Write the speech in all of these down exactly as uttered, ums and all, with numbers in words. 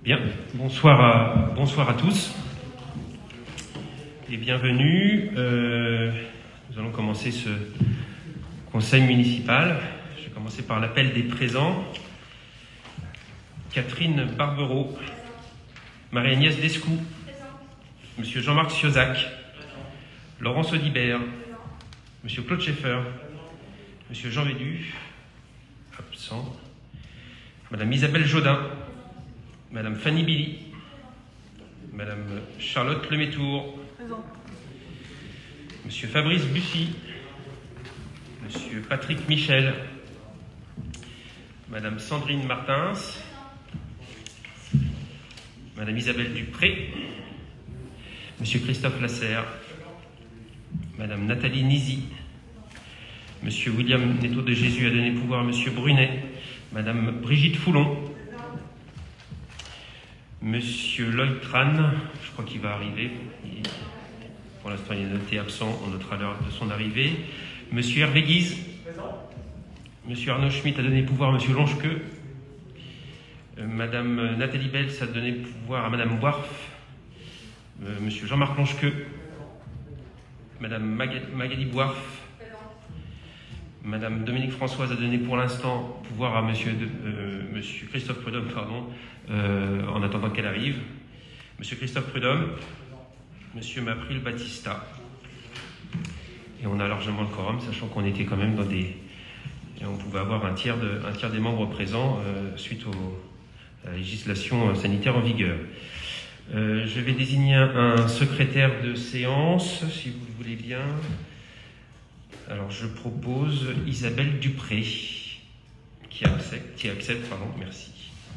Bien, bonsoir à, bonsoir à tous et bienvenue. Euh, nous allons commencer ce conseil municipal. Je vais commencer par l'appel des présents. Catherine Barbereau, Marie-Agnès Descoux, Monsieur Jean-Marc Siozac, Laurence Audibert, Monsieur Claude Schaeffer, Monsieur Jean Védu, absent, Madame Isabelle Jodin, Madame Fanny Billy, Madame Charlotte Lemétour, présent. Monsieur Fabrice Bussy, Monsieur Patrick Michel, Madame Sandrine Martins, Madame Isabelle Dupré, Monsieur Christophe Lasserre, Madame Nathalie Nizy, Monsieur William Netto de Jésus a donné pouvoir à Monsieur Brunet, Madame Brigitte Foulon, Monsieur Lloyd Tran, je crois qu'il va arriver. Pour l'instant, il est noté absent. On notera l'heure de son arrivée. Monsieur Hervé Guise. Monsieur Arnaud Schmitt a donné pouvoir à Monsieur Longequeux. Euh, Madame Nathalie Bels a donné pouvoir à Madame Boirf. Euh, Monsieur Jean-Marc Longequeux. Madame Magali, Magali Boirf. Madame Dominique Françoise a donné pour l'instant pouvoir à Monsieur, de, euh, Monsieur Christophe Prudhomme, pardon, euh, en attendant qu'elle arrive. Monsieur Christophe Prudhomme, Monsieur Mapril Battista. Et on a largement le quorum, sachant qu'on était quand même dans des... Et on pouvait avoir un tiers, de, un tiers des membres présents euh, suite au, à la législation sanitaire en vigueur. Euh, je vais désigner un, un secrétaire de séance, si vous le voulez bien. Alors, je propose Isabelle Dupré, qui accepte, qui accepte, pardon, merci.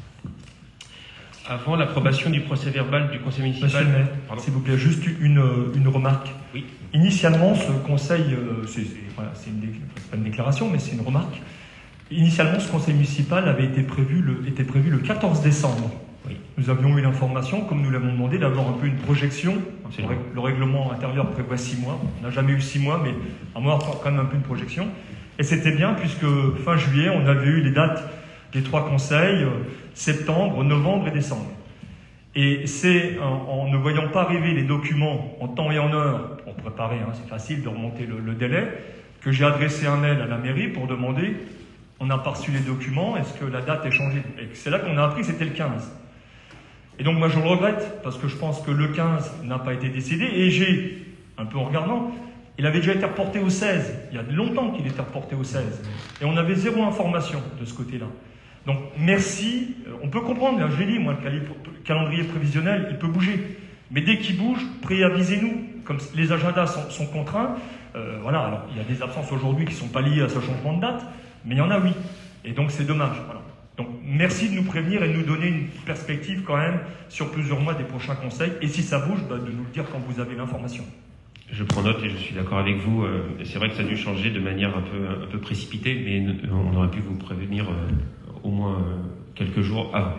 Avant l'approbation du procès verbal du conseil municipal... Monsieur le maire, s'il vous plaît, juste une, une remarque. Oui. Initialement, ce conseil, euh, c'est voilà, une, pas une déclaration, mais c'est une remarque. Initialement, ce conseil municipal avait été prévu le, était prévu le quatorze décembre. Oui. Nous avions eu l'information, comme nous l'avons demandé, d'avoir un peu une projection. Le règlement intérieur prévoit six mois. On n'a jamais eu six mois, mais à moi, quand même un peu une projection. Et c'était bien, puisque fin juillet, on avait eu les dates des trois conseils, euh, septembre, novembre et décembre. Et c'est en, en ne voyant pas arriver les documents en temps et en heure, pour préparer, hein, c'est facile de remonter le, le délai, que j'ai adressé un mail à la mairie pour demander, on n'a pas reçu les documents, est-ce que la date est changée? Et c'est là qu'on a appris que c'était le quinze. Et donc moi je le regrette, parce que je pense que le quinze n'a pas été décidé, et j'ai, un peu en regardant, il avait déjà été reporté au seize. Il y a longtemps qu'il était reporté au seize. Et on avait zéro information de ce côté-là. Donc merci, on peut comprendre, je l'ai dit, moi, le calendrier prévisionnel, il peut bouger. Mais dès qu'il bouge, préavisez-nous. Comme les agendas sont, sont contraints, euh, voilà, alors il y a des absences aujourd'hui qui ne sont pas liées à ce changement de date, mais il y en a oui. Et donc c'est dommage, voilà. Donc, merci de nous prévenir et de nous donner une perspective quand même sur plusieurs mois des prochains conseils. Et si ça bouge, bah, de nous le dire quand vous avez l'information. Je prends note et je suis d'accord avec vous. C'est vrai que ça a dû changer de manière un peu, un peu précipitée, mais on aurait pu vous prévenir au moins quelques jours avant.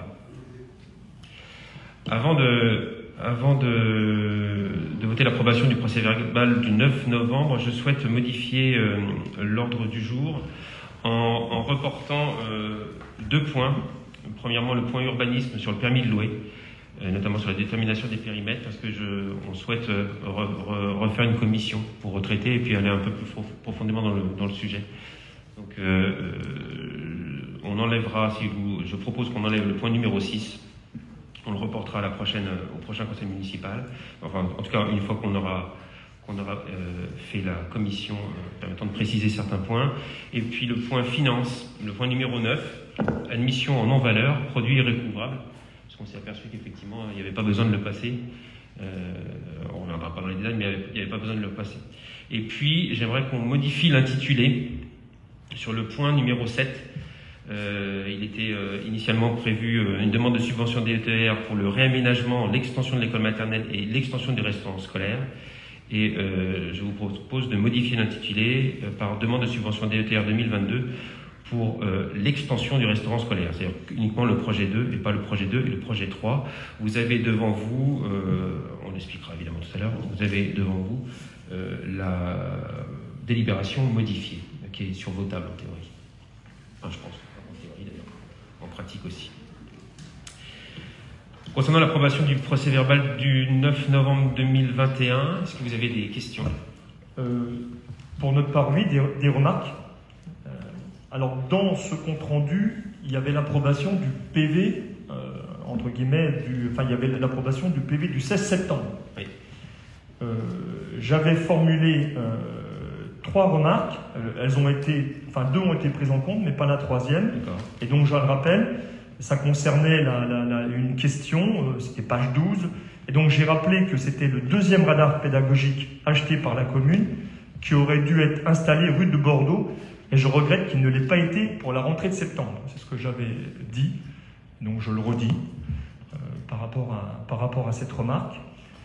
Avant de, avant de, de voter l'approbation du procès verbal du neuf novembre, je souhaite modifier euh, l'ordre du jour en, en reportant euh, deux points. Premièrement, le point urbanisme sur le permis de louer, euh, notamment sur la détermination des périmètres, parce que je, on souhaite euh, re, re, refaire une commission pour retraiter et puis aller un peu plus profondément dans le, dans le sujet. Donc, euh, on enlèvera, si vous, je propose qu'on enlève le point numéro six. On le reportera à la prochaine, au prochain conseil municipal. Enfin, en tout cas, une fois qu'on aura, qu'on aura euh, fait la commission euh, permettant de préciser certains points. Et puis le point finance, le point numéro neuf, admission en non-valeur, produits irrécouvrables. Parce qu'on s'est aperçu qu'effectivement, il n'y avait pas besoin de le passer. Euh, on ne reviendra pas dans les détails, mais il n'y avait pas besoin de le passer. Et puis, j'aimerais qu'on modifie l'intitulé sur le point numéro sept. Euh, il était euh, initialement prévu euh, une demande de subvention D E T R pour le réaménagement, l'extension de l'école maternelle et l'extension du restaurant scolaire. Et euh, je vous propose de modifier l'intitulé euh, par demande de subvention D E T R deux mille vingt-deux pour euh, l'extension du restaurant scolaire. C'est-à-dire uniquement le projet deux et pas le projet deux et le projet trois. Vous avez devant vous, euh, on l'expliquera évidemment tout à l'heure, vous avez devant vous euh, la délibération modifiée qui est sur vos tables en théorie. Enfin, je pense. En pratique aussi. Concernant l'approbation du procès verbal du neuf novembre deux mille vingt et un, est-ce que vous avez des questions? euh, Pour notre part, oui, des, des remarques. Euh, alors, dans ce compte-rendu, il y avait l'approbation du P V, euh, entre guillemets, du, enfin, il y avait l'approbation du P V du seize septembre. Oui. Euh, J'avais formulé euh, trois remarques. Euh, elles ont été, enfin, deux ont été prises en compte, mais pas la troisième. Et donc, je le rappelle, ça concernait la, la, la, une question, euh, c'était page douze. Et donc, j'ai rappelé que c'était le deuxième radar pédagogique acheté par la commune qui aurait dû être installé rue de Bordeaux. Et je regrette qu'il ne l'ait pas été pour la rentrée de septembre. C'est ce que j'avais dit. Donc, je le redis euh, par rapport à, par rapport à cette remarque.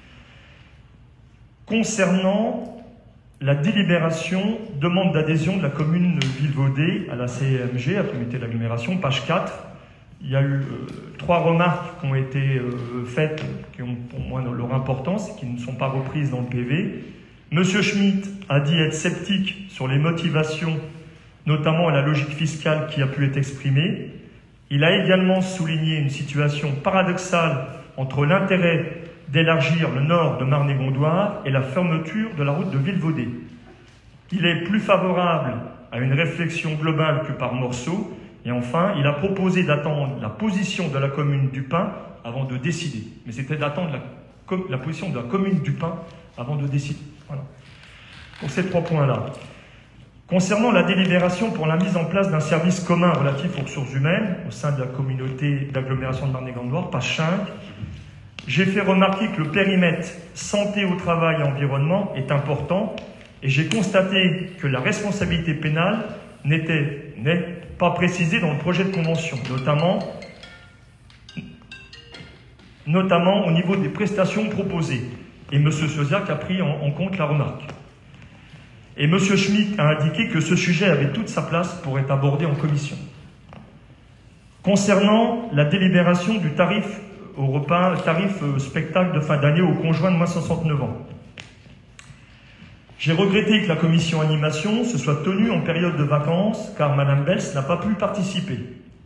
Concernant la délibération, demande d'adhésion de la commune de Vilvoday à la C M G, à comité d'agglomération, page quatre. Il y a eu euh, trois remarques qui ont été euh, faites, qui ont pour moi leur importance, et qui ne sont pas reprises dans le P V. Monsieur Schmitt a dit être sceptique sur les motivations, notamment à la logique fiscale qui a pu être exprimée. Il a également souligné une situation paradoxale entre l'intérêt d'élargir le nord de Marne-et-Gondoire et la fermeture de la route de Vilvoday. Il est plus favorable à une réflexion globale que par morceaux. Et enfin, il a proposé d'attendre la position de la commune du Pin avant de décider. Mais c'était d'attendre la, la position de la commune du Pin avant de décider. Voilà. Pour ces trois points-là. Concernant la délibération pour la mise en place d'un service commun relatif aux ressources humaines au sein de la communauté d'agglomération de Marne-et-Gondoire, page cinq, j'ai fait remarquer que le périmètre santé au travail et environnement est important et j'ai constaté que la responsabilité pénale n'était pas précisée dans le projet de convention, notamment, notamment au niveau des prestations proposées. Et M. Soziak a pris en, en compte la remarque. Et M. Schmitt a indiqué que ce sujet avait toute sa place pour être abordé en commission. Concernant la délibération du tarif au repas, tarif euh, spectacle de fin d'année aux conjoints de moins soixante-neuf ans. J'ai regretté que la commission animation se soit tenue en période de vacances, car Mme Bels n'a pas pu participer.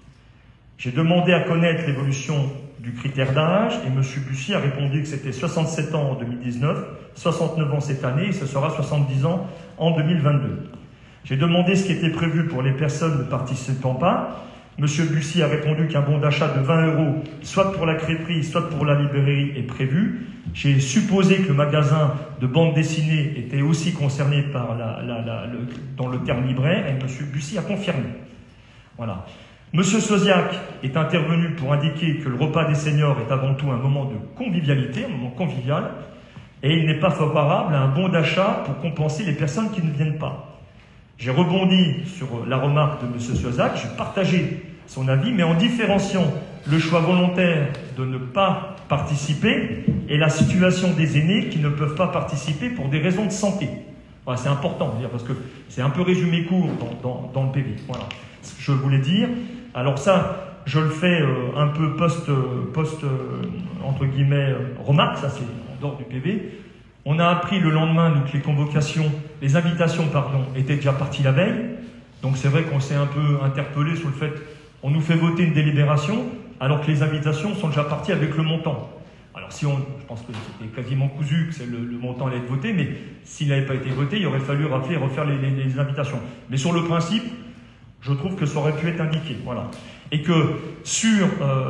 J'ai demandé à connaître l'évolution du critère d'âge, et M. Bussy a répondu que c'était soixante-sept ans en deux mille dix-neuf, soixante-neuf ans cette année, et ce sera soixante-dix ans en deux mille vingt-deux. J'ai demandé ce qui était prévu pour les personnes ne participant pas. M. Bussy a répondu qu'un bon d'achat de vingt euros, soit pour la crêperie, soit pour la librairie, est prévu. J'ai supposé que le magasin de bande dessinée était aussi concerné par la, la, la, le, dans le terme libraire, et M. Bussy a confirmé. Voilà. M. Soziak est intervenu pour indiquer que le repas des seniors est avant tout un moment de convivialité, un moment convivial, et il n'est pas favorable à un bon d'achat pour compenser les personnes qui ne viennent pas. J'ai rebondi sur la remarque de M. Soziak, j'ai partagé son avis, mais en différenciant le choix volontaire de ne pas participer et la situation des aînés qui ne peuvent pas participer pour des raisons de santé. Voilà, c'est important, parce que c'est un peu résumé court dans, dans, dans le P V. Voilà ce que je voulais dire. Alors ça, je le fais euh, un peu post, post euh, entre guillemets, euh, remarque, ça c'est en dehors du P V. On a appris le lendemain donc, que les convocations, les invitations, pardon, étaient déjà parties la veille. Donc c'est vrai qu'on s'est un peu interpellé sur le fait qu'on nous fait voter une délibération alors que les invitations sont déjà parties avec le montant. Alors si on, je pense que c'était quasiment cousu que c'est le, le montant allait être voté, mais s'il n'avait pas été voté, il aurait fallu rappeler et refaire les, les, les invitations. Mais sur le principe, je trouve que ça aurait pu être indiqué. Voilà. Et que sur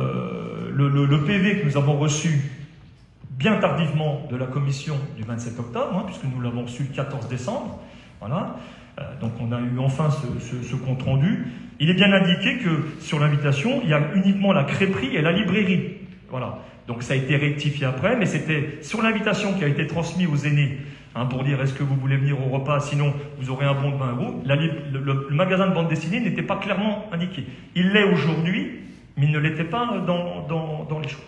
euh, le, le, le P V que nous avons reçu bien tardivement de la commission du vingt-sept octobre, hein, puisque nous l'avons reçu le quatorze décembre, voilà, euh, donc on a eu enfin ce, ce, ce compte-rendu, il est bien indiqué que sur l'invitation, il y a uniquement la crêperie et la librairie. Voilà. Donc ça a été rectifié après, mais c'était sur l'invitation qui a été transmise aux aînés, hein, pour dire est-ce que vous voulez venir au repas, sinon vous aurez un bon de vingt euros. La, le, le, le magasin de bande dessinée n'était pas clairement indiqué. Il l'est aujourd'hui, mais il ne l'était pas dans, dans, dans les choix.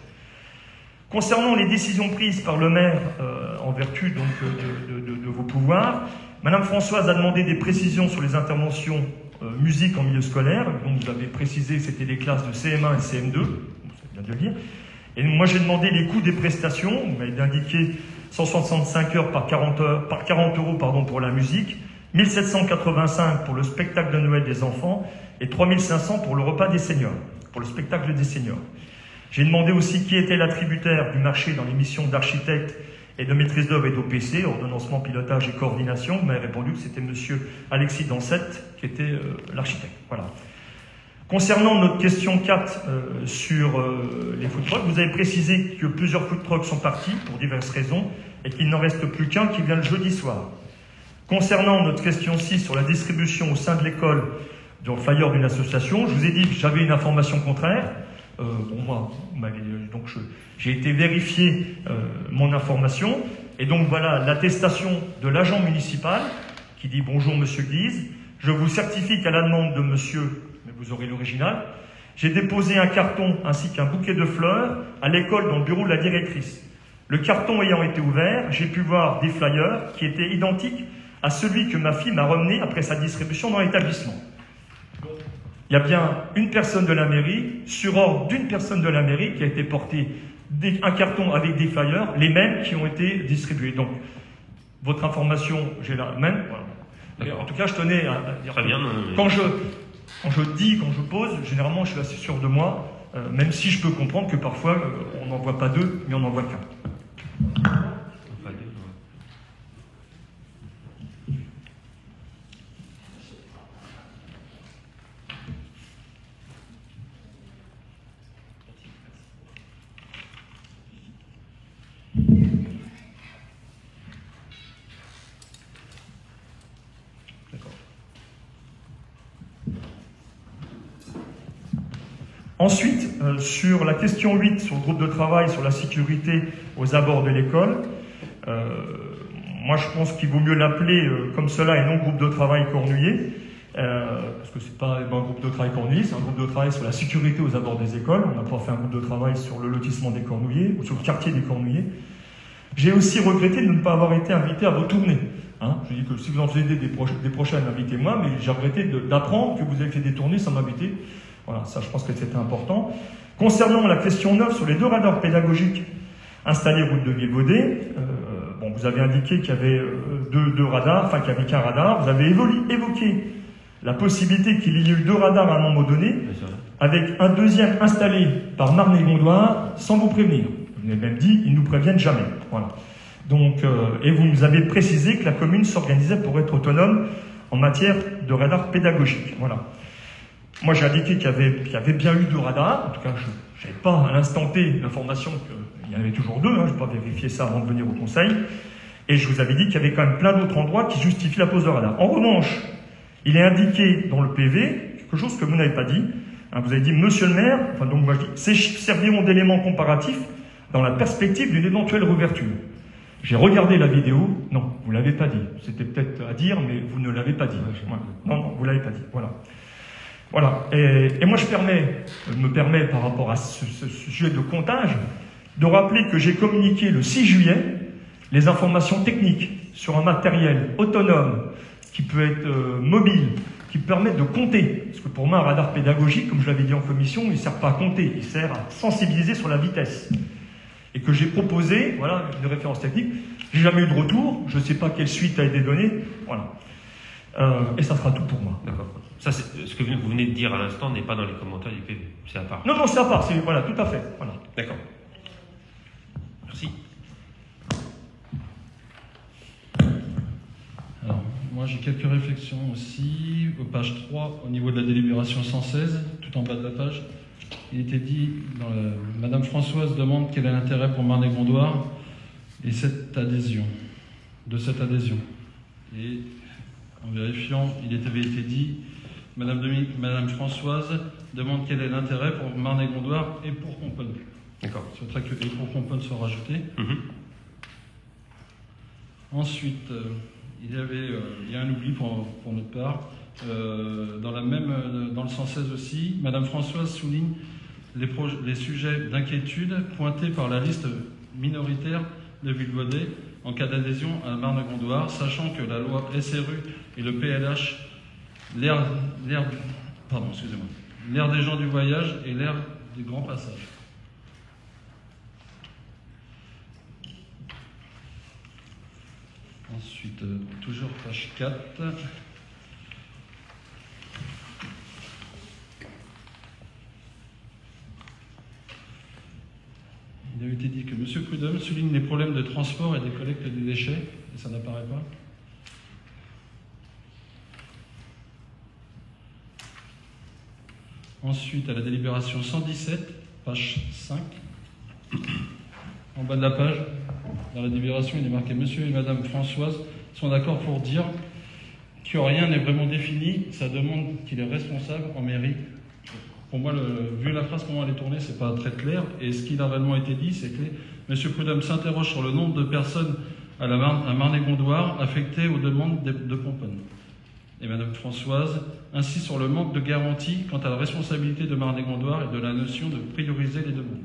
Concernant les décisions prises par le maire euh, en vertu donc, de, de, de, de vos pouvoirs, Madame Françoise a demandé des précisions sur les interventions euh, musique en milieu scolaire. Donc vous avez précisé que c'était les classes de C M un et C M deux, c'est bien de le dire. Et moi j'ai demandé les coûts des prestations. Vous m'avez indiqué cent soixante-cinq heures par quarante, heures, par quarante euros pardon, pour la musique, mille sept cent quatre-vingt-cinq pour le spectacle de Noël des enfants et trois mille cinq cents pour le repas des seniors, pour le spectacle des seniors. J'ai demandé aussi qui était l'attributaire du marché dans les missions d'architecte et de maîtrise d'œuvre et d'O P C, ordonnancement, pilotage et coordination. Vous m'avez répondu que c'était M. Alexis Dansette qui était euh, l'architecte. Voilà. Concernant notre question quatre euh, sur euh, les food trucks, vous avez précisé que plusieurs food trucks sont partis pour diverses raisons et qu'il n'en reste plus qu'un qui vient le jeudi soir. Concernant notre question six sur la distribution au sein de l'école du flyer d'une association, je vous ai dit que j'avais une information contraire. Euh, bon, moi, donc j'ai été vérifier euh, mon information et donc voilà l'attestation de l'agent municipal qui dit bonjour Monsieur Guise, je vous certifie qu'à la demande de Monsieur, mais vous aurez l'original, j'ai déposé un carton ainsi qu'un bouquet de fleurs à l'école dans le bureau de la directrice. Le carton ayant été ouvert, j'ai pu voir des flyers qui étaient identiques à celui que ma fille m'a ramené après sa distribution dans l'établissement. Il y a bien une personne de la mairie, sur ordre d'une personne de la mairie, qui a été porté des, un carton avec des flyers, les mêmes qui ont été distribués. Donc, votre information, j'ai la même. Voilà. En tout cas, je tenais à, à dire Très bien, que quand je, quand je dis, quand je pose, généralement, je suis assez sûr de moi, euh, même si je peux comprendre que parfois, euh, on n'en voit pas deux, mais on n'en voit qu'un. Ensuite, euh, sur la question huit, sur le groupe de travail sur la sécurité aux abords de l'école, euh, moi je pense qu'il vaut mieux l'appeler euh, comme cela et non groupe de travail Cornuiller, euh, parce que c'est pas un groupe de travail Cornuiller, c'est un groupe de travail sur la sécurité aux abords des écoles. On n'a pas fait un groupe de travail sur le lotissement des Cornuillers ou sur le quartier des Cornuillers. J'ai aussi regretté de ne pas avoir été invité à vos tournées. Hein. Je dis que si vous en faisiez des, pro des prochaines, invitez-moi, mais j'ai regretté d'apprendre que vous avez fait des tournées sans m'inviter. Voilà, ça je pense que c'était important. Concernant la question neuf sur les deux radars pédagogiques installés route de Vilbaudet, euh, bon, vous avez indiqué qu'il y avait euh, deux, deux radars, enfin qu'il n'y avait qu'un radar. Vous avez évoqué la possibilité qu'il y ait eu deux radars à un moment donné, avec un deuxième installé par Marne et Gondoire sans vous prévenir. Vous avez même dit, ils ne nous préviennent jamais. Voilà. Donc, euh, et vous nous avez précisé que la commune s'organisait pour être autonome en matière de radars pédagogiques. Voilà. Moi, j'ai indiqué qu'il y avait, qu'il y avait bien eu deux radars. En tout cas, je n'avais pas à l'instant T l'information qu'il y en avait toujours deux. Hein, je n'ai pas vérifié ça avant de venir au conseil. Et je vous avais dit qu'il y avait quand même plein d'autres endroits qui justifient la pose de radar. En revanche, il est indiqué dans le P V quelque chose que vous n'avez pas dit. Hein, vous avez dit, monsieur le maire, enfin donc moi je dis, ces chiffres serviront d'éléments comparatifs dans la perspective d'une éventuelle réouverture. J'ai regardé la vidéo. Non, vous ne l'avez pas dit. C'était peut-être à dire, mais vous ne l'avez pas dit. Voilà. Non, non, vous ne l'avez pas dit. Voilà. Voilà, et, et moi je, permets, je me permets par rapport à ce, ce sujet de comptage de rappeler que j'ai communiqué le six juillet les informations techniques sur un matériel autonome qui peut être euh, mobile, qui permet de compter. Parce que pour moi un radar pédagogique, comme je l'avais dit en commission, il ne sert pas à compter, il sert à sensibiliser sur la vitesse. Et que j'ai proposé, voilà, une référence technique, j'ai jamais eu de retour, je ne sais pas quelle suite a été donnée, voilà. Euh, et ça sera tout pour moi. D'accord. Ça, ce que vous venez de dire à l'instant n'est pas dans les commentaires du P V, c'est à part. Non, non, c'est à part, voilà, tout à fait. Voilà. D'accord. Merci. Alors, moi j'ai quelques réflexions aussi. Page trois, au niveau de la délibération cent seize, tout en bas de la page, il était dit, dans le, Madame Françoise demande quel est l'intérêt pour Marne et Gondoire et cette adhésion, de cette adhésion. Et en vérifiant, il avait été dit, Madame, Demi, Madame Françoise demande quel est l'intérêt pour Marne et Gondoire et pour Pomponne. D'accord. Je souhaiterais que et pour Pomponne soit rajouté. Mm-hmm. Ensuite, euh, il y avait, euh, il y a un oubli pour, pour notre part. Euh, dans, la même, euh, dans le cent seize aussi, Madame Françoise souligne les, les sujets d'inquiétude pointés par la liste minoritaire de Vilbaudet en cas d'adhésion à Marne-Gondoire, sachant que la loi S R U et le P L H, l'ère pardon, excusez-moi, l'ère des gens du voyage et l'ère des grands passages. Ensuite, euh, toujours page quatre. il a été dit que M. Prudhomme souligne les problèmes de transport et des collectes des déchets, et ça n'apparaît pas. Ensuite, à la délibération cent dix-sept, page cinq, en bas de la page, dans la délibération, il est marqué « Monsieur et Madame Françoise sont d'accord pour dire que rien n'est vraiment défini, ça demande qu'il est responsable en mairie. » Pour moi, le, vu la phrase, comment elle est tournée, c'est pas très clair. Et ce qui a réellement été dit, c'est que M. Prudhomme s'interroge sur le nombre de personnes à, la Marne, à Marne-et-Gondoire affectées aux demandes de, de Pomponne. Et Mme Françoise insiste sur le manque de garantie quant à la responsabilité de Marne-et-Gondoire et de la notion de prioriser les demandes.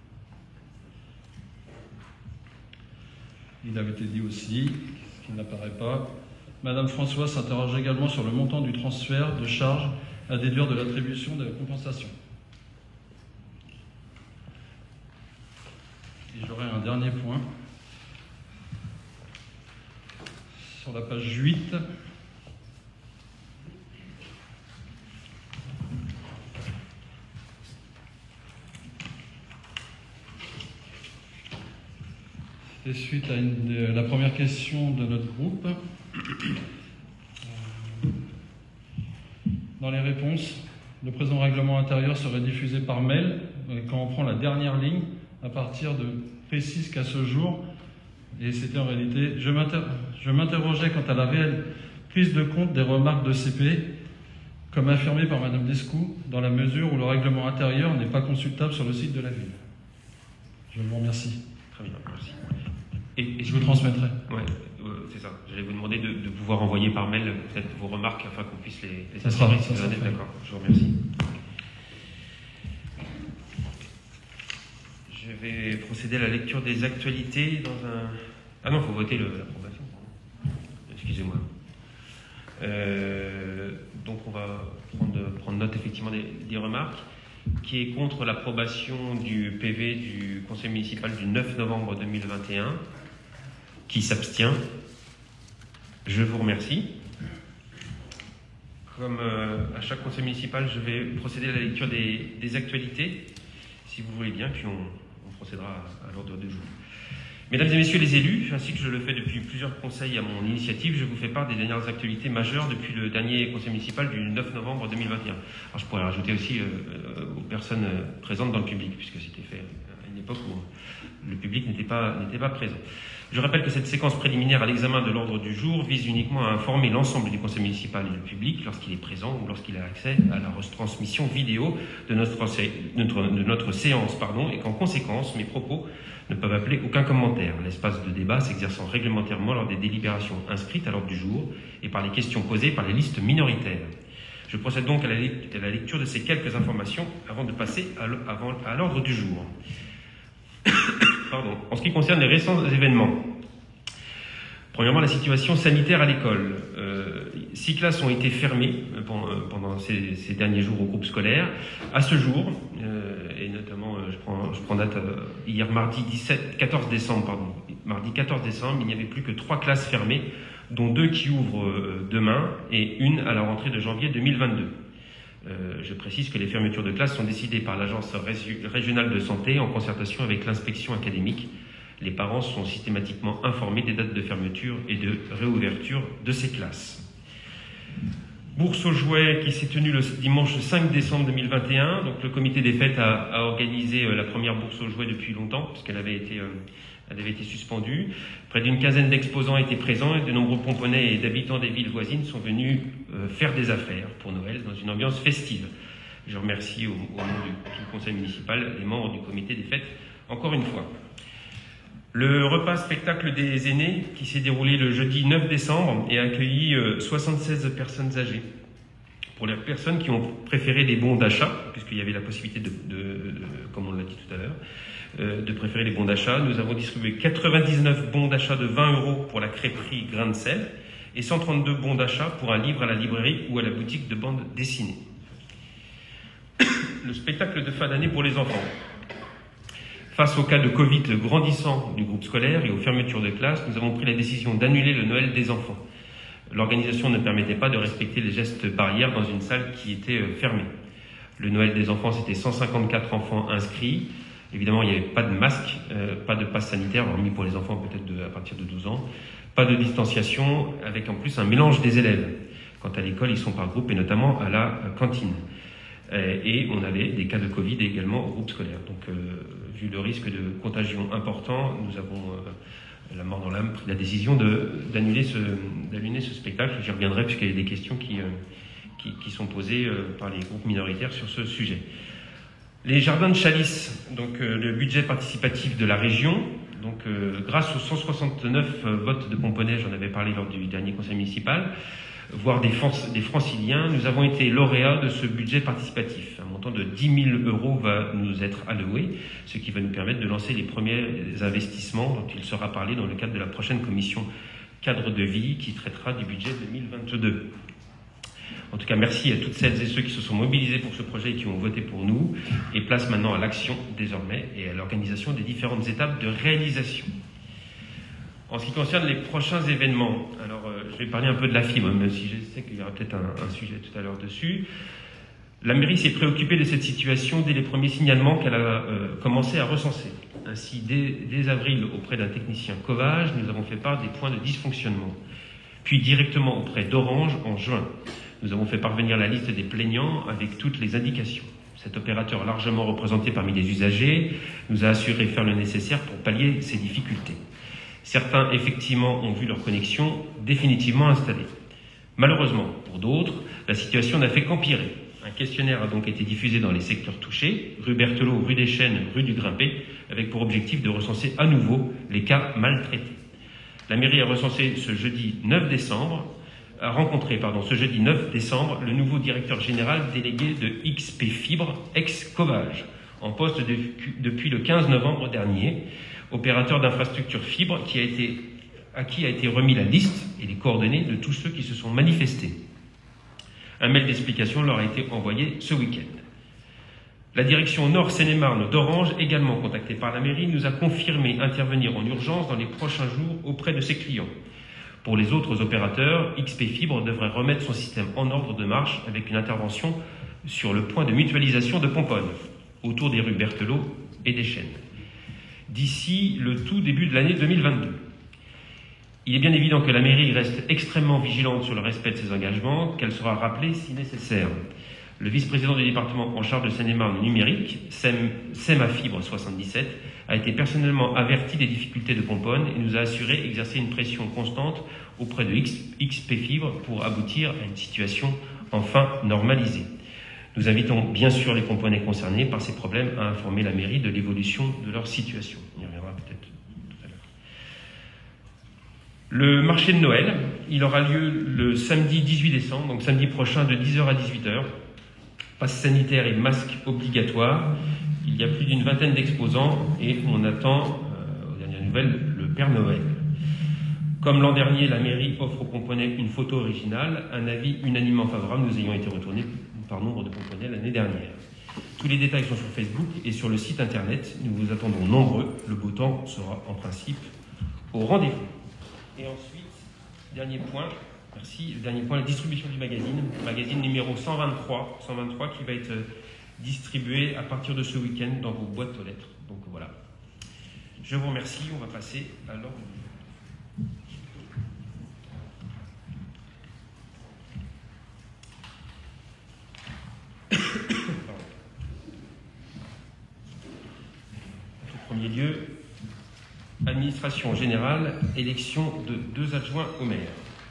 Il avait été dit aussi, ce qui n'apparaît pas, Mme Françoise s'interroge également sur le montant du transfert de charges à déduire de l'attribution de la compensation. Et j'aurai un dernier point. Sur la page huit, c'était suite à une de, la première question de notre groupe. Dans les réponses, le présent règlement intérieur serait diffusé par mail. Quand on prend la dernière ligne, à partir de précise qu'à ce jour, et c'était en réalité, je m'interrogeais quant à la réelle prise de compte des remarques de C P, comme affirmé par Mme Descoux, dans la mesure où le règlement intérieur n'est pas consultable sur le site de la ville. Je vous remercie. Très bien, merci. Et, et je vous transmettrai. Ouais, euh, c'est ça. J'allais vous demander de, de pouvoir envoyer par mail peut-être vos remarques afin qu'on puisse les, les ça sera, ça sera d'accord, je vous remercie. Je vais procéder à la lecture des actualités dans un... Ah non, il faut voter l'approbation. Excusez-moi. Euh, donc on va prendre, prendre note effectivement des, des remarques. Qui est contre l'approbation du P V du conseil municipal du neuf novembre deux mille vingt et un? Qui s'abstient? Je vous remercie. Comme euh, à chaque conseil municipal, je vais procéder à la lecture des, des actualités, si vous voulez bien, puis on, on procédera à, à l'ordre du jour. Mesdames et messieurs les élus, ainsi que je le fais depuis plusieurs conseils à mon initiative, je vous fais part des dernières actualités majeures depuis le dernier conseil municipal du neuf novembre deux mille vingt et un. Alors je pourrais rajouter aussi euh, aux personnes présentes dans le public, puisque c'était fait à une époque où le public n'était pas, n'était pas présent. Je rappelle que cette séquence préliminaire à l'examen de l'ordre du jour vise uniquement à informer l'ensemble du conseil municipal et le public lorsqu'il est présent ou lorsqu'il a accès à la retransmission vidéo de notre, notre, de notre séance, pardon, et qu'en conséquence, mes propos ne peuvent appeler aucun commentaire. L'espace de débat s'exerçant réglementairement lors des délibérations inscrites à l'ordre du jour et par les questions posées par les listes minoritaires. Je procède donc à la, à la lecture de ces quelques informations avant de passer à l'ordre du jour. Pardon. En ce qui concerne les récents événements, premièrement, la situation sanitaire à l'école. Euh, six classes ont été fermées pendant, pendant ces, ces derniers jours au groupe scolaire. À ce jour, euh, et notamment, je prends, je prends date euh, hier mardi dix-sept, quatorze décembre, pardon, mardi quatorze décembre, il n'y avait plus que trois classes fermées, dont deux qui ouvrent euh, demain et une à la rentrée de janvier deux mille vingt-deux. Euh, je précise que les fermetures de classes sont décidées par l'agence régionale de santé en concertation avec l'inspection académique. Les parents sont systématiquement informés des dates de fermeture et de réouverture de ces classes. Bourse aux jouets qui s'est tenue le dimanche cinq décembre deux mille vingt et un. Donc le comité des fêtes a, a organisé la première bourse aux jouets depuis longtemps, puisqu'elle avait été, euh, elle avait été suspendue. Près d'une quinzaine d'exposants étaient présents et de nombreux Pomponnais et d'habitants des villes voisines sont venus euh, faire des affaires pour Noël dans une ambiance festive. Je remercie au, au nom du, du conseil municipal les membres du comité des fêtes encore une fois. Le repas spectacle des aînés qui s'est déroulé le jeudi neuf décembre et a accueilli soixante-seize personnes âgées. Pour les personnes qui ont préféré les bons d'achat, puisqu'il y avait la possibilité, de, de, de, comme on l'a dit tout à l'heure, euh, de préférer les bons d'achat, nous avons distribué quatre-vingt-dix-neuf bons d'achat de vingt euros pour la crêperie Grain de Sel et cent trente-deux bons d'achat pour un livre à la librairie ou à la boutique de bande dessinée. Le spectacle de fin d'année pour les enfants. Face au cas de Covid grandissant du groupe scolaire et aux fermetures de classes, nous avons pris la décision d'annuler le Noël des enfants. L'organisation ne permettait pas de respecter les gestes barrières dans une salle qui était fermée. Le Noël des enfants, c'était cent cinquante-quatre enfants inscrits. Évidemment, il n'y avait pas de masque, euh, pas de passe sanitaire, hormis pour les enfants peut-être de, à partir de douze ans, pas de distanciation, avec en plus un mélange des élèves. Quant à l'école, ils sont par groupe, et notamment à la cantine. Euh, et on avait des cas de Covid également au groupe scolaire. Donc, euh, vu le risque de contagion important, nous avons, euh, la mort dans l'âme, pris la décision de, d'annuler, ce, d'annuler ce spectacle. J'y reviendrai puisqu'il y a des questions qui, euh, qui, qui sont posées euh, par les groupes minoritaires sur ce sujet. Les jardins de Chalice, donc euh, le budget participatif de la région, donc euh, grâce aux cent soixante-neuf euh, votes de Pomponnet, j'en avais parlé lors du dernier conseil municipal, voire des, des franciliens, nous avons été lauréats de ce budget participatif. Un montant de dix mille euros va nous être alloué, ce qui va nous permettre de lancer les premiers investissements dont il sera parlé dans le cadre de la prochaine commission cadre de vie qui traitera du budget deux mille vingt-deux. En tout cas, merci à toutes celles et ceux qui se sont mobilisés pour ce projet et qui ont voté pour nous, et place maintenant à l'action désormais et à l'organisation des différentes étapes de réalisation. En ce qui concerne les prochains événements, alors euh, je vais parler un peu de la fibre, même si je sais qu'il y aura peut-être un, un sujet tout à l'heure dessus. La mairie s'est préoccupée de cette situation dès les premiers signalements qu'elle a euh, commencé à recenser. Ainsi, dès, dès avril, auprès d'un technicien Covage, nous avons fait part des points de dysfonctionnement. Puis directement auprès d'Orange en juin. Nous avons fait parvenir la liste des plaignants avec toutes les indications. Cet opérateur largement représenté parmi les usagers nous a assuré faire le nécessaire pour pallier ces difficultés. Certains, effectivement, ont vu leur connexion définitivement installée. Malheureusement, pour d'autres, la situation n'a fait qu'empirer. Un questionnaire a donc été diffusé dans les secteurs touchés, rue Berthelot, rue des Chênes, rue du Grimpé, avec pour objectif de recenser à nouveau les cas maltraités. La mairie a recensé ce jeudi neuf décembre, a rencontré pardon, ce jeudi neuf décembre le nouveau directeur général délégué de X P Fibre, ex-Covage, en poste de, depuis le quinze novembre dernier, opérateur d'infrastructure fibre qui a été, à qui a été remis la liste et les coordonnées de tous ceux qui se sont manifestés. Un mail d'explication leur a été envoyé ce week-end. La direction Nord Seine-et-Marne d'Orange, également contactée par la mairie, nous a confirmé intervenir en urgence dans les prochains jours auprès de ses clients. Pour les autres opérateurs, X P Fibre devrait remettre son système en ordre de marche avec une intervention sur le point de mutualisation de Pomponne, autour des rues Berthelot et des Chênes, d'ici le tout début de l'année deux mille vingt-deux. Il est bien évident que la mairie reste extrêmement vigilante sur le respect de ses engagements, qu'elle sera rappelée si nécessaire. Le vice-président du département en charge de Seine-et-Marne numérique, SEMA Fibre soixante-dix-sept, a été personnellement averti des difficultés de Pomponne et nous a assuré exercer une pression constante auprès de X P Fibre pour aboutir à une situation enfin normalisée. Nous invitons bien sûr les Pomponnais concernés par ces problèmes à informer la mairie de l'évolution de leur situation. On y reviendra peut-être tout à l'heure. Le marché de Noël, il aura lieu le samedi dix-huit décembre, donc samedi prochain de dix heures à dix-huit heures. Passe sanitaire et masque obligatoire. Il y a plus d'une vingtaine d'exposants et on attend, euh, aux dernières nouvelles, le Père Noël. Comme l'an dernier, la mairie offre aux Pomponnais une photo originale, un avis unanimement favorable nous ayant été retournés par nombre de Pomponnais l'année dernière. Tous les détails sont sur Facebook et sur le site internet. Nous vous attendons nombreux. Le beau temps sera en principe au rendez-vous. Et ensuite, dernier point, merci, le dernier point, la distribution du magazine. Magazine numéro cent vingt-trois, cent vingt-trois qui va être distribué à partir de ce week-end dans vos boîtes aux lettres. Donc voilà. Je vous remercie. On va passer à l'ordre du jour. En premier lieu, administration générale, élection de deux adjoints au maire.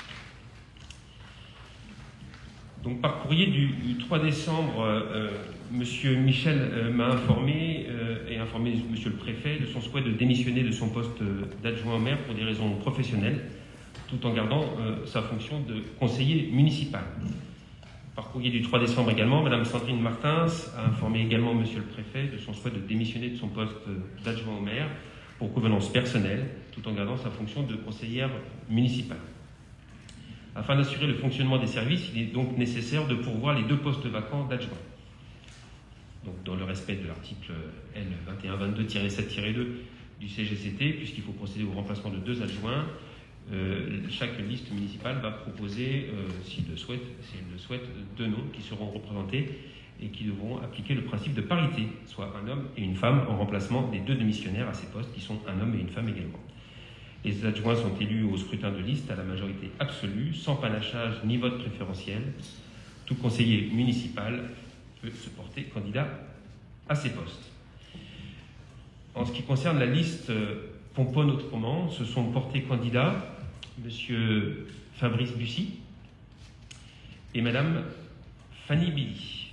Donc par courrier du, du trois décembre, euh, Monsieur Michel euh, m'a informé euh, et informé Monsieur le Préfet de son souhait de démissionner de son poste d'adjoint au maire pour des raisons professionnelles, tout en gardant euh, sa fonction de conseiller municipal. Par courrier du trois décembre également, Madame Sandrine Martins a informé également Monsieur le Préfet de son souhait de démissionner de son poste d'adjoint au maire pour convenance personnelle, tout en gardant sa fonction de conseillère municipale. Afin d'assurer le fonctionnement des services, il est donc nécessaire de pourvoir les deux postes vacants d'adjoint. Donc dans le respect de l'article L vingt et un vingt-deux tiret sept tiret deux du C G C T, puisqu'il faut procéder au remplacement de deux adjoints, euh, chaque liste municipale va proposer, euh, s'il le souhaite, s'il le souhaite, deux noms qui seront représentés et qui devront appliquer le principe de parité, soit un homme et une femme en remplacement des deux démissionnaires à ces postes, qui sont un homme et une femme également. Les adjoints sont élus au scrutin de liste à la majorité absolue, sans panachage ni vote préférentiel. Tout conseiller municipal peut se porter candidat à ces postes. En ce qui concerne la liste Pomponne autrement, se sont portés candidats M. Fabrice Bussy et Mme Fanny Billy.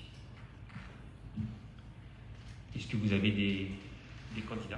Est-ce que vous avez des, des candidats?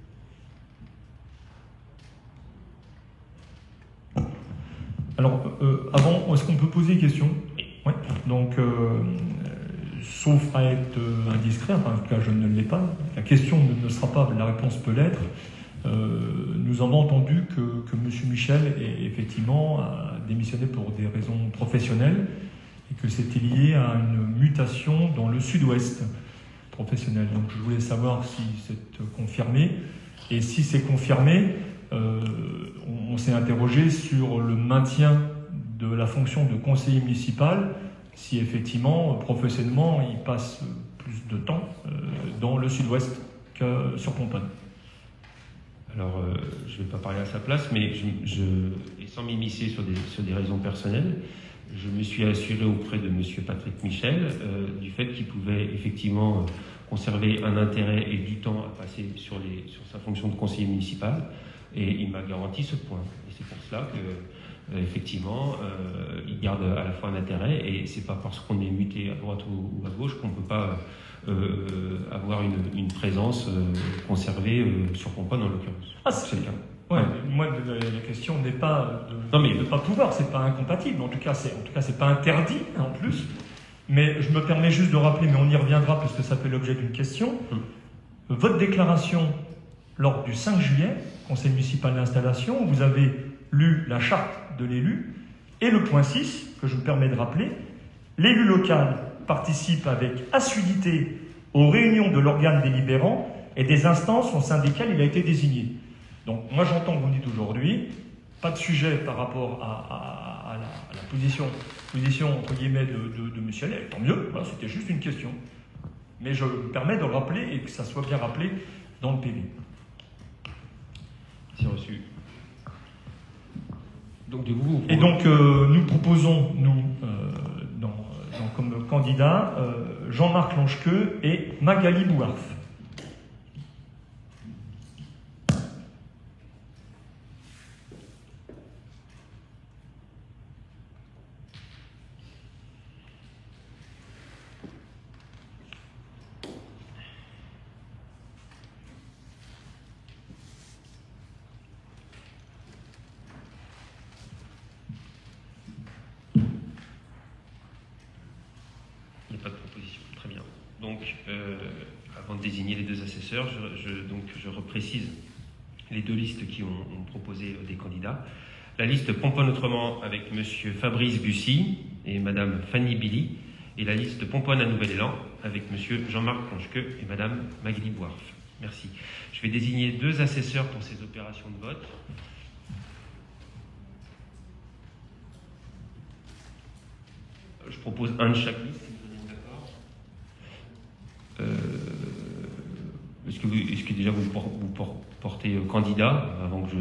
Alors, euh, avant, est-ce qu'on peut poser une question? Oui. Ouais. Donc, euh, sauf à être euh, indiscret, enfin, en tout cas, je ne l'ai pas. La question ne, ne sera pas, la réponse peut l'être. Euh, nous avons entendu que, que M. Michel est, effectivement a démissionné pour des raisons professionnelles et que c'était lié à une mutation dans le sud-ouest professionnel. Donc, je voulais savoir si c'est confirmé. Et si c'est confirmé, euh, on, on s'est interrogé sur le maintien de la fonction de conseiller municipal, si effectivement, professionnellement, il passe plus de temps euh, dans le sud-ouest que sur Pomponne. Alors, euh, je ne vais pas parler à sa place, mais je, je, et sans m'immiscer sur des, sur des raisons personnelles, je me suis assuré auprès de M. Patrick Michel euh, du fait qu'il pouvait effectivement euh, conserver un intérêt et du temps à passer sur, les, sur sa fonction de conseiller municipal, et il m'a garanti ce point. Et c'est pour cela que Euh, effectivement, euh, il garde à la fois un intérêt, et c'est pas parce qu'on est muté à droite ou, ou à gauche qu'on peut pas euh, avoir une, une présence euh, conservée euh, sur Pomponne en l'occurrence. Ah, c'est le cas. Ouais, ouais. Moi, la, la question n'est pas de non, mais... ne pas pouvoir, c'est pas incompatible. En tout cas, c'est en tout cas c'est pas interdit en plus. Mais je me permets juste de rappeler, mais on y reviendra parce que ça fait l'objet d'une question. Hum. Votre déclaration lors du cinq juillet, Conseil municipal d'installation, vous avez lu la charte de l'élu et le point six, que je me permets de rappeler, l'élu local participe avec assiduité aux réunions de l'organe délibérant et des instances au sein desquelles il a été désigné. Donc moi j'entends que vous me dites aujourd'hui, pas de sujet par rapport à, à, à, la, à la position, position entre guillemets de, de, de M. Allais, tant mieux, voilà, c'était juste une question. Mais je me permets de le rappeler et que ça soit bien rappelé dans le P V. C'est reçu. Donc, de vous, et donc, euh, nous proposons, nous, euh, dans, dans, comme candidat, euh, Jean-Marc Longequeux et Magali Bouarf. Donc, euh, avant de désigner les deux assesseurs, je, je, donc, je reprécise les deux listes qui ont, ont proposé des candidats. La liste Pomponne autrement avec M. Fabrice Bussy et Mme Fanny Billy, et la liste Pomponne à Nouvel-Élan avec M. Jean-Marc Longequeux et Mme Magali Bouarf. Merci. Je vais désigner deux assesseurs pour ces opérations de vote. Je propose un de chaque liste. Euh, est-ce que, vous, est-ce que déjà vous, vous portez candidat avant que je...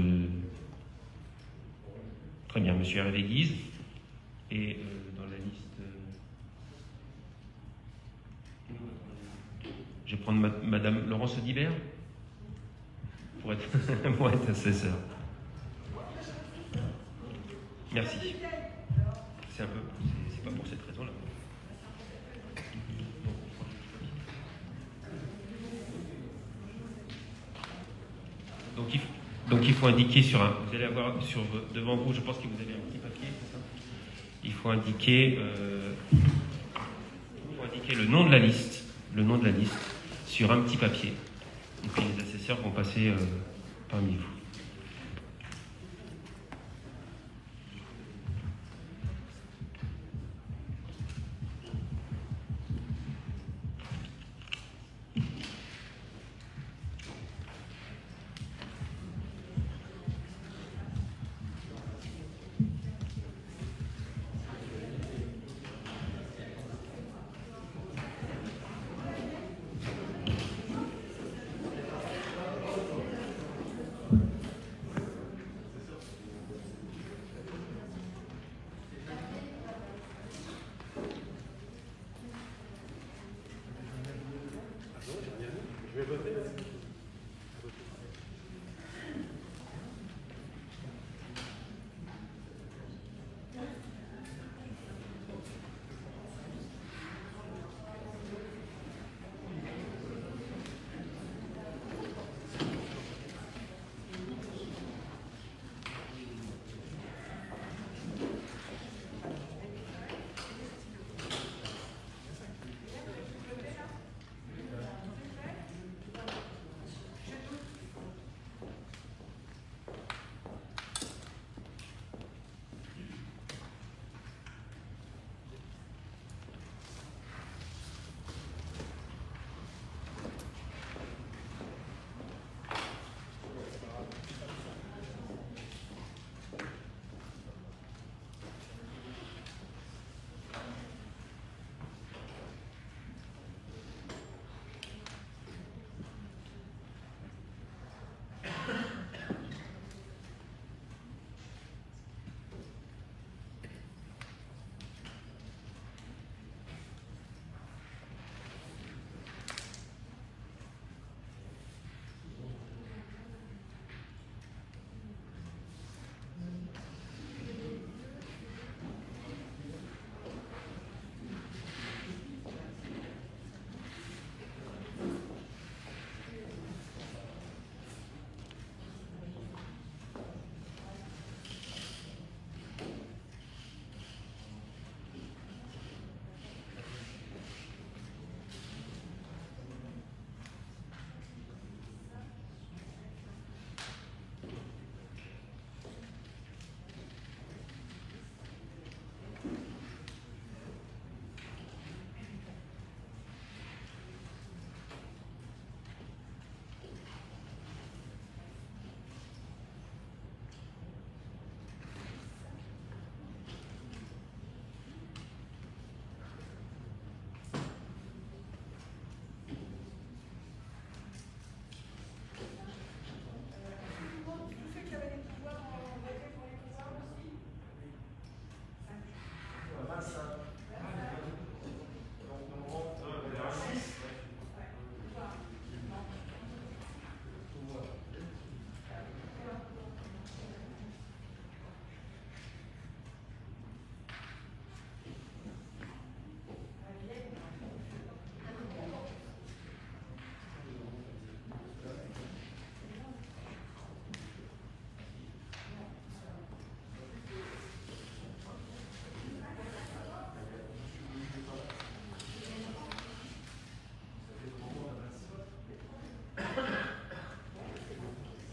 Très bien, M. Hervé Guise. Et euh, dans la liste... Euh... Je vais prendre ma, Mme Laurence Audibert pour être, pour être assesseur. Merci. C'est un peu... C'est, c'est pas pour cette raison-là. Donc il, donc il faut indiquer sur un... Vous allez avoir sur, devant vous, je pense que vous avez un petit papier, c'est ça ? Il faut indiquer, euh, il faut indiquer le nom de la liste, le nom de la liste, sur un petit papier. Et puis les assesseurs vont passer euh, parmi vous.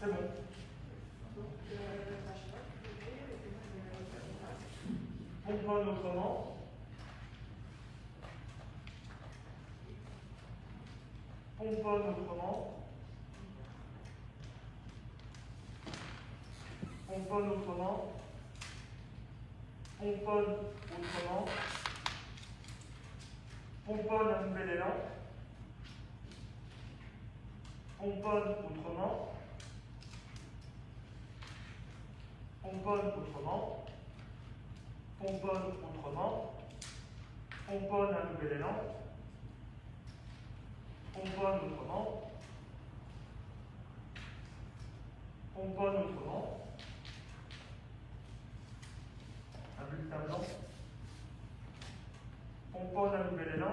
bon. Pomponne autrement. Pomponne autrement. Pomponne autrement. Pomponne autrement. Pomponne un nouvel élan. Pomponne autrement. Pomponne autrement. Pomponne autrement. Pomponne un nouvel élan. Pomponne autrement. Pomponne autrement. Un bulletin blanc. Pomponne un nouvel élan.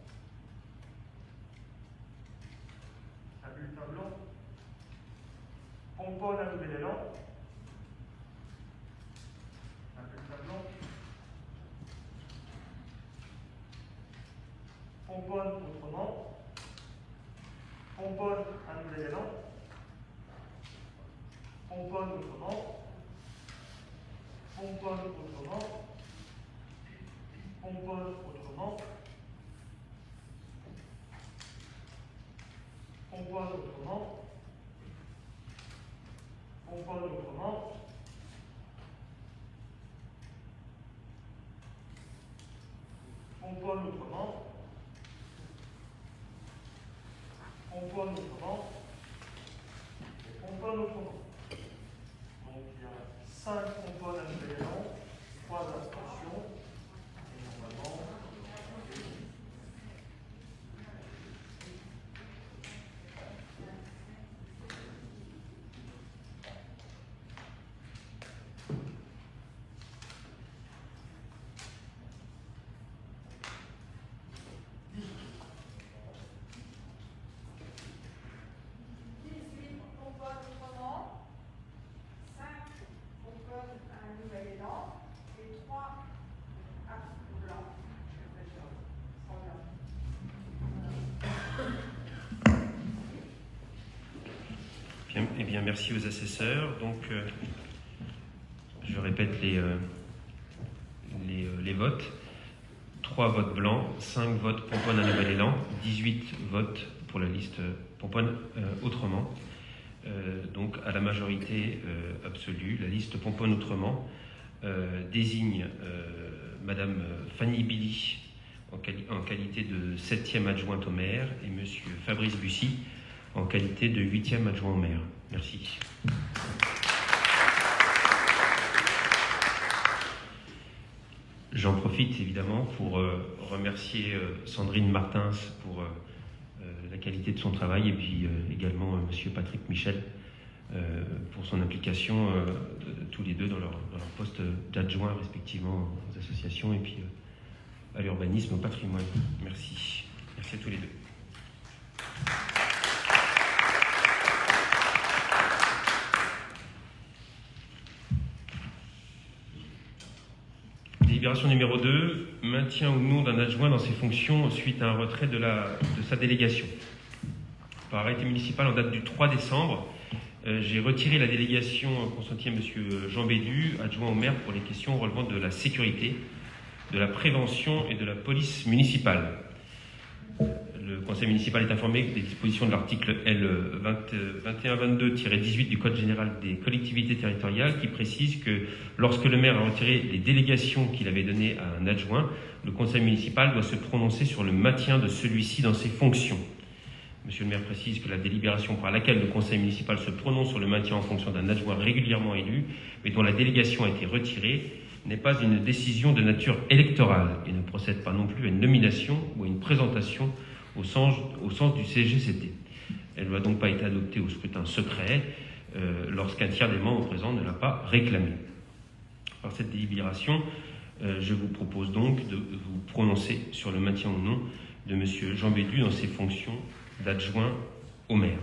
Un bulletin blanc. Pomponne un nouvel élan. Un bulletin blanc. Pomponne autrement. Pomponne un nouvel élan. Pomponne autrement. Pomponne autrement. Pomponne autrement. Pomponne autrement. Pomponne autrement. Pomponne autrement. Pomponne autrement. Et pomponne autrement. Donc il y a cinq pomponnes à nouvel élan, trois abstentions, et normalement. Bien, eh bien, merci aux assesseurs. Donc, euh, je répète les, euh, les, euh, les votes. trois votes blancs, cinq votes Pomponne un nouvel élan, dix-huit votes pour la liste Pomponne euh, autrement. Euh, donc, à la majorité euh, absolue, la liste Pomponne autrement euh, désigne euh, Madame Fanny Billy en, quali en qualité de septième adjointe au maire et Monsieur Fabrice Bussy en qualité de huitième adjoint au maire. Merci. J'en profite évidemment pour euh, remercier euh, Sandrine Martins pour euh, euh, la qualité de son travail et puis euh, également euh, Monsieur Patrick Michel euh, pour son implication euh, de, de, tous les deux dans leur, dans leur poste d'adjoint respectivement aux associations et puis euh, à l'urbanisme, au patrimoine. Merci. Merci à tous les deux. Délibération numéro deux, maintien ou non d'un adjoint dans ses fonctions suite à un retrait de, la, de sa délégation. Par arrêté municipal en date du trois décembre, euh, j'ai retiré la délégation consentie à M. Jean Bédu, adjoint au maire pour les questions relevant de la sécurité, de la prévention et de la police municipale. Le conseil municipal est informé des dispositions de l'article L vingt et un vingt-deux dix-huit du Code général des collectivités territoriales qui précise que lorsque le maire a retiré les délégations qu'il avait données à un adjoint, le conseil municipal doit se prononcer sur le maintien de celui-ci dans ses fonctions. Monsieur le maire précise que la délibération par laquelle le conseil municipal se prononce sur le maintien en fonction d'un adjoint régulièrement élu, mais dont la délégation a été retirée, n'est pas une décision de nature électorale et ne procède pas non plus à une nomination ou à une présentation au sens, au sens du C G C T. Elle ne doit donc pas être adoptée au scrutin secret euh, lorsqu'un tiers des membres présents ne l'a pas réclamé. Par cette délibération, euh, je vous propose donc de vous prononcer sur le maintien ou non de M. Jean Bédu dans ses fonctions d'adjoint au maire.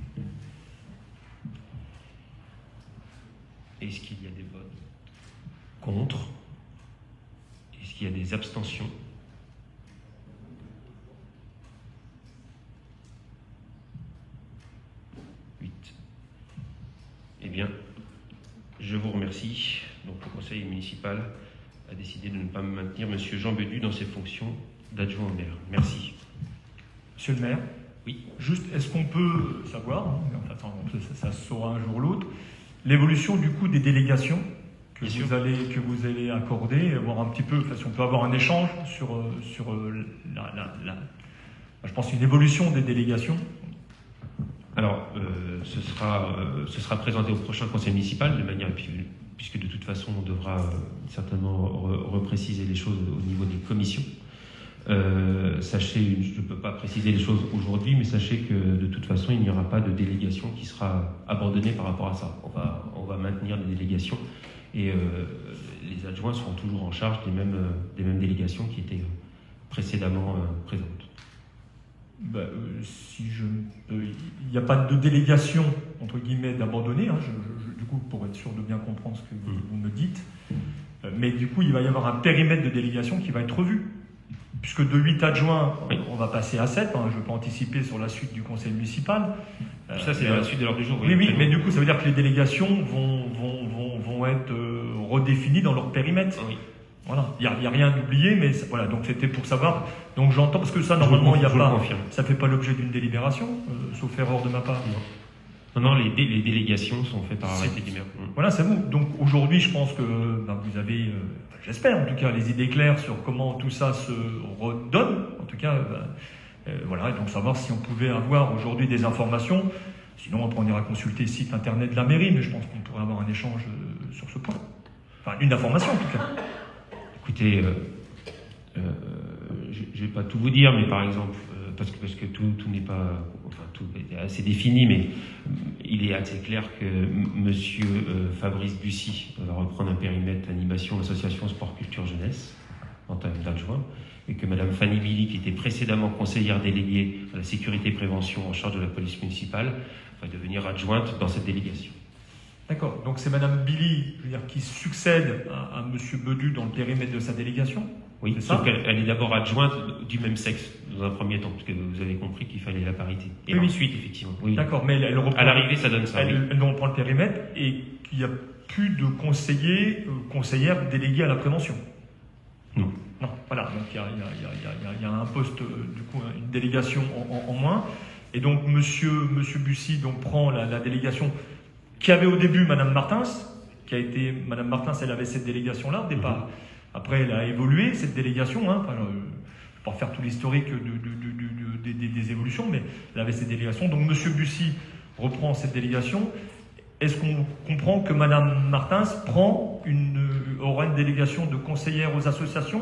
Est-ce qu'il y a des votes contre? Est-ce qu'il y a des abstentions? huit. je vous remercie. Donc, le conseil municipal a décidé de ne pas maintenir M. Jean Bedu dans ses fonctions d'adjoint au maire. Merci. Monsieur le maire? Oui. Juste, est-ce qu'on peut savoir, hein, enfin, ça, ça se saura un jour ou l'autre, l'évolution du coup des délégations que Bien vous, sûr. allez, que vous allez accorder, voir un petit peu, enfin, si on peut avoir un échange sur, euh, sur euh, la, la, la, je pense une évolution des délégations. Alors, euh, ce, sera, euh, ce sera présenté au prochain conseil municipal, de manière, puisque de toute façon, on devra euh, certainement re, repréciser les choses au niveau des commissions. Euh, sachez, je ne peux pas préciser les choses aujourd'hui, mais sachez que de toute façon, il n'y aura pas de délégation qui sera abandonnée par rapport à ça. On va, on va maintenir des délégations et euh, les adjoints seront toujours en charge des mêmes, des mêmes délégations qui étaient précédemment euh, présentes. Bah, euh, si je, il euh, n'y a pas de délégation entre guillemets d'abandonner, hein, je, je, du coup pour être sûr de bien comprendre ce que vous, mmh. vous me dites, euh, mais du coup il va y avoir un périmètre de délégation qui va être revu, puisque de huit adjoints oui. on va passer à sept, hein, je peux anticiper sur la suite du conseil municipal. Euh, ça c'est dans la suite de l'ordre du jour. Oui, oui, oui mais du coup ça veut dire que les délégations vont, vont, vont, vont être euh, redéfinies dans leur périmètre. Oui. Voilà, il n'y a, a rien d'oublié, mais ça, voilà, donc c'était pour savoir. Donc j'entends, parce que ça, normalement, il n'y a pas. Ça ne fait pas l'objet d'une délibération, euh, sauf erreur de ma part. Non, non, les, dé, les délégations sont faites par arrêté du maire. Voilà, c'est vous. Donc aujourd'hui, je pense que ben, vous avez, euh, j'espère en tout cas, les idées claires sur comment tout ça se redonne. En tout cas, ben, euh, voilà, et donc savoir si on pouvait avoir aujourd'hui des informations. Sinon, après, on ira consulter le site internet de la mairie, mais je pense qu'on pourrait avoir un échange euh, sur ce point. Enfin, une information en tout cas. Écoutez, euh, euh, je ne vais pas tout vous dire, mais par exemple, euh, parce que, parce que tout, tout n'est pas, enfin tout est assez défini, mais euh, il est assez clair que M. Euh, Fabrice Bussy va reprendre un périmètre animation, association, sport, culture, jeunesse, en tant qu'adjoint, et que Mme Fanny Billy, qui était précédemment conseillère déléguée à la sécurité et prévention en charge de la police municipale, va devenir adjointe dans cette délégation. D'accord, donc c'est Mme Billy, je veux dire, qui succède à, à M. Bedu dans le périmètre de sa délégation? Oui, sauf qu'elle elle est d'abord adjointe du même sexe, dans un premier temps, parce que vous avez compris qu'il fallait la parité. Et oui, ensuite, effectivement. Oui. D'accord, mais elle, elle reprend... À l'arrivée, ça donne ça. Elle, oui. elle reprend le périmètre et qu'il n'y a plus de conseillers, euh, conseillères délégués à la prévention? Non. Non, voilà, donc il y a, il y a, il y a, il y a, il y a un poste, euh, du coup, une délégation en, en, en moins. Et donc, M. Monsieur, monsieur Bussy donc, prend la, la délégation qui avait au début Mme Martins, qui a été, Mme Martins, elle avait cette délégation-là au départ. Mm-hmm. Après, elle a évolué, cette délégation. Hein, enfin, je ne vais pas faire tout l'historique de, de, de, de, de, des, des évolutions, mais elle avait cette délégation. Donc, M. Bussy reprend cette délégation. Est-ce qu'on comprend que Mme Martins prend une, aura une délégation de conseillère aux associations?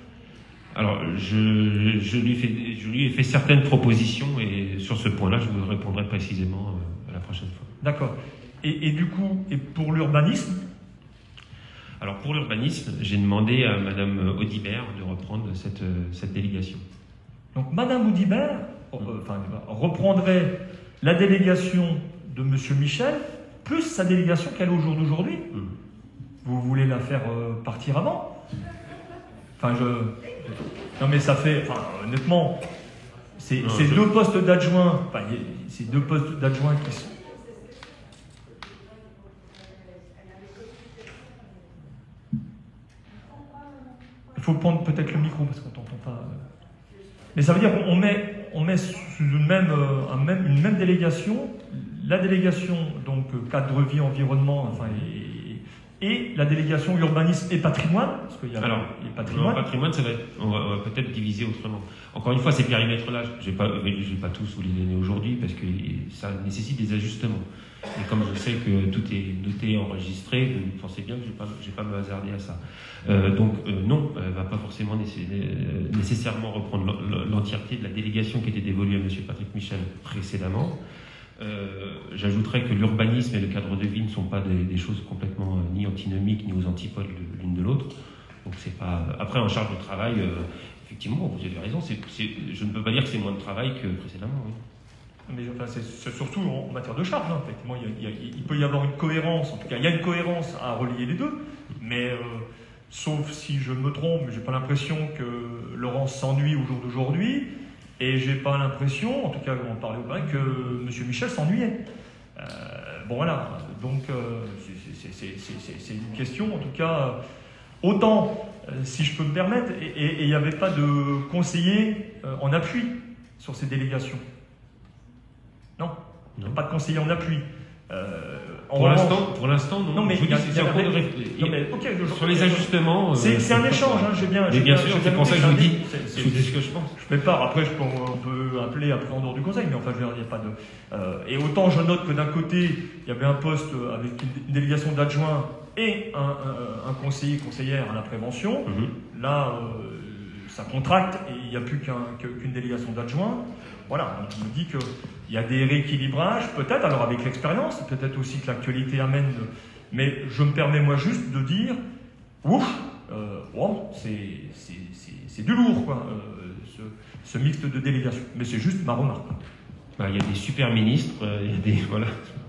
Alors, je, je, lui fais, je lui ai fait certaines propositions et sur ce point-là, je vous répondrai précisément à la prochaine fois. D'accord. Et, et du coup, et pour l'urbanisme? Alors pour l'urbanisme, j'ai demandé à Mme Audibert de reprendre cette, cette délégation. Donc Mme Audibert euh, enfin, reprendrait la délégation de M. Michel, plus sa délégation qu'elle a au jour d'aujourd'hui. Mmh. Vous voulez la faire euh, partir avant? Enfin, je... Non mais ça fait... Enfin, honnêtement, c'est je... deux postes d'adjoints, enfin, c'est deux postes d'adjoints qui sont... Il faut prendre peut-être le micro parce qu'on t'entend pas. Mais ça veut dire qu'on met, on met sous une même, un même, une même délégation, la délégation donc cadre vie, environnement, enfin, et, et la délégation urbanisme et patrimoine, parce qu'il y a Alors, les patrimoines. Le patrimoine, ça va être, on va, va peut-être diviser autrement. Encore une fois, ces périmètres-là, je ne vais pas, pas tous vous les donner aujourd'hui parce que ça nécessite des ajustements. Et comme je sais que tout est noté, enregistré, vous pensez bien que je ne vais, vais pas me hasarder à ça. Euh, donc euh, non, elle ne va pas forcément nécessairement reprendre l'entièreté de la délégation qui était dévolue à M. Patrick Michel précédemment. Euh, J'ajouterais que l'urbanisme et le cadre de vie ne sont pas des, des choses complètement euh, ni antinomiques ni aux antipodes l'une de l'autre. Donc c'est pas. Après, en charge de travail, euh, effectivement, vous avez raison. C'est, c'est, je ne peux pas dire que c'est moins de travail que précédemment. Oui. Mais enfin, c'est surtout en matière de charge. Hein. Effectivement, il, y a, il, y a, il peut y avoir une cohérence. En tout cas, il y a une cohérence à relier les deux. Mais euh, sauf si je me trompe, j'ai pas l'impression que Laurence s'ennuie au jour d'aujourd'hui. Et j'ai pas l'impression, en tout cas, on parlait au bain, que M. Michel s'ennuyait. Euh, bon voilà. Donc, euh, c'est une question, en tout cas, autant, euh, si je peux me permettre, et il n'y avait pas de conseiller euh, en appui sur ces délégations. Non, non. Pas de conseiller en appui. Euh, pour l'instant, pour l'instant, non. Non, mais il y a, y a, cours de réflexion. Okay, sur les ajustements. C'est euh, un échange, hein, j'ai bien. Mais bien, bien sûr, c'est pour ça que je vous dis. Je vous dis ce que je pense. Je ne fais pas. Après, je peux, on peut appeler après en dehors du conseil, mais enfin, il n'y a pas de. Euh, et autant je note que d'un côté, il y avait un poste avec une délégation d'adjoints et un, un, un conseiller, conseillère à la prévention. Mm-hmm. Là, euh, ça contracte et il n'y a plus qu'un, qu'une délégation d'adjoints. Voilà, donc je me dis qu'il y a des rééquilibrages, peut-être, alors avec l'expérience, peut-être aussi que l'actualité amène, mais je me permets moi juste de dire, ouf, euh, oh, c'est du lourd, quoi, euh, ce, ce mixte de délégations. Mais c'est juste ma remarque. Bah, il y a des super ministres, euh, il y a des... Voilà.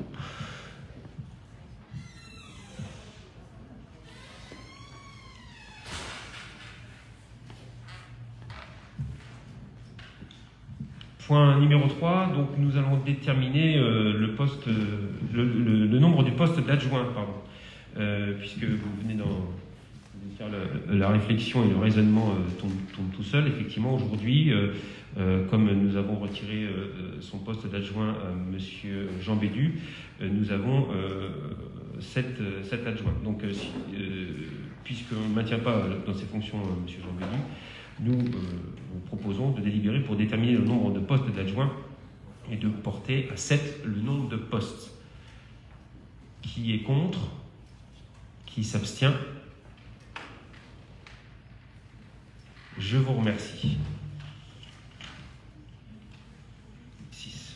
Point numéro trois, donc nous allons déterminer euh, le, poste, euh, le, le, le nombre du poste d'adjoint, pardon, euh, puisque vous venez d'en faire la, la réflexion et le raisonnement euh, tombent tombe tout seul. Effectivement, aujourd'hui, euh, euh, comme nous avons retiré euh, son poste d'adjoint à Monsieur Jean Bédu, euh, nous avons euh, sept, sept adjoints. Donc, euh, si, euh, puisqu'on ne maintient pas dans ses fonctions euh, Monsieur Jean Bédu, nous euh, vous proposons de délibérer pour déterminer le nombre de postes d'adjoints et de porter à sept le nombre de postes. Qui est contre? Qui s'abstient? Je vous remercie. six.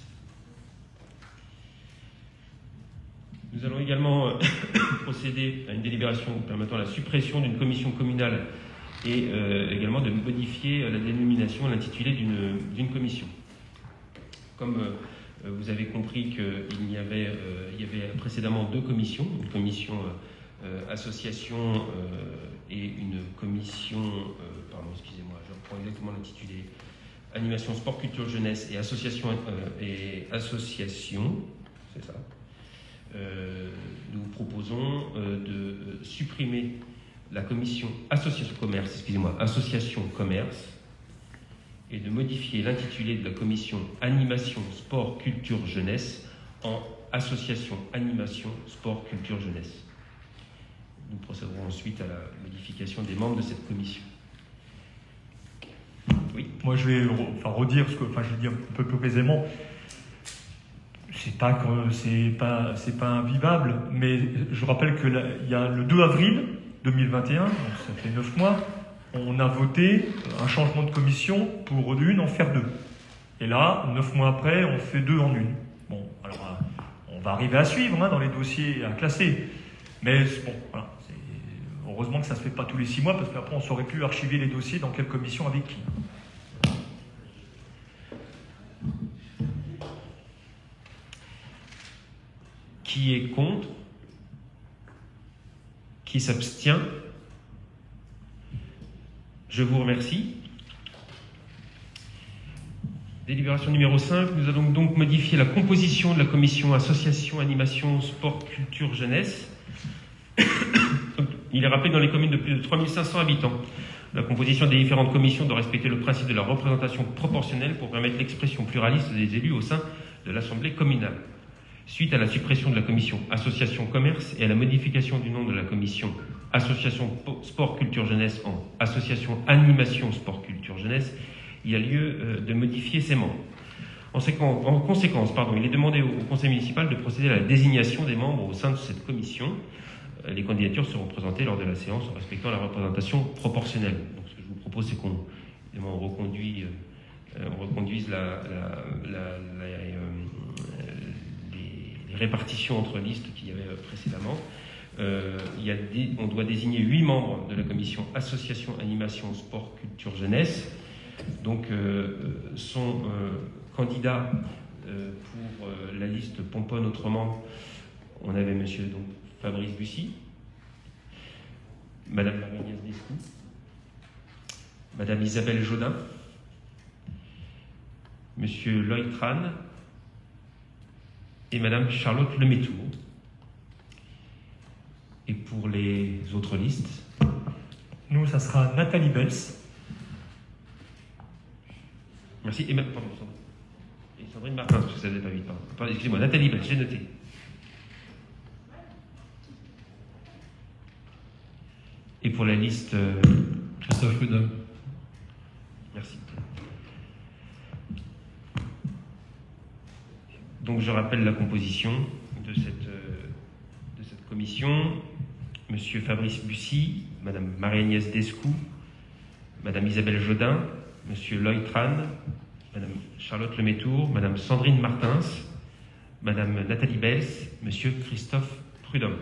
Nous allons également procéder à une délibération permettant la suppression d'une commission communale et euh, également de modifier la dénomination, l'intitulé d'une commission. Comme euh, vous avez compris qu'il y avait, euh, il y avait précédemment deux commissions, une commission euh, association euh, et une commission, euh, pardon, excusez-moi, je reprends exactement l'intitulé, animation, sport, culture, jeunesse et association, euh, et association, c'est ça. Euh, nous proposons euh, de supprimer la commission association commerce, excusez-moi, association commerce, et de modifier l'intitulé de la commission animation, sport, culture, jeunesse en association animation, sport, culture, jeunesse. Nous procéderons ensuite à la modification des membres de cette commission. Oui. Moi, je vais enfin, redire ce que, enfin, je vais dire un peu plus aisément. C'est pas que c'est pas c'est pas invivable, mais je rappelle que là, il y a le deux avril deux mille vingt et un, donc ça fait neuf mois, on a voté un changement de commission pour d'une en faire deux. Et là, neuf mois après, on fait deux en une. Bon, alors on va arriver à suivre hein, dans les dossiers à classer. Mais bon, voilà. Heureusement que ça ne se fait pas tous les six mois, parce qu'après on saurait plus archiver les dossiers dans quelle commission avec qui. Qui est contre? Qui s'abstient? Je vous remercie. Délibération numéro cinq, nous allons donc modifier la composition de la commission association, animation, sport, culture, jeunesse. Il est rappelé dans les communes de plus de trois mille cinq cents habitants. La composition des différentes commissions doit respecter le principe de la représentation proportionnelle pour permettre l'expression pluraliste des élus au sein de l'Assemblée communale. Suite à la suppression de la commission association commerce et à la modification du nom de la commission association sport culture jeunesse en association animation sport culture jeunesse, il y a lieu de modifier ses membres. En, séquence, en conséquence, pardon, il est demandé au, au conseil municipal de procéder à la désignation des membres au sein de cette commission. Les candidatures seront présentées lors de la séance en respectant la représentation proportionnelle. Donc ce que je vous propose, c'est qu'on on reconduit, euh, on reconduise la, la, la, la, euh, les, les répartitions entre listes qu'il y avait précédemment. Euh, il y a des, on doit désigner huit membres de la commission association, animation, sport, culture, jeunesse. Donc, euh, sont euh, candidats euh, pour euh, la liste Pomponne autrement. On avait monsieur donc, Fabrice Bussy, madame Marie-Agnès Descoux, madame Isabelle Jodin, monsieur Lloyd Tran et madame Charlotte Lemétour. Et pour les autres listes? Nous, ça sera Nathalie Bels. Merci. Et, ma... pardon, Sandrine. Et Sandrine Martin, parce que ça n'avait pas vite. Pardon, excusez-moi, Nathalie Bels, j'ai noté. Et pour la liste... Euh... Christophe Prudhomme. Merci. Donc je rappelle la composition de cette, euh, de cette commission. Monsieur Fabrice Bussy, Madame Marie-Agnès Descoux, Madame Isabelle Jodin, Monsieur Loïc Tran, Madame Charlotte Lemétour, Madame Sandrine Martins, Madame Nathalie Bels, Monsieur Christophe Prudhomme.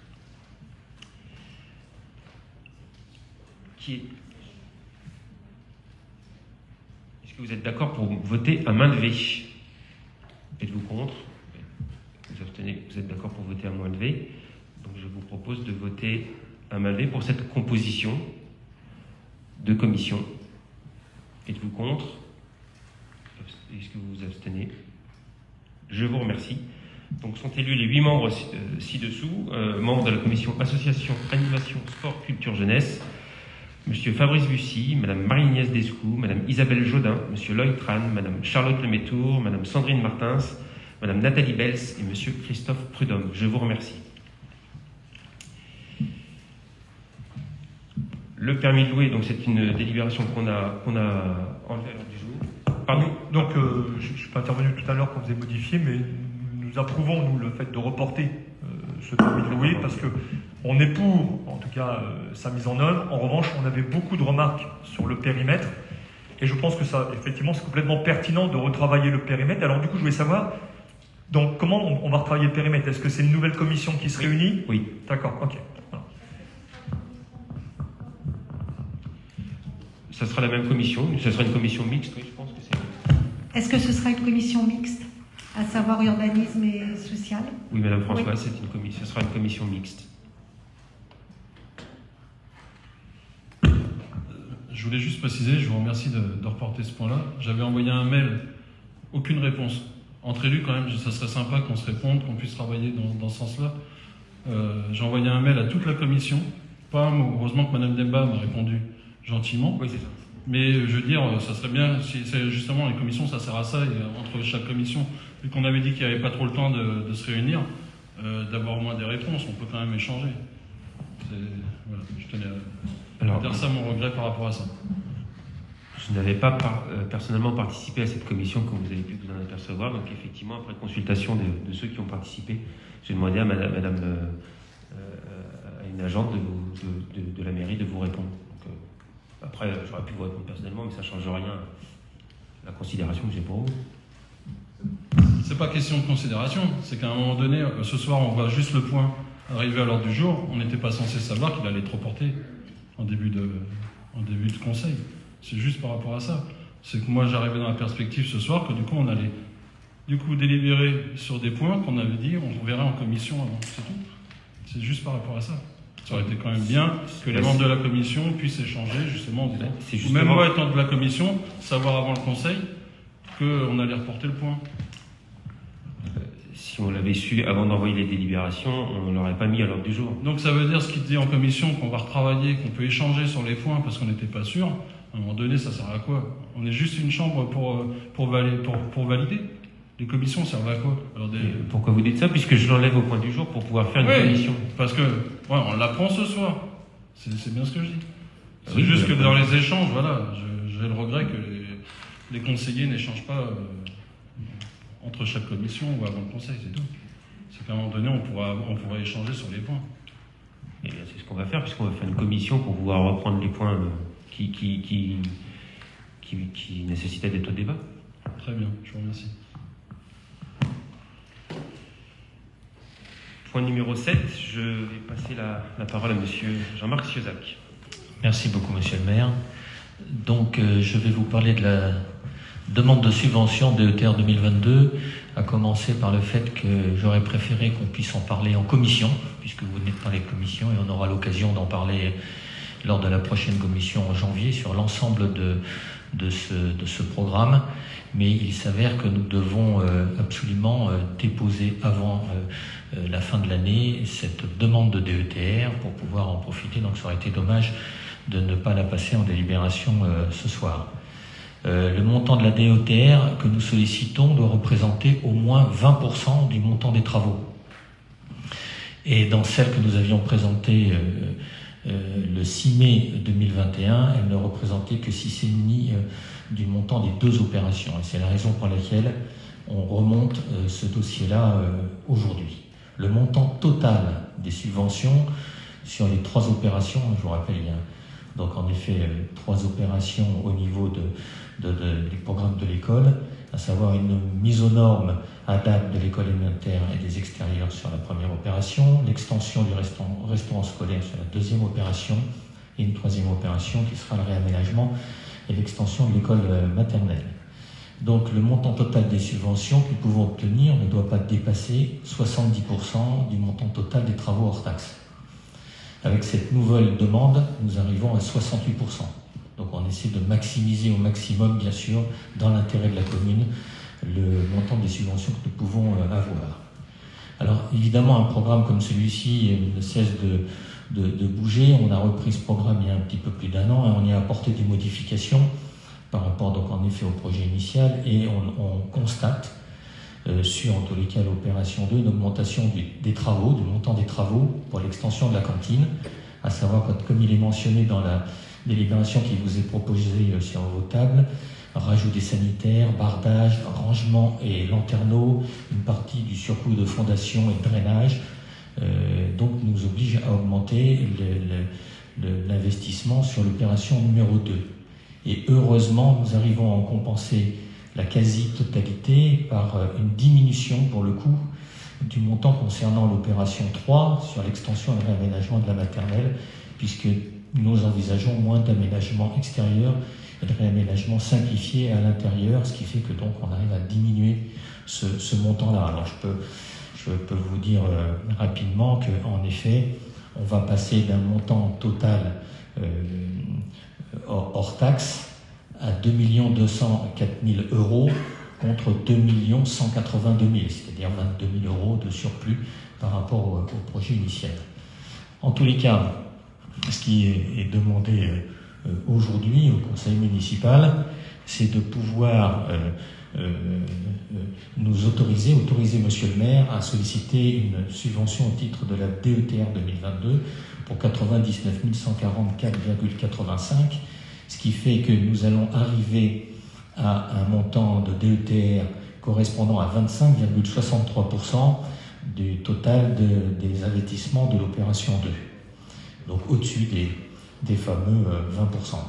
Qui est... Est-ce que vous êtes d'accord pour voter à main levée? Êtes-vous contre? Vous abstenez, vous êtes d'accord pour voter à main levée? Donc je vous propose de voter à main levée pour cette composition de commission. Êtes-vous contre? Est-ce que vous vous abstenez? Je vous remercie. Donc sont élus les huit membres euh, ci-dessous, euh, membres de la commission Association, Animation, Sport, Culture, Jeunesse. Monsieur Fabrice Bussy, Madame Marie-Agnès Descoux, Madame Isabelle Jodin, Monsieur Loïc Tran, Madame Charlotte Lemétour, Madame Sandrine Martins, Madame Nathalie Bels et Monsieur Christophe Prudhomme. Je vous remercie. Le permis de louer, donc c'est une délibération qu'on a, qu'on a enlevée à l'ordre du jour. Pardon. Donc, euh, je ne suis pas intervenu tout à l'heure quand vous avez modifié, mais nous approuvons, nous, le fait de reporter euh, ce permis de louer, parce qu'on est pour, en tout cas, euh, sa mise en œuvre. En revanche, on avait beaucoup de remarques sur le périmètre, et je pense que ça, effectivement, c'est complètement pertinent de retravailler le périmètre. Alors, du coup, je voulais savoir, donc, comment on, on va retravailler le périmètre? Est-ce que c'est une nouvelle commission qui se réunit? Oui. D'accord, ok. Voilà. Ça sera la même commission, ça sera une commission mixte, oui, je pense que c'est... Est-ce que ce sera une commission mixte, à savoir urbanisme et social? Oui, Madame Françoise, oui. c'est une commission, ce sera une commission mixte. Je voulais juste préciser, je vous remercie de, de reporter ce point-là. J'avais envoyé un mail, aucune réponse. Entre élus, quand même, ça serait sympa qu'on se réponde, qu'on puisse travailler dans, dans ce sens-là. Euh, J'ai envoyé un mail à toute la commission. Pas un mot. Heureusement que Madame Demba m'a répondu gentiment. Oui, c'est ça. Mais je veux dire, ça serait bien, si c'est justement les commissions, ça sert à ça, et entre chaque commission, vu qu'on avait dit qu'il n'y avait pas trop le temps de, de se réunir, euh, d'avoir au moins des réponses, on peut quand même échanger. Voilà, je tenais à Alors, dire ça, mon regret par rapport à ça. Je n'avais pas par, euh, personnellement participé à cette commission, comme vous avez pu vous en apercevoir, donc effectivement, après consultation de, de ceux qui ont participé, j'ai demandé à Madame, madame euh, euh, à une agente de, vous, de, de, de la mairie de vous répondre. Donc, euh, après, j'aurais pu vous répondre personnellement, mais ça ne change rien à la considération que j'ai pour vous. C'est pas question de considération, c'est qu'à un moment donné, ce soir, on voit juste le point arriver à l'ordre du jour, on n'était pas censé savoir qu'il allait être reporté en début de, en début de conseil. C'est juste par rapport à ça. C'est que moi, j'arrivais dans la perspective ce soir que du coup, on allait du coup délibérer sur des points qu'on avait dit, on verrait en commission avant, c'est tout. C'est juste par rapport à ça. Ça aurait été quand même bien que les membres de la commission puissent échanger justement en disant, justement... même moi étant de la commission, savoir avant le conseil qu'on allait reporter le point. Si on l'avait su avant d'envoyer les délibérations, on ne l'aurait pas mis à l'ordre du jour. Donc ça veut dire ce qu'il dit en commission, qu'on va retravailler, qu'on peut échanger sur les points parce qu'on n'était pas sûr. À un moment donné, ça sert à quoi? On est juste une chambre pour, pour, valider, pour, pour valider. Les commissions servent à quoi? Alors des... Pourquoi vous dites ça? Puisque je l'enlève au point du jour pour pouvoir faire une oui, commission. Parce que, ouais, on l'apprend ce soir. C'est bien ce que je dis. C'est oui, juste que dans les échanges, voilà, j'ai le regret que les, les conseillers n'échangent pas euh, entre chaque commission ou avant le conseil, c'est tout. C'est qu'à un moment donné, on pourra, on pourra échanger sur les points. Eh bien, c'est ce qu'on va faire, puisqu'on va faire une commission pour pouvoir reprendre les points qui, qui, qui, qui, qui nécessitaient d'être au débat. Très bien, je vous remercie. Point numéro sept, je vais passer la, la parole à monsieur Jean-Marc Ciozac. Merci beaucoup, monsieur le maire. Donc, euh, je vais vous parler de la demande de subvention D E T R deux mille vingt-deux, à commencer par le fait que j'aurais préféré qu'on puisse en parler en commission, puisque vous venez de parler de commission, et on aura l'occasion d'en parler lors de la prochaine commission en janvier sur l'ensemble de, de ce, de ce programme, mais il s'avère que nous devons euh, absolument euh, déposer avant euh, euh, la fin de l'année cette demande de D E T R pour pouvoir en profiter, donc ça aurait été dommage de ne pas la passer en délibération euh, ce soir. Euh, le montant de la D E T R que nous sollicitons doit représenter au moins vingt pour cent du montant des travaux. Et dans celle que nous avions présentée euh, euh, le six mai deux mille vingt et un, elle ne représentait que six virgule cinq pour cent euh, du montant des deux opérations. Et c'est la raison pour laquelle on remonte euh, ce dossier-là euh, aujourd'hui. Le montant total des subventions sur les trois opérations, je vous rappelle, il y a donc en effet euh, trois opérations au niveau de, de, de, du programme de l'école, à savoir une mise aux normes adapte de l'école élémentaire et des extérieurs sur la première opération, l'extension du restaurant, restaurant scolaire sur la deuxième opération, et une troisième opération qui sera le réaménagement et l'extension de l'école maternelle. Donc le montant total des subventions que nous pouvons obtenir ne doit pas dépasser soixante-dix pour cent du montant total des travaux hors taxes. Avec cette nouvelle demande, nous arrivons à soixante-huit pour cent. Donc on essaie de maximiser au maximum, bien sûr, dans l'intérêt de la commune, le montant des subventions que nous pouvons avoir. Alors évidemment, un programme comme celui-ci ne cesse de, de, de bouger. On a repris ce programme il y a un petit peu plus d'un an et on y a apporté des modifications par rapport donc en effet au projet initial, et on, on constate euh, sur en tous les cas l'opération deux une augmentation du, des travaux, du montant des travaux pour l'extension de la cantine, à savoir comme il est mentionné dans la délibération qui vous est proposée euh, sur vos tables, rajout des sanitaires, bardage, rangement et lanterneaux, une partie du surcoût de fondation et de drainage, euh, donc nous oblige à augmenter l'investissement sur l'opération numéro deux. Et heureusement, nous arrivons à en compenser la quasi-totalité par une diminution, pour le coup, du montant concernant l'opération trois sur l'extension et le réaménagement de la maternelle, puisque nous envisageons moins d'aménagement extérieur et de réaménagement simplifié à l'intérieur, ce qui fait que donc on arrive à diminuer ce, ce montant-là. Alors je peux, je peux vous dire euh, rapidement qu'en effet, on va passer d'un montant total euh, hors, hors taxe à deux millions deux cent quatre mille euros contre deux millions cent quatre-vingt-deux mille, c'est-à-dire vingt-deux mille euros de surplus par rapport au, au projet initial. En tous les cas, ce qui est, est demandé euh, aujourd'hui au conseil municipal, c'est de pouvoir euh, euh, nous autoriser, autoriser monsieur le maire à solliciter une subvention au titre de la D E T R deux mille vingt-deux pour quatre-vingt-dix-neuf mille cent quarante-quatre virgule quatre-vingt-cinq, ce qui fait que nous allons arriver à un montant de D E T R correspondant à vingt-cinq virgule soixante-trois pour cent du total de, des investissements de l'opération deux. Donc au-dessus des, des fameux vingt pour cent.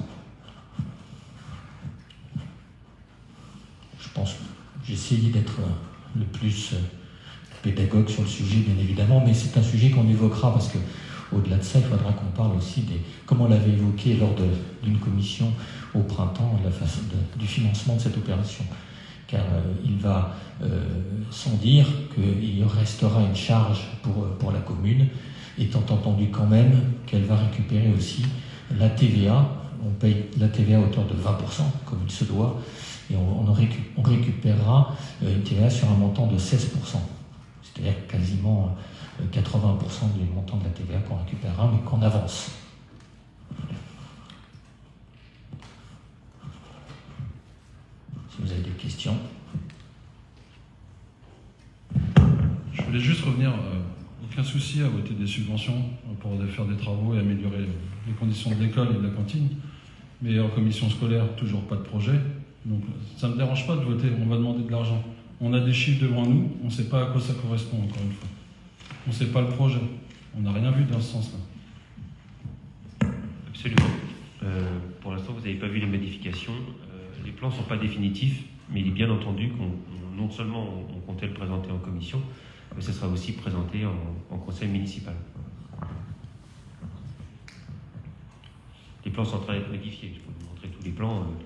Je pense que j'ai essayé d'être le plus pédagogue sur le sujet, bien évidemment, mais c'est un sujet qu'on évoquera parce que au-delà de ça, il faudra qu'on parle aussi des, comme on l'avait évoqué lors d'une commission au printemps, de la façon de, du financement de cette opération. Car euh, il va euh, sans dire qu'il restera une charge pour, pour la commune, étant entendu quand même qu'elle va récupérer aussi la T V A. On paye la T V A à hauteur de vingt pour cent, comme il se doit, et on, on, récup, on récupérera une T V A sur un montant de seize pour cent, c'est-à-dire quasiment quatre-vingts pour cent du montant de la T V A qu'on récupérera, mais qu'on avance. Si vous avez des questions. Je voulais juste revenir, euh, aucun souci à voter des subventions pour faire des travaux et améliorer les conditions de l'école et de la cantine, mais en commission scolaire, toujours pas de projet. Donc ça ne me dérange pas de voter, on va demander de l'argent. On a des chiffres devant nous, on ne sait pas à quoi ça correspond, encore une fois. On ne sait pas le projet. On n'a rien vu dans ce sens-là. Absolument. Euh, pour l'instant, vous n'avez pas vu les modifications. Euh, les plans ne sont pas définitifs, mais il est bien entendu qu'on non seulement on, on comptait le présenter en commission, mais ce sera aussi présenté en, en conseil municipal. Les plans sont en train d'être modifiés. Je peux vous montrer tous les plans. Euh,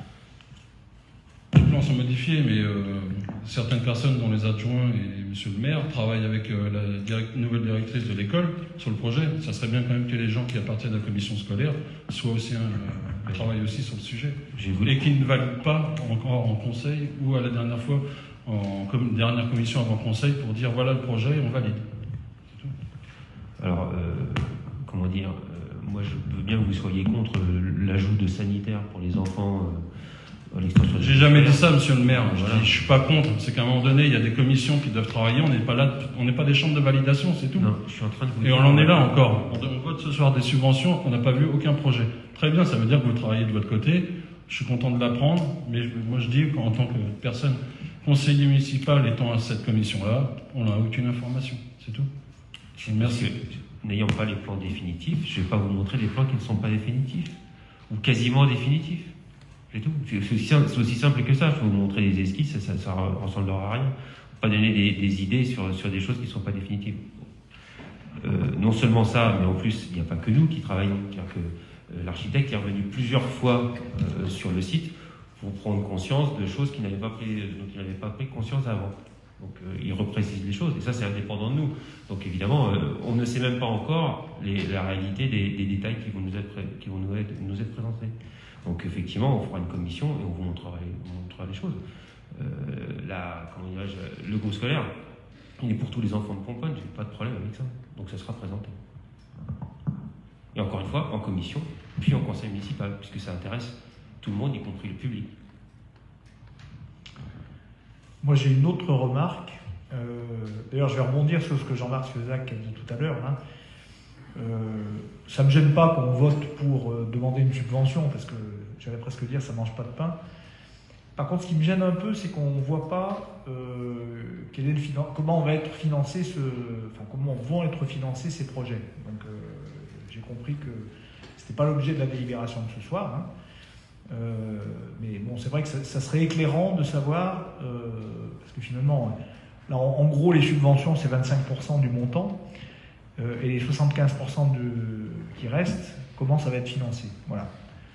Les plans sont modifiés, mais euh, certaines personnes, dont les adjoints et monsieur le maire, travaillent avec euh, la direct, nouvelle directrice de l'école sur le projet. Ça serait bien quand même que les gens qui appartiennent à la commission scolaire soient aussi un, oui. travaille aussi sur le sujet. Voulu... Et qui ne valide pas encore en conseil ou à la dernière fois en com dernière commission avant conseil pour dire voilà le projet et on valide. C'est tout. Alors, euh, comment dire, euh, moi je veux bien que vous soyez contre l'ajout de sanitaire pour les enfants. Euh, J'ai jamais dit ça, monsieur le maire. Voilà. Je dis, je suis pas contre. C'est qu'à un moment donné, il y a des commissions qui doivent travailler. On n'est pas là, on n'est pas des chambres de validation, c'est tout. Non, je suis en train de vous Et dire, on en est là encore. On, on vote ce soir des subventions. On n'a pas vu aucun projet. Très bien, ça veut dire que vous travaillez de votre côté. Je suis content de l'apprendre, mais je, moi je dis qu'en tant que personne conseiller municipal étant à cette commission-là, on n'a aucune information. C'est tout. Je vous remercie. N'ayant pas les plans définitifs, je ne vais pas vous montrer des plans qui ne sont pas définitifs ou quasiment définitifs. C'est tout. C'est aussi, aussi simple que ça. Je vais vous montrer des esquisses, ça ne ressemblera à rien. Pas donner des, des idées sur, sur des choses qui ne sont pas définitives. Euh, non seulement ça, mais en plus, il n'y a pas que nous qui travaillons. C'est-à-dire que euh, l'architecte est revenu plusieurs fois euh, sur le site pour prendre conscience de choses qu'il n'avait pas pris, dont il n'avait pas pris conscience avant. Donc euh, il reprécise les choses, et ça c'est indépendant de nous. Donc évidemment, euh, on ne sait même pas encore les, la réalité des, des détails qui vont nous être, qui vont nous être, nous être présentés. Donc effectivement, on fera une commission et on vous montrera les, on montrera les choses. Euh, la, comment dirais-je, le groupe scolaire, il est pour tous les enfants de Pomponne, j'ai pas de problème avec ça. Donc ça sera présenté. Et encore une fois, en commission, puis en conseil municipal, puisque ça intéresse tout le monde, y compris le public. Moi j'ai une autre remarque. Euh, D'ailleurs, je vais rebondir sur ce que Jean-Marc Fiozac a dit tout à l'heure. Hein. Euh, ça ne me gêne pas qu'on vote pour euh, demander une subvention, parce que j'allais presque dire ça ne mange pas de pain. Par contre, ce qui me gêne un peu, c'est qu'on ne voit pas euh, quel est le finan... comment on va être financé, ce... enfin, comment vont être financés ces projets. Donc, euh, j'ai compris que ce n'était pas l'objet de la délibération de ce soir. Hein. Euh, mais bon, c'est vrai que ça, ça serait éclairant de savoir, euh, parce que finalement, là, en, en gros, les subventions, c'est vingt-cinq pour cent du montant. Euh, et les soixante-quinze pour cent de, qui restent, comment ça va être financé. Voilà.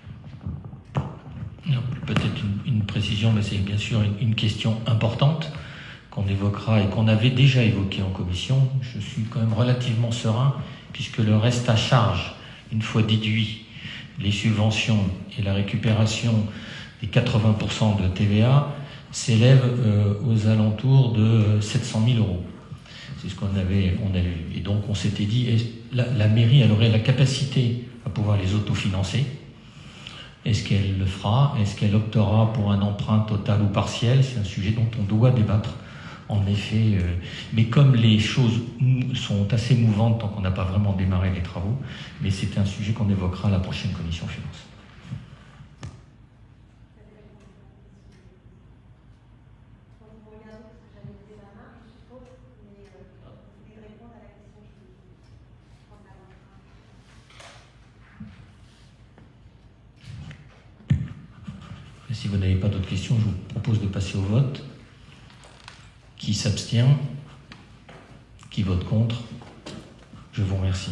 Peut-être une, une précision, mais c'est bien sûr une, une question importante qu'on évoquera et qu'on avait déjà évoquée en commission. Je suis quand même relativement serein, puisque le reste à charge, une fois déduit les subventions et la récupération des quatre-vingts pour cent de T V A, s'élève euh, aux alentours de sept cent mille euros. C'est ce qu'on avait, on avait, et donc on s'était dit, la, la mairie, elle aurait la capacité à pouvoir les autofinancer. Est-ce qu'elle le fera? Est-ce qu'elle optera pour un emprunt total ou partiel? C'est un sujet dont on doit débattre, en effet. Euh, mais comme les choses sont assez mouvantes tant qu'on n'a pas vraiment démarré les travaux, mais c'est un sujet qu'on évoquera à la prochaine commission finance. Si vous n'avez pas d'autres questions, je vous propose de passer au vote. Qui s'abstient? Qui vote contre? Je vous remercie.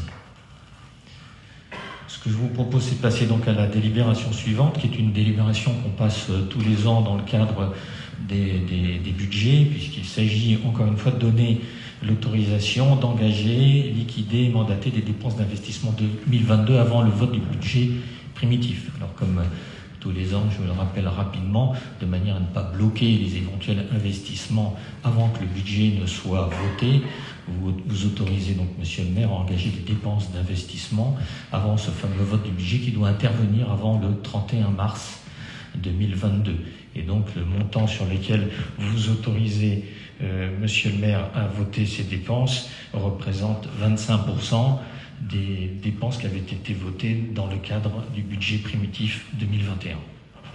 Ce que je vous propose, c'est de passer donc à la délibération suivante, qui est une délibération qu'on passe tous les ans dans le cadre des, des, des budgets, puisqu'il s'agit encore une fois de donner l'autorisation d'engager, liquider et mandater des dépenses d'investissement deux mille vingt-deux avant le vote du budget primitif. Alors comme tous les ans, je le rappelle rapidement, de manière à ne pas bloquer les éventuels investissements avant que le budget ne soit voté. Vous, vous autorisez donc, monsieur le maire, à engager des dépenses d'investissement avant ce fameux vote du budget qui doit intervenir avant le trente et un mars deux mille vingt-deux. Et donc, le montant sur lequel vous autorisez, euh, monsieur le maire, à voter ces dépenses représente vingt-cinq pour cent des dépenses qui avaient été votées dans le cadre du budget primitif deux mille vingt et un.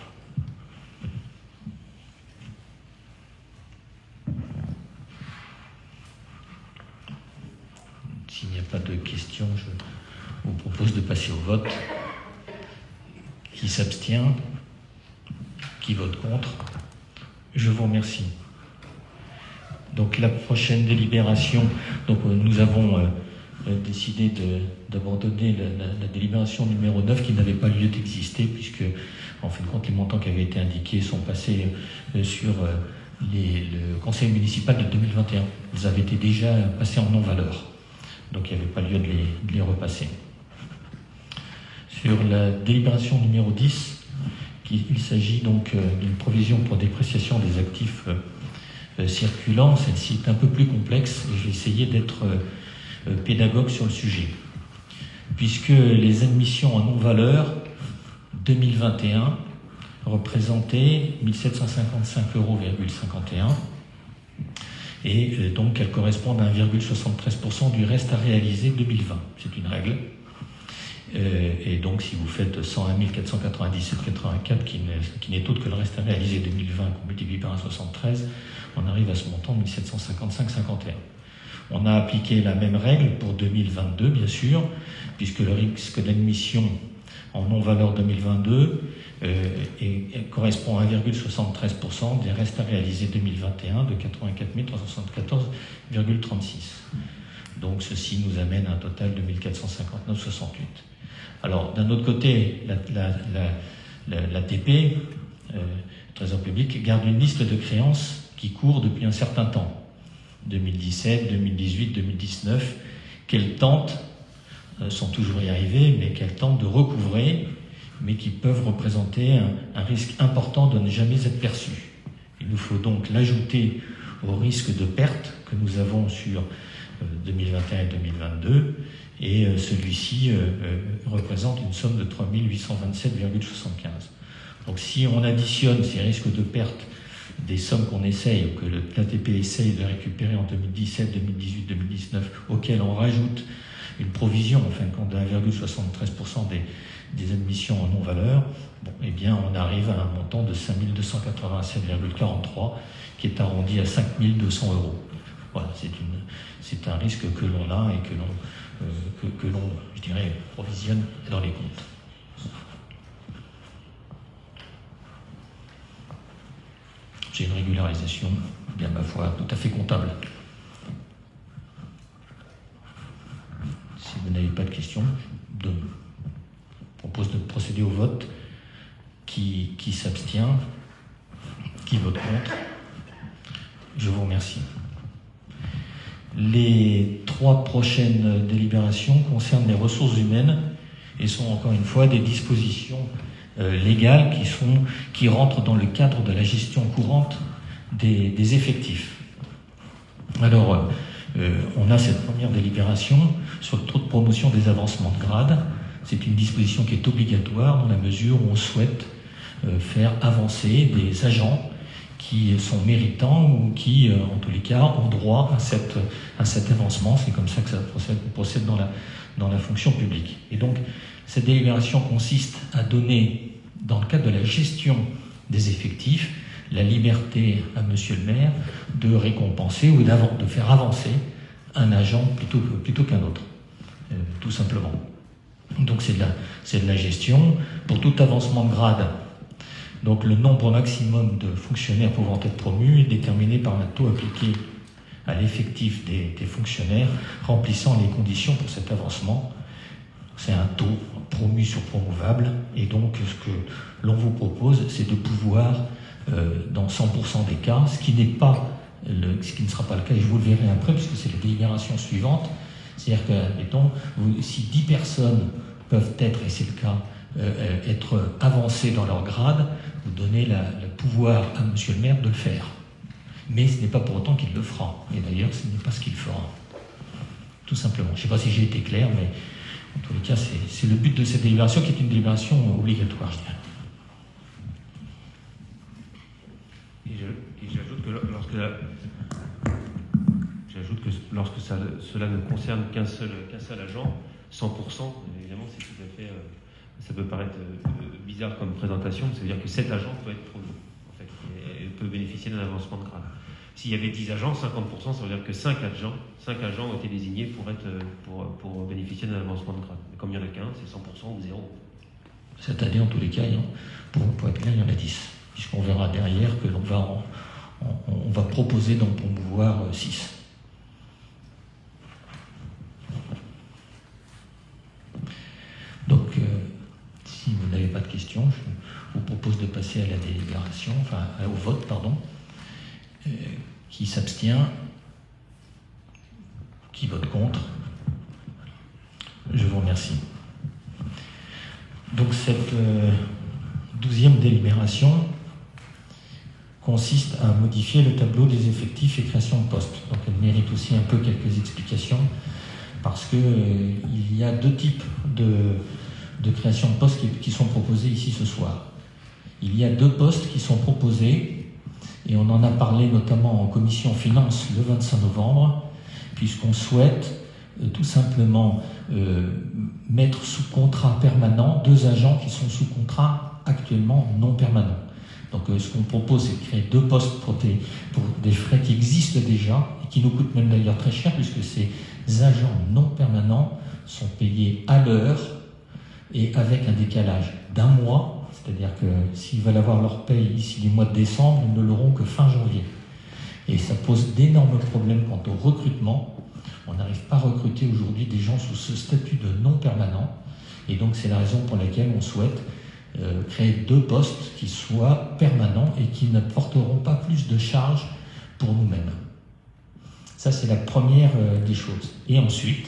S'il n'y a pas de questions, je vous propose de passer au vote. Qui s'abstient? Qui vote contre? Je vous remercie. Donc la prochaine délibération, donc nous avons euh, décidé d'abandonner la, la, la délibération numéro neuf qui n'avait pas lieu d'exister, puisque en fin de compte les montants qui avaient été indiqués sont passés euh, sur euh, les, le conseil municipal de deux mille vingt et un. Ils avaient été déjà passés en non-valeur, donc il n'y avait pas lieu de les, de les repasser. Sur la délibération numéro dix, qui, il s'agit donc euh, d'une provision pour dépréciation des actifs euh, euh, circulants. Celle-ci est un peu plus complexe et je vais essayer d'être euh, euh, pédagogue sur le sujet. Puisque les admissions en non-valeur deux mille vingt et un représentaient mille sept cent cinquante-cinq euros virgule cinquante et un et euh, donc elles correspondent à un virgule soixante-treize pour cent du reste à réaliser deux mille vingt. C'est une règle. Euh, et donc, si vous faites cent un mille quatre cent quatre-vingt-dix-sept virgule quatre-vingt-quatre, qui n'est, qui n'est autre que le reste à réaliser deux mille vingt, qu'on multiplie par un virgule soixante-treize, on arrive à ce montant de mille sept cent cinquante-cinq virgule cinquante et un. On a appliqué la même règle pour deux mille vingt-deux, bien sûr, puisque le risque d'admission en non-valeur deux mille vingt-deux euh, est, est, correspond à un virgule soixante-treize pour cent des restes à réaliser deux mille vingt et un de quatre-vingt-quatre mille trois cent soixante-quatorze virgule trente-six. Donc, ceci nous amène à un total de mille quatre cent cinquante-neuf virgule soixante-huit. Alors, d'un autre côté, la, la, la, la, la T P, euh, Trésor public, garde une liste de créances qui court depuis un certain temps, deux mille dix-sept, deux mille dix-huit, deux mille dix-neuf, qu'elle tente, euh, sans toujours y arriver, mais qu'elle tente de recouvrer, mais qui peuvent représenter un, un risque important de ne jamais être perçus. Il nous faut donc l'ajouter au risque de perte que nous avons sur euh, deux mille vingt et un et deux mille vingt-deux, et euh, celui-ci euh, euh, représente une somme de trois mille huit cent vingt-sept virgule soixante-quinze. Donc si on additionne ces risques de perte des sommes qu'on essaye, ou que le, l'A T P essaye de récupérer en deux mille dix-sept, deux mille dix-huit, deux mille dix-neuf, auquel on rajoute une provision, en fin de compte, de un virgule soixante-treize pour cent des, des admissions en non-valeur, bon, eh bien on arrive à un montant de cinq mille deux cent quatre-vingt-sept virgule quarante-trois, qui est arrondi à cinq mille deux cents euros. Voilà, c'est, une, c'est un risque que l'on a et que l'on, euh, que, que l'on, je dirais, provisionne dans les comptes. C'est une régularisation, bien ma foi, tout à fait comptable. Si vous n'avez pas de questions, je propose de procéder au vote. Qui, qui s'abstient? Qui vote contre? Je vous remercie. Les trois prochaines délibérations concernent les ressources humaines et sont encore une fois des dispositions euh, légales qui, sont, qui rentrent dans le cadre de la gestion courante des, des effectifs. Alors, euh, on a cette première délibération sur le taux de promotion des avancements de grade. C'est une disposition qui est obligatoire dans la mesure où on souhaite euh, faire avancer des agents qui sont méritants ou qui, en tous les cas, ont droit à, cette, à cet avancement. C'est comme ça que ça procède, procède dans, la, dans la fonction publique. Et donc, cette délibération consiste à donner, dans le cadre de la gestion des effectifs, la liberté à Monsieur le maire de récompenser ou de faire avancer un agent plutôt, plutôt qu'un autre, euh, tout simplement. Donc, c'est de, la, c'est de la gestion. Pour tout avancement de grade, donc le nombre maximum de fonctionnaires pouvant être promus est déterminé par un taux appliqué à l'effectif des, des fonctionnaires remplissant les conditions pour cet avancement. C'est un taux promu sur promouvable, et donc ce que l'on vous propose, c'est de pouvoir, euh, dans cent pour cent des cas, ce qui n'est pas le, ce qui ne sera pas le cas, et je vous le verrai après, puisque c'est la délibération suivante, c'est-à-dire que, mettons, vous, si dix personnes peuvent être, et c'est le cas, euh, être avancées dans leur grade, vous donnez la, le pouvoir à Monsieur le maire de le faire. Mais ce n'est pas pour autant qu'il le fera. Et d'ailleurs, ce n'est pas ce qu'il fera. Tout simplement. Je ne sais pas si j'ai été clair, mais en tous les cas, c'est, c'est le but de cette délibération qui est une délibération obligatoire, je dirais. Et, je, et j'ajoute que lorsque, la, j'ajoute que lorsque ça, cela ne concerne qu'un seul, qu'un seul agent, cent pour cent, évidemment, c'est tout à fait... Euh, ça peut paraître euh, bizarre comme présentation, ça veut dire que cet agent peut être promu, en fait, et, et peut bénéficier d'un avancement de grade. S'il y avait dix agents, cinquante pour cent, ça veut dire que cinq agents, cinq agents ont été désignés pour, être, pour, pour bénéficier d'un avancement de grade. Mais comme il n'y en a qu'un, c'est cent pour cent ou zéro. Cette année, en tous les cas, pour, pour être clair, il y en a dix, puisqu'on verra derrière que l'on va, en, on, on va proposer d'en promouvoir six. Donc, euh, si vous n'avez pas de questions, je vous propose de passer à la délibération, enfin au vote, pardon. Euh, qui s'abstient? Qui vote contre? Je vous remercie. Donc cette euh, douzième délibération consiste à modifier le tableau des effectifs et création de postes. Donc elle mérite aussi un peu quelques explications, parce qu'il euh, y a deux types de, de création de postes qui, qui sont proposés ici ce soir. Il y a deux postes qui sont proposés, et on en a parlé notamment en commission finance le vingt-cinq novembre, puisqu'on souhaite euh, tout simplement euh, mettre sous contrat permanent deux agents qui sont sous contrat actuellement non permanents. Donc euh, ce qu'on propose, c'est de créer deux postes pour des, pour des frais qui existent déjà, et qui nous coûtent même d'ailleurs très cher, puisque ces agents non permanents sont payés à l'heure et avec un décalage d'un mois, c'est-à-dire que s'ils veulent avoir leur paye ici du mois de décembre, ils ne l'auront que fin janvier. Et ça pose d'énormes problèmes quant au recrutement. On n'arrive pas à recruter aujourd'hui des gens sous ce statut de non permanent, et donc c'est la raison pour laquelle on souhaite euh, créer deux postes qui soient permanents et qui ne porteront pas plus de charges pour nous-mêmes. Ça, c'est la première euh, des choses. Et ensuite,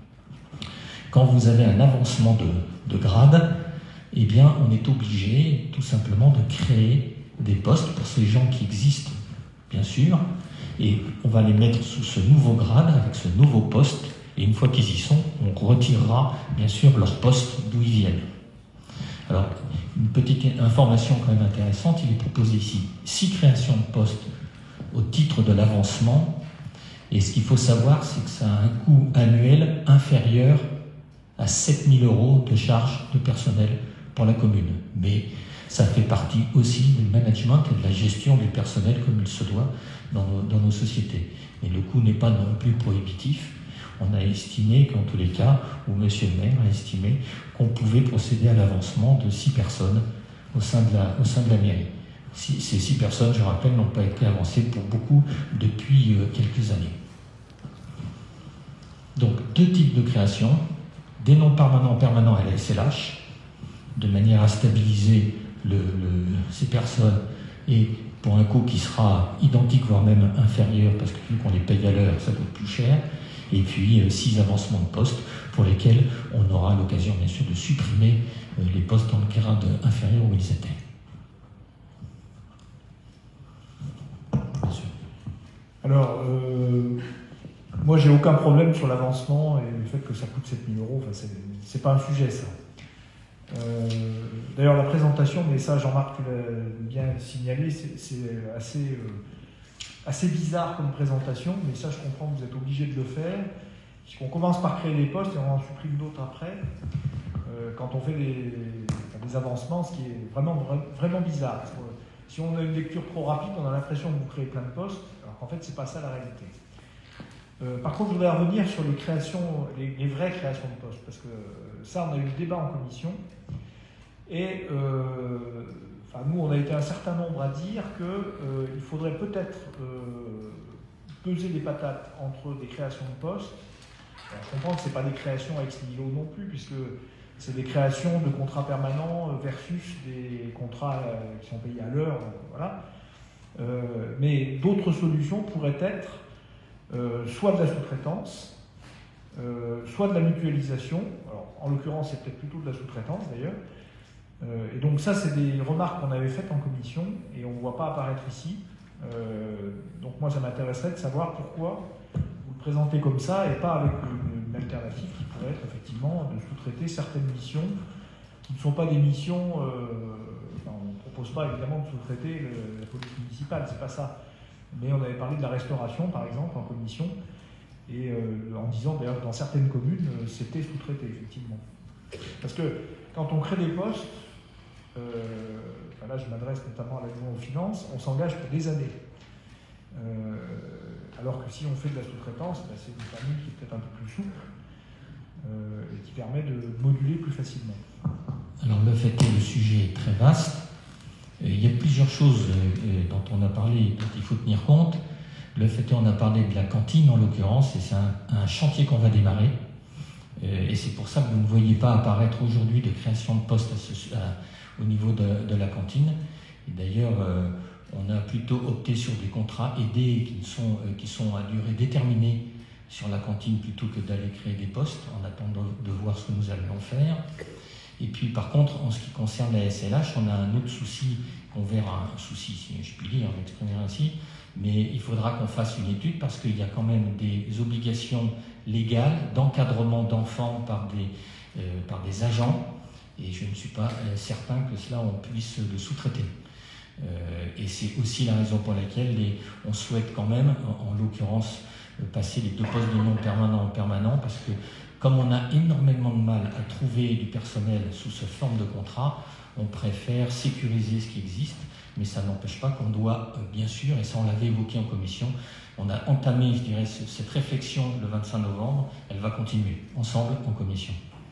quand vous avez un avancement de, de grade, eh bien, on est obligé tout simplement de créer des postes pour ces gens qui existent, bien sûr, et on va les mettre sous ce nouveau grade, avec ce nouveau poste, et une fois qu'ils y sont, on retirera, bien sûr, leur poste d'où ils viennent. Alors, une petite information quand même intéressante, il est proposé ici six créations de postes au titre de l'avancement, et ce qu'il faut savoir, c'est que ça a un coût annuel inférieur à sept mille euros de charges de personnel pour la commune. Mais ça fait partie aussi du management et de la gestion du personnel comme il se doit dans nos, dans nos sociétés. Mais le coût n'est pas non plus prohibitif. On a estimé qu'en tous les cas, ou monsieur le maire a estimé qu'on pouvait procéder à l'avancement de six personnes au sein de la, au sein de la mairie. Si, ces six personnes, je rappelle, n'ont pas été avancées pour beaucoup depuis euh, quelques années. Donc, deux types de création, des non permanents permanents à la S L H, de manière à stabiliser le, le, ces personnes, et pour un coût qui sera identique, voire même inférieur, parce que vu qu'on les paye à l'heure, ça coûte plus cher, et puis euh, six avancements de postes pour lesquels on aura l'occasion, bien sûr, de supprimer euh, les postes dans le grade inférieur où ils étaient. Alors, euh, moi, j'ai aucun problème sur l'avancement et le fait que ça coûte sept mille euros. Enfin, c'est pas un sujet, ça. Euh, D'ailleurs, la présentation, mais ça, Jean-Marc, tu l'as bien signalé, c'est assez, euh, assez bizarre comme présentation, mais ça, je comprends que vous êtes obligé de le faire. Puisqu'on commence par créer des postes et on en supprime d'autres après, euh, quand on fait des, des avancements, ce qui est vraiment, vraiment bizarre. Parce que, si on a une lecture trop rapide, on a l'impression que vous créez plein de postes, alors qu'en fait, c'est pas ça la réalité. Euh, par contre, je voudrais revenir sur les créations, les, les vraies créations de postes, parce que euh, ça, on a eu le débat en commission, et euh, enfin, nous, on a été un certain nombre à dire qu'il euh, faudrait peut-être euh, peser les patates entre des créations de postes. Alors, je comprends que ce n'est pas des créations ex nihilo non plus, puisque c'est des créations de contrats permanents versus des contrats qui sont payés à l'heure, voilà. Euh, mais d'autres solutions pourraient être euh, soit de la sous-traitance, euh, soit de la mutualisation. Alors, en l'occurrence, c'est peut-être plutôt de la sous-traitance d'ailleurs. Euh, et donc ça, c'est des remarques qu'on avait faites en commission et on ne voit pas apparaître ici. Euh, donc moi, ça m'intéresserait de savoir pourquoi vous le présentez comme ça et pas avec une, une alternative qui pourrait être effectivement de sous-traiter certaines missions qui ne sont pas des missions... Euh, enfin, on ne propose pas évidemment de sous-traiter le, la police municipale, c'est pas ça. Mais on avait parlé de la restauration, par exemple, en commission, et euh, en disant d'ailleurs que dans certaines communes, euh, c'était sous-traité, effectivement. Parce que quand on crée des postes, euh, enfin là je m'adresse notamment à l'adjoint aux finances, on s'engage pour des années. Euh, alors que si on fait de la sous-traitance, ben c'est une famille qui est peut-être un peu plus souple euh, et qui permet de moduler plus facilement. Alors le fait est, le sujet est très vaste. Il y a plusieurs choses dont on a parlé, dont il faut tenir compte. Le fait est, on a parlé de la cantine en l'occurrence, et c'est un, un chantier qu'on va démarrer. Et c'est pour ça que vous ne voyez pas apparaître aujourd'hui de création de postes à ce, à, au niveau de, de la cantine. Et d'ailleurs, euh, on a plutôt opté sur des contrats aidés qui sont, euh, qui sont à durée déterminée sur la cantine plutôt que d'aller créer des postes en attendant de voir ce que nous allions faire. Et puis par contre, en ce qui concerne la S L H, on a un autre souci, qu'on verra, un souci si je puis dire, m'exprimer ainsi, mais il faudra qu'on fasse une étude parce qu'il y a quand même des obligations légales d'encadrement d'enfants par des, euh, par des agents, et je ne suis pas euh, certain que cela on puisse le sous-traiter. Euh, et c'est aussi la raison pour laquelle les, on souhaite quand même, en, en l'occurrence, passer les deux postes de non permanent en permanent, parce que comme on a énormément de mal à trouver du personnel sous cette forme de contrat, on préfère sécuriser ce qui existe, mais ça n'empêche pas qu'on doit, euh, bien sûr, et ça on l'avait évoqué en commission, on a entamé, je dirais, ce, cette réflexion le vingt-cinq novembre, elle va continuer, ensemble, en commission.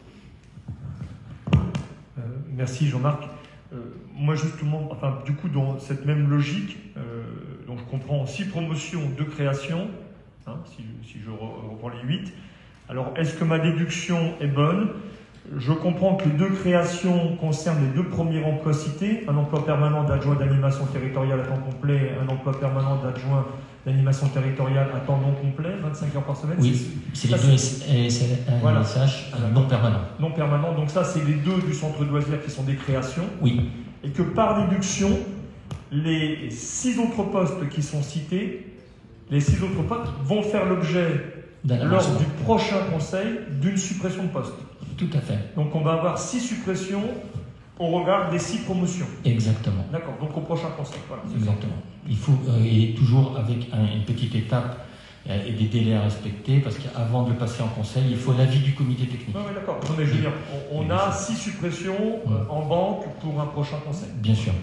Euh, merci Jean-Marc. Euh, moi justement, enfin du coup dans cette même logique, euh, donc je comprends six promotions, deux créations, hein, si, si je reprends les huit. Alors est-ce que ma déduction est bonne? Je comprends que les deux créations concernent les deux premiers emplois cités, un emploi permanent d'adjoint d'animation territoriale à temps complet, un emploi permanent d'adjoint d'animation territoriale à temps non complet, vingt-cinq heures par semaine. Oui, c'est les deux S L H non permanents. Non permanents, donc ça c'est les deux du centre de loisirs qui sont des créations. Oui. Et que par déduction, les six autres postes qui sont cités, les six autres postes vont faire l'objet, lors du prochain conseil, d'une suppression de poste. Tout à fait. Donc on va avoir six suppressions au regard des six promotions. Exactement. D'accord, donc au prochain conseil. Voilà, exactement. Il faut, euh, et toujours avec un, une petite étape euh, et des délais à respecter, parce qu'avant de le passer en conseil, il faut l'avis du comité technique. Oui, oui d'accord. Non, mais je veux dire, on, on a six suppressions euh, mmh. en banque pour un prochain conseil. Bien sûr.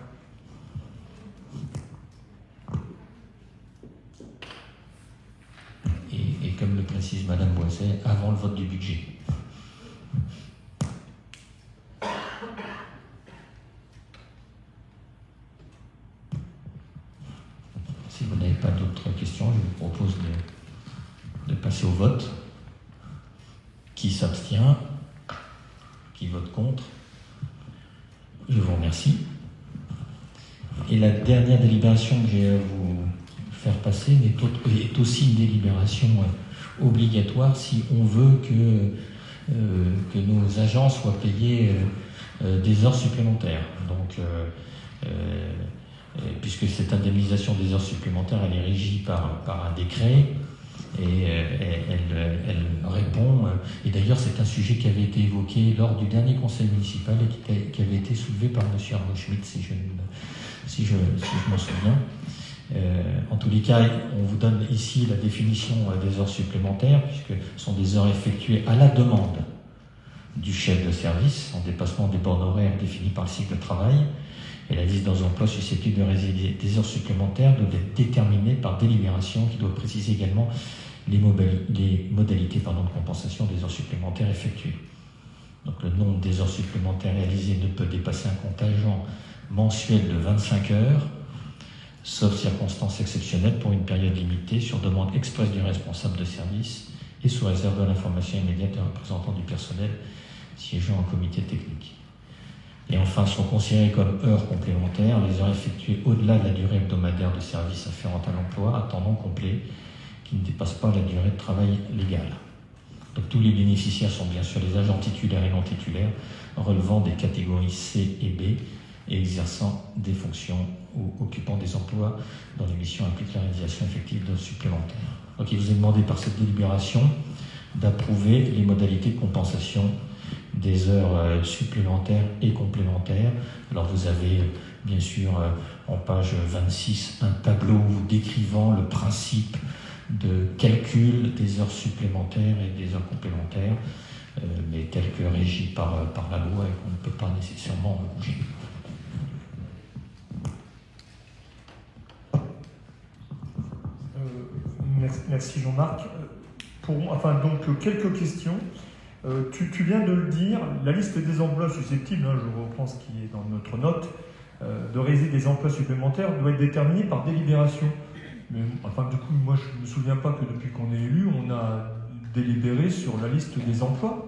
Et, et comme le précise Madame Boisset, avant le vote du budget. Si vous n'avez pas d'autres questions, je vous propose de, de passer au vote. Qui s'abstient? Qui vote contre? Je vous remercie. Et la dernière délibération que j'ai à vous faire passer est aussi une délibération obligatoire si on veut que, euh, que nos agents soient payés euh, des heures supplémentaires. Donc, euh, euh, puisque cette indemnisation des heures supplémentaires, elle est régie par, par un décret et euh, elle, elle répond. Et d'ailleurs, c'est un sujet qui avait été évoqué lors du dernier conseil municipal et qui, qui avait été soulevé par M. Arnaud Schmitt, si je, si je, si je m'en souviens. Euh, en tous les cas, on vous donne ici la définition des heures supplémentaires, puisque ce sont des heures effectuées à la demande du chef de service, en dépassement des bornes horaires définies par le cycle de travail, et la liste des emplois susceptibles de résider des heures supplémentaires doit être déterminée par délibération qui doit préciser également les, les modalités pardon, de compensation des heures supplémentaires effectuées. Donc le nombre des heures supplémentaires réalisées ne peut dépasser un contingent mensuel de vingt-cinq heures, sauf circonstances exceptionnelles pour une période limitée sur demande expresse du responsable de service et sous réserve de l'information immédiate des représentants du personnel siégeant en comité technique. Et enfin, sont considérées comme heures complémentaires les heures effectuées au-delà de la durée hebdomadaire de service afférente à l'emploi à temps non complet qui ne dépasse pas la durée de travail légale. Donc tous les bénéficiaires sont bien sûr les agents titulaires et non titulaires relevant des catégories C et B et exerçant des fonctions ou occupant des emplois dont les missions impliquent la réalisation effective d'heures supplémentaires. Donc il vous est demandé par cette délibération d'approuver les modalités de compensation des heures supplémentaires et complémentaires. Alors vous avez bien sûr en page vingt-six un tableau décrivant le principe de calcul des heures supplémentaires et des heures complémentaires, euh, mais tel que régi par, par la loi et qu'on ne peut pas nécessairement bouger. Merci Jean-Marc. Pour moi, enfin donc quelques questions. Euh, tu, tu viens de le dire, la liste des emplois susceptibles, hein, je reprends ce qui est dans notre note, euh, de résider des emplois supplémentaires doit être déterminée par délibération. Mais enfin du coup, moi je ne me souviens pas que depuis qu'on est élu, on a délibéré sur la liste des emplois.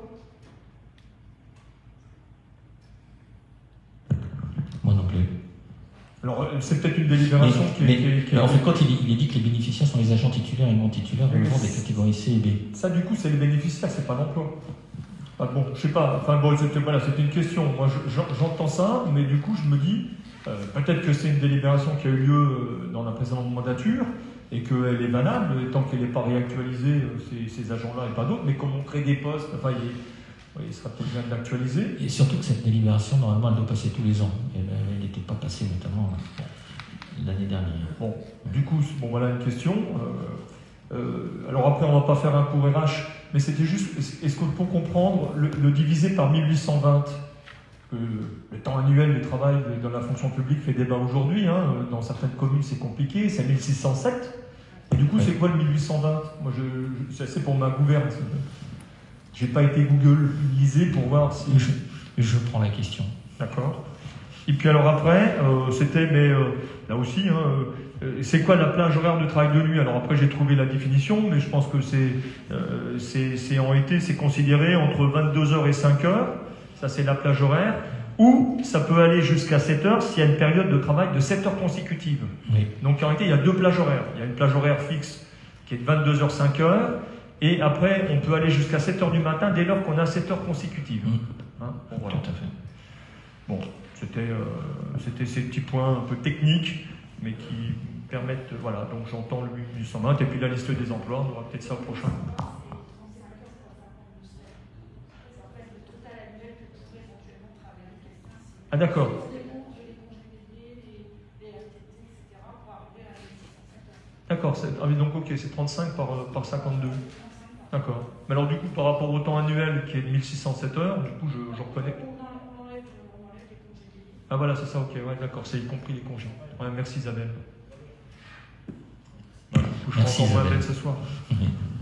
Moi non plus. Alors, c'est peut-être une délibération mais, qui, mais, qui, qui, qui mais a... en fait, quand il, il est dit que les bénéficiaires sont les agents titulaires et non titulaires relevant des catégories C et B. Ça, du coup, c'est les bénéficiaires, c'est pas l'emploi. Ah bon, je sais pas, enfin bon, c'était voilà, c'était une question. Moi, j'entends ça, mais du coup, je me dis, euh, peut-être que c'est une délibération qui a eu lieu dans la précédente mandature et qu'elle est valable, et tant qu'elle n'est pas réactualisée, ces, ces agents-là et pas d'autres, mais comme on crée des postes, enfin, il, oui, il sera peut-être bien de l'actualiser. Et surtout que cette délibération, normalement, elle doit passer tous les ans. Elle n'était pas passée notamment l'année dernière. Bon, du coup, bon, voilà une question. Euh, euh, alors après, on ne va pas faire un cours R H, mais c'était juste, est-ce que pour comprendre, le, le diviser par mille huit cent vingt, que le temps annuel du travail dans la fonction publique fait débat aujourd'hui, hein, dans certaines communes c'est compliqué, c'est mille six cent sept. Et du coup, ouais. C'est quoi le mille huit cent vingt? Moi, je, je, c'est pour ma gouverne. J'ai pas été Google lisé pour voir si... Je, je prends la question. D'accord. Et puis alors après, euh, c'était, mais euh, là aussi, hein, euh, c'est quoi la plage horaire de travail de nuit? Alors après, j'ai trouvé la définition, mais je pense que c'est, euh, c'est, c'est en été, c'est considéré entre vingt-deux heures et cinq heures. Ça, c'est la plage horaire. Ou ça peut aller jusqu'à sept heures s'il y a une période de travail de sept heures consécutives. Oui. Donc en réalité, il y a deux plages horaires. Il y a une plage horaire fixe qui est de vingt-deux heures cinq heures. Et après, on peut aller jusqu'à sept heures du matin dès lors qu'on a sept heures consécutives. Mmh. Hein, bon, voilà. Tout à fait. Bon, c'était, euh, c'était ces petits points un peu techniques, mais qui permettent... Voilà, donc j'entends le mille huit cent vingt, et puis la liste des emplois, on aura peut-être ça au prochain. Ah d'accord. D'accord, ah, donc ok, c'est trente-cinq par, par cinquante-deux. D'accord. Mais alors du coup, par rapport au temps annuel qui est de mille six cent sept heures, du coup, je, je reconnais. Ah voilà, c'est ça, ok, ouais, d'accord, c'est y compris les congés. Ouais, merci Isabelle. Voilà, du coup, je merci, encore moins bête ce soir. Mmh.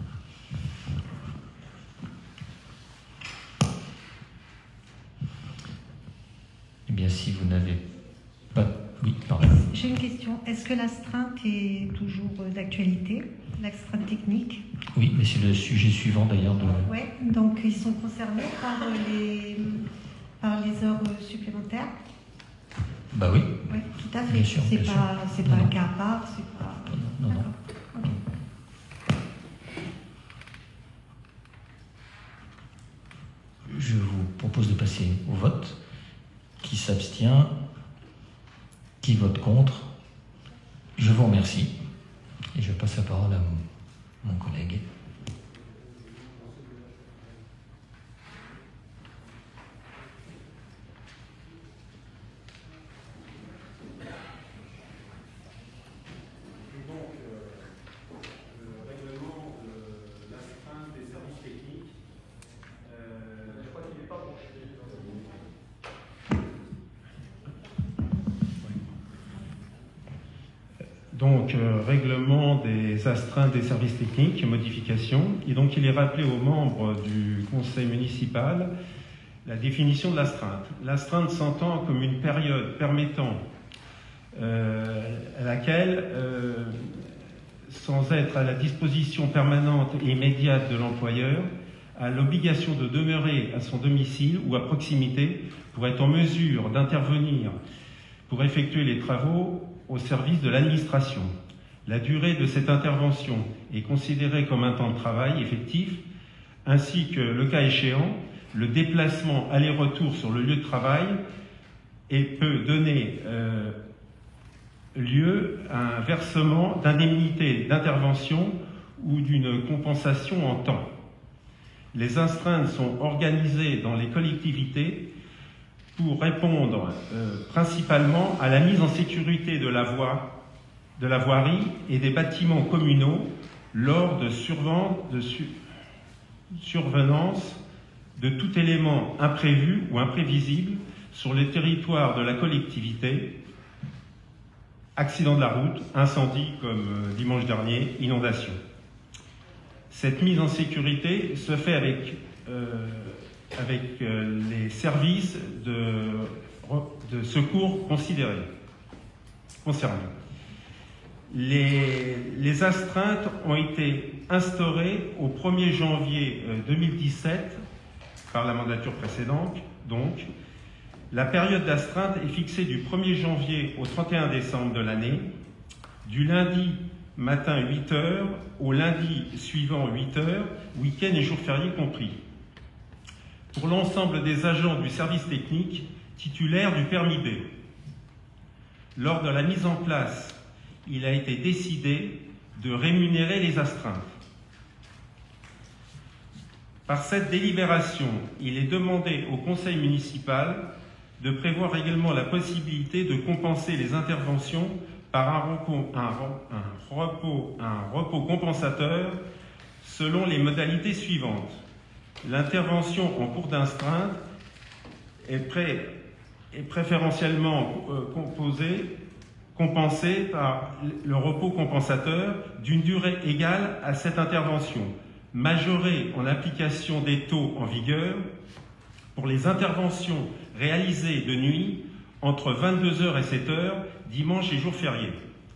Eh bien, si vous n'avez pas... Oui, pardon. J'ai une question. Est-ce que l'astreinte est toujours d'actualité, l'astreinte technique? Oui, mais c'est le sujet suivant d'ailleurs. De... Oui, donc ils sont concernés par les, par les heures supplémentaires? Bah oui. Oui, tout à fait. Bien sûr, c'est bien pas, sûr. c'est pas un cas à part, c'est pas... Non, non. non. Okay. Je vous propose de passer au vote. Qui s'abstient? Qui vote contre? Je vous remercie. Et je passe la parole à mon, mon collègue. Donc, euh, règlement des astreintes des services techniques, modification. Et donc, il est rappelé aux membres du conseil municipal la définition de l'astreinte. L'astreinte s'entend comme une période permettant euh, à laquelle, euh, sans être à la disposition permanente et immédiate de l'employeur, a l'obligation de demeurer à son domicile ou à proximité pour être en mesure d'intervenir pour effectuer les travaux au service de l'administration. La durée de cette intervention est considérée comme un temps de travail effectif, ainsi que, le cas échéant, le déplacement aller-retour sur le lieu de travail et peut donner euh, lieu à un versement d'indemnité d'intervention ou d'une compensation en temps. Les astreintes sont organisées dans les collectivités pour répondre euh, principalement à la mise en sécurité de la voie, de la voirie et des bâtiments communaux lors de, de su survenance de tout élément imprévu ou imprévisible sur le territoire de la collectivité, accident de la route, incendie comme euh, dimanche dernier, inondation. Cette mise en sécurité se fait avec euh, avec euh, les services de, de secours considérés, concernés. Les, les astreintes ont été instaurées au premier janvier deux mille dix-sept par la mandature précédente. Donc, la période d'astreinte est fixée du premier janvier au trente et un décembre de l'année, du lundi matin huit heures au lundi suivant huit heures, week-end et jours fériés compris. pour l'ensemble des agents du service technique titulaires du permis B. Lors de la mise en place, il a été décidé de rémunérer les astreintes. Par cette délibération, il est demandé au conseil municipal de prévoir également la possibilité de compenser les interventions par un repos, un, un repos, un repos compensateur selon les modalités suivantes. L'intervention en cours d'astreinte est, pré, est préférentiellement euh, composée, compensée par le repos compensateur d'une durée égale à cette intervention, majorée en application des taux en vigueur pour les interventions réalisées de nuit entre vingt-deux heures et sept heures, dimanche et jours fériés.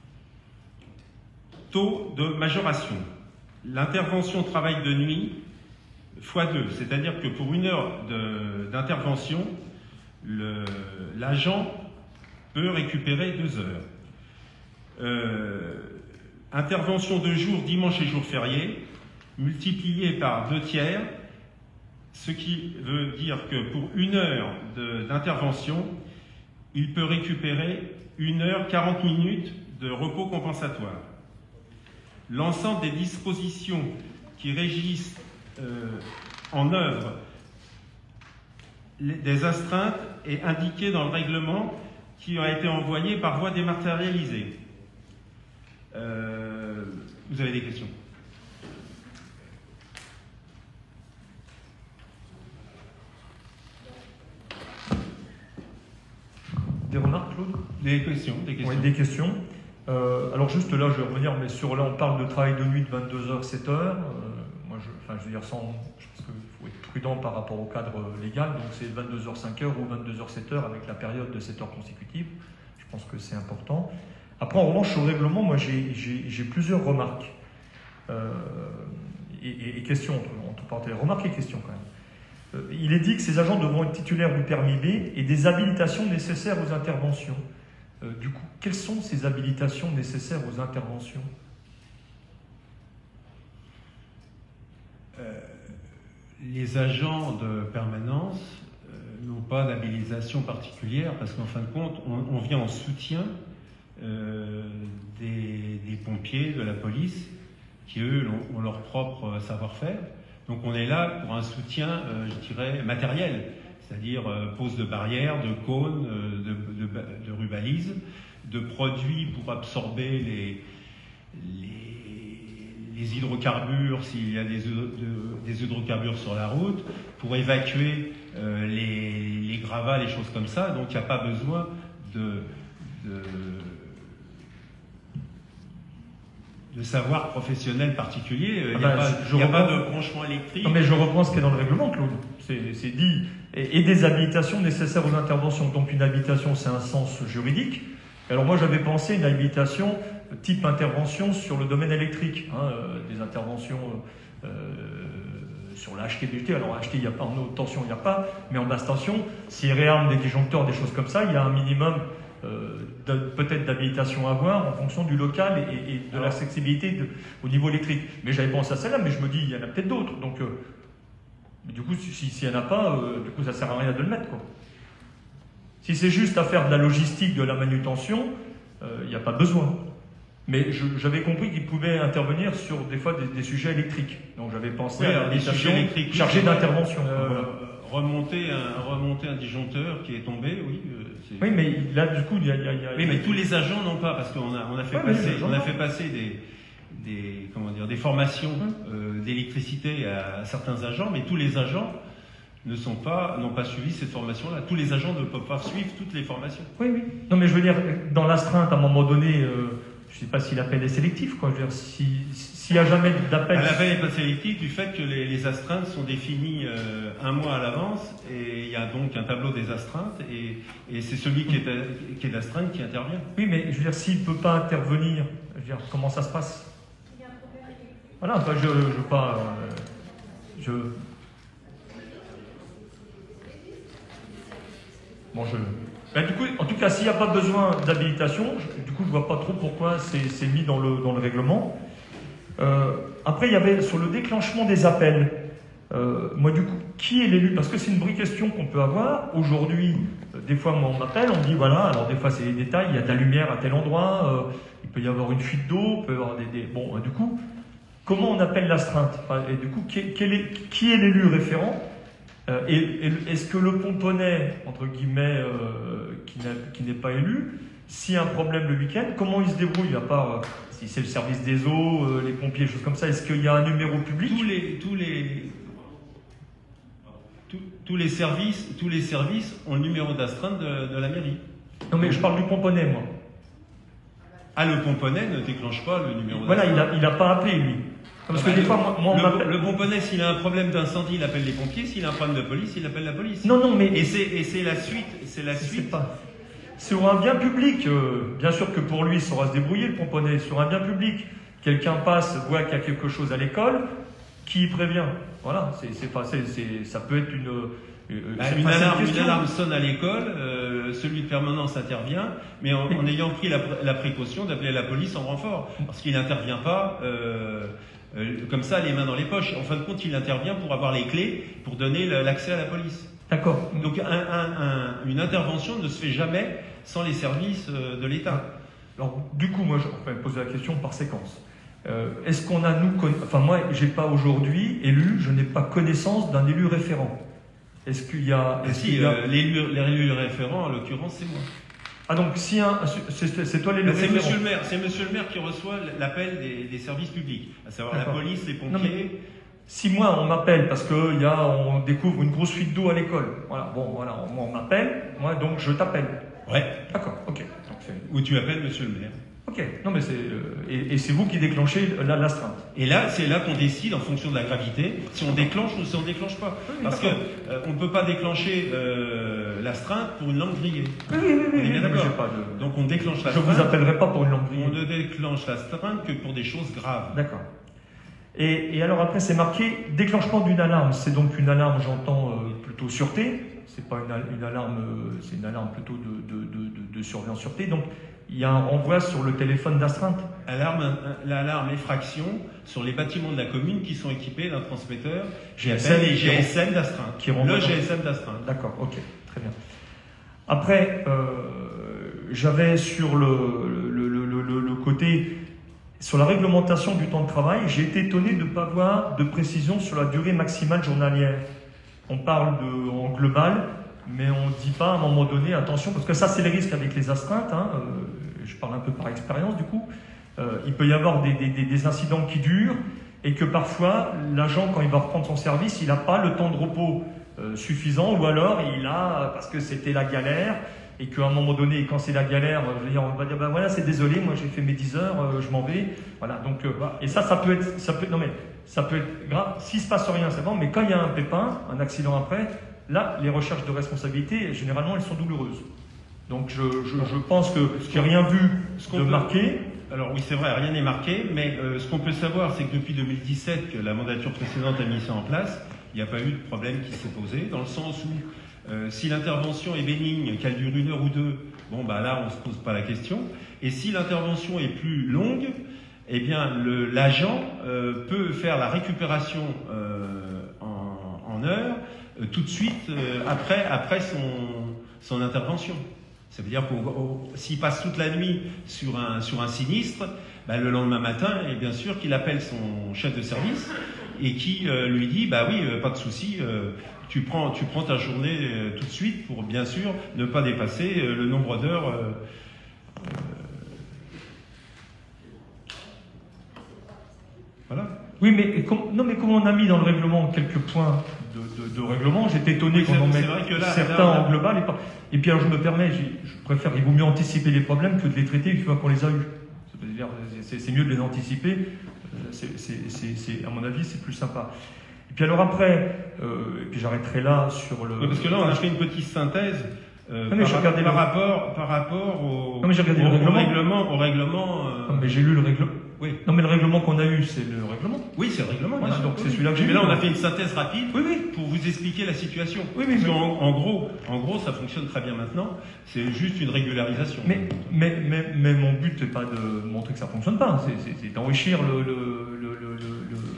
Taux de majoration. L'intervention travail de nuit fois deux, c'est-à-dire que pour une heure d'intervention, l'agent peut récupérer deux heures. Euh, intervention de jour, dimanche et jours fériés, multiplié par deux tiers, ce qui veut dire que pour une heure d'intervention, il peut récupérer une heure quarante minutes de repos compensatoire. L'ensemble des dispositions qui régissent euh, en œuvre les, des astreintes est indiqué dans le règlement qui a été envoyé par voie dématérialisée. Euh, vous avez des questions? Des remarques, Claude? Des questions, des questions. Oui, des questions. Euh, alors juste là, je vais revenir, mais sur là, on parle de travail de nuit de vingt-deux heures, sept heures. Euh, moi, je, enfin, je veux dire, sans, je pense qu'il faut être prudent par rapport au cadre légal. Donc c'est vingt-deux heures, cinq heures ou vingt-deux heures, sept heures avec la période de sept heures consécutives. Je pense que c'est important. Après, en revanche, au règlement, moi, j'ai plusieurs remarques euh, et, et, et questions, entre, entre parenthèses, remarques et questions quand même. Il est dit que ces agents devront être titulaires du permis B et des habilitations nécessaires aux interventions. Euh, du coup, quelles sont ces habilitations nécessaires aux interventions? euh, Les agents de permanence euh, n'ont pas d'habilitation particulière parce qu'en fin de compte, on, on vient en soutien euh, des, des pompiers, de la police, qui eux ont, ont leur propre savoir-faire. Donc on est là pour un soutien, euh, je dirais, matériel, c'est-à-dire euh, pose de barrières, de cônes, euh, de, de, de rubalises, de produits pour absorber les, les, les hydrocarbures s'il y a des, de, des hydrocarbures sur la route, pour évacuer euh, les, les gravats, les choses comme ça. Donc il n'y a pas besoin de... de de savoir professionnel particulier, il n'y a, bah, pas, a pas de branchement électrique. Non mais je reprends ce qui est dans le règlement, Claude. C'est dit, et, et des habilitations nécessaires aux interventions. Donc une habilitation, c'est un sens juridique. Alors moi j'avais pensé une habilitation type intervention sur le domaine électrique, hein, euh, des interventions euh, sur la H T B T. Alors H T, il n'y a pas, en haute tension, il n'y a pas, mais en basse tension, s'ils réarment des disjoncteurs, des choses comme ça, il y a un minimum Euh, peut-être d'habilitation à avoir en fonction du local et, et de l'accessibilité au niveau électrique. Mais j'avais pensé à celle-là, mais je me dis, il y en a peut-être d'autres. Donc, euh, du coup, s'il si, si n'y en a pas, euh, du coup, ça ne sert à rien de le mettre, quoi. Si c'est juste à faire de la logistique, de la manutention, il euh, n'y a pas besoin. Mais j'avais compris qu'il pouvait intervenir sur des fois des, des sujets électriques. Donc j'avais pensé oui, à des sujets électriques chargés d'intervention. Euh, voilà. remonter, un, remonter un disjoncteur qui est tombé, oui. Euh, oui, mais là, du coup, il y a... Il y a, il y a oui, mais tous les agents n'ont pas, parce qu'on a, on a fait ouais, passer, on a fait passer des, des, comment dire, des formations euh, d'électricité à certains agents, mais tous les agents ne sont pas, n'ont pas suivi cette formation-là. Tous les agents ne peuvent pas suivre toutes les formations. Oui, oui. Non, mais je veux dire, dans l'astreinte, à un moment donné, euh, je ne sais pas si l'appel est sélectif, quoi. Je veux dire, si, s'il n'y a jamais d'appel... L'appel n'est pas sélectif du fait que les, les astreintes sont définies euh, un mois à l'avance, et il y a donc un tableau des astreintes, et, et c'est celui qui est, à, qui est d'astreinte qui intervient. Oui, mais je veux dire, s'il ne peut pas intervenir, je veux dire, comment ça se passe? Il y a un problème électrique. Voilà, enfin, je ne veux pas... Euh, je... Bon, je... Ben, du coup, en tout cas, s'il n'y a pas besoin d'habilitation, du coup, je ne vois pas trop pourquoi c'est mis dans le, dans le règlement. Euh, après, il y avait sur le déclenchement des appels. Euh, Euh, moi, du coup, qui est l'élu? Parce que c'est une vraie question qu'on peut avoir. Aujourd'hui, euh, des fois, moi, on m'appelle, on me dit, voilà, alors des fois, c'est des détails, il y a de la lumière à tel endroit, euh, il peut y avoir une fuite d'eau, il peut y avoir des... des... Bon, euh, du coup, comment on appelle l'astreinte? Enfin, et du coup, qui, quel est, qui est l'élu référent? euh, Et, et est-ce que le pomponnet, entre guillemets, euh, qui, n'a, qui n'est pas élu, s'il y a un problème le week-end, comment il se débrouille, à part... Euh, si c'est le service des eaux, euh, les pompiers, choses comme ça, est-ce qu'il y a un numéro public? Tous les... Tous les... Tous, tous, les services, tous les services ont le numéro d'astreinte de, de la mairie. Non mais je parle du pomponnet, moi. Ah, le pomponnet ne déclenche pas le numéro voilà, d'astreinte. Voilà, il n'a pas appelé, lui. Parce ah que bah, des le, fois, moi, moi on m'appelle... Le pomponnet, s'il a un problème d'incendie, il appelle les pompiers. S'il a un problème de police, il appelle la police. Non, non, mais... Et c'est, et c'est la suite. C'est la suite. Pas... Sur un bien public, euh, bien sûr que pour lui, il saura se débrouiller, le pomponnet. Sur un bien public, quelqu'un passe, voit qu'il y a quelque chose à l'école, qui prévient? Voilà, c'est, c'est pas, c'est, c'est, ça peut être une... Euh, bah, une, alarme, une alarme sonne à l'école, euh, celui de permanence intervient, mais en, en ayant pris la, la précaution d'appeler la police en renfort, parce qu'il n'intervient pas euh, euh, comme ça, les mains dans les poches. En fin de compte, il intervient pour avoir les clés, pour donner l'accès à la police. D'accord. Donc un, un, un, une intervention ne se fait jamais sans les services euh, de l'État. Alors, du coup, moi, je vais poser la question par séquence. Euh, est-ce qu'on a, nous, con... enfin moi, j'ai pas aujourd'hui élu, je n'ai pas connaissance d'un élu référent. Est-ce qu'il y a... Est-ce si, qu'il y a... Euh, l'élu, l'élu référent, en l'occurrence, c'est moi. Ah donc, si un... c'est, c'est toi l'élu référent? C'est monsieur le maire, c'est monsieur le maire qui reçoit l'appel des, des services publics, à savoir D'accord. la police, les pompiers... Non, mais... Si moi, on m'appelle parce qu'on découvre une grosse fuite d'eau à l'école, voilà, bon, voilà, on, on m'appelle, moi, donc je t'appelle. Ouais. D'accord, ok. Donc, ou tu appelles monsieur le maire. Ok, non mais c'est euh, et, et c'est vous qui déclenchez la, l'astreinte. Et là, c'est là qu'on décide en fonction de la gravité si on déclenche ou si on déclenche pas. Oui, Parce que euh, on ne peut pas déclencher euh, l'astreinte pour une lampe grillée. Oui, oui, oui. On est oui, bien oui, d'accord. Pas de... Donc on déclenche l'astreinte. Je vous appellerai pas pour une lampe grillée. On ne déclenche l'astreinte que pour des choses graves. D'accord. Et, et alors après, c'est marqué déclenchement d'une alarme. C'est donc une alarme, j'entends euh, plutôt sûreté. C'est pas une, une alarme, euh, c'est une alarme plutôt de, de, de, de, de surveillance sûreté. Donc il y a un renvoi sur le téléphone d'astreinte. Alarme, l'alarme effraction sur les bâtiments de la commune qui sont équipés d'un transmetteur G S M et G S M d'astreinte. Qui le G S M d'astreinte. D'accord, ok, très bien. Après, euh, j'avais sur le, le, le, le, le côté, sur la réglementation du temps de travail, j'ai été étonné de ne pas avoir de précision sur la durée maximale journalière. On parle de, en global, mais on ne dit pas à un moment donné, attention, parce que ça c'est le risque avec les astreintes, hein, euh, je parle un peu par expérience du coup, euh, il peut y avoir des, des, des incidents qui durent, et que parfois, l'agent, quand il va reprendre son service, il n'a pas le temps de repos euh, suffisant, ou alors il a, parce que c'était la galère, et qu'à un moment donné, quand c'est la galère, je veux dire, on va dire, ben voilà, c'est désolé, moi j'ai fait mes dix heures, euh, je m'en vais, voilà, donc, euh, et ça, ça peut être, ça peut, non mais, ça peut être grave, s'il se passe rien, c'est bon, mais quand il y a un pépin, un accident après, là, les recherches de responsabilité, généralement, elles sont douloureuses. Donc, je, je, je pense que j'ai rien vu ce qu'on de peut... marqué. Alors oui, c'est vrai, rien n'est marqué, mais euh, ce qu'on peut savoir, c'est que depuis deux mille dix-sept, que la mandature précédente a mis ça en place, il n'y a pas eu de problème qui s'est posé, dans le sens où euh, si l'intervention est bénigne, qu'elle dure une heure ou deux, bon, bah là, on ne se pose pas la question. Et si l'intervention est plus longue, eh bien, le, l'agent euh, peut faire la récupération euh, en, en heure euh, tout de suite euh, après, après son, son intervention. Ça veut dire que s'il passe toute la nuit sur un, sur un sinistre, bah, le lendemain matin, et bien sûr qu'il appelle son chef de service et qui euh, lui dit, bah oui, euh, pas de souci, euh, tu prends, tu prends ta journée euh, tout de suite pour bien sûr ne pas dépasser euh, le nombre d'heures. Euh, euh, voilà. Oui, mais comme, non, mais comme on a mis dans le règlement quelques points de, de, de règlement, j'étais étonné oui, qu'on en mette certains là, là, en global. Et, pas, et puis alors je me permets, je préfère, il vaut mieux anticiper les problèmes que de les traiter une fois qu'on les a eus. C'est-à-dire, c'est, c'est mieux de les anticiper, c'est, c'est, c'est, c'est, à mon avis, c'est plus sympa. Et puis alors après, euh, et puis j'arrêterai là sur le... Oui, parce que là, on a fait une petite synthèse euh, non, mais par, par, par, rapport, par rapport au, non, mais j'ai regardé au, le règlement. au règlement. Au règlement euh... non, mais j'ai lu le règlement. Oui. Non, mais le règlement qu'on a eu, c'est le règlement. Oui, c'est le règlement. Voilà, donc oui. c'est celui-là que j'ai mais lu. Mais là, on a fait une synthèse rapide oui, oui. pour vous expliquer la situation. Oui, oui, Parce mais... qu'en en gros, en gros, ça fonctionne très bien maintenant. C'est juste une régularisation. Mais, mais, mais, mais mon but, c'est pas de montrer que ça fonctionne pas. C'est, c'est, c'est d'enrichir le, le, le, le, le, le,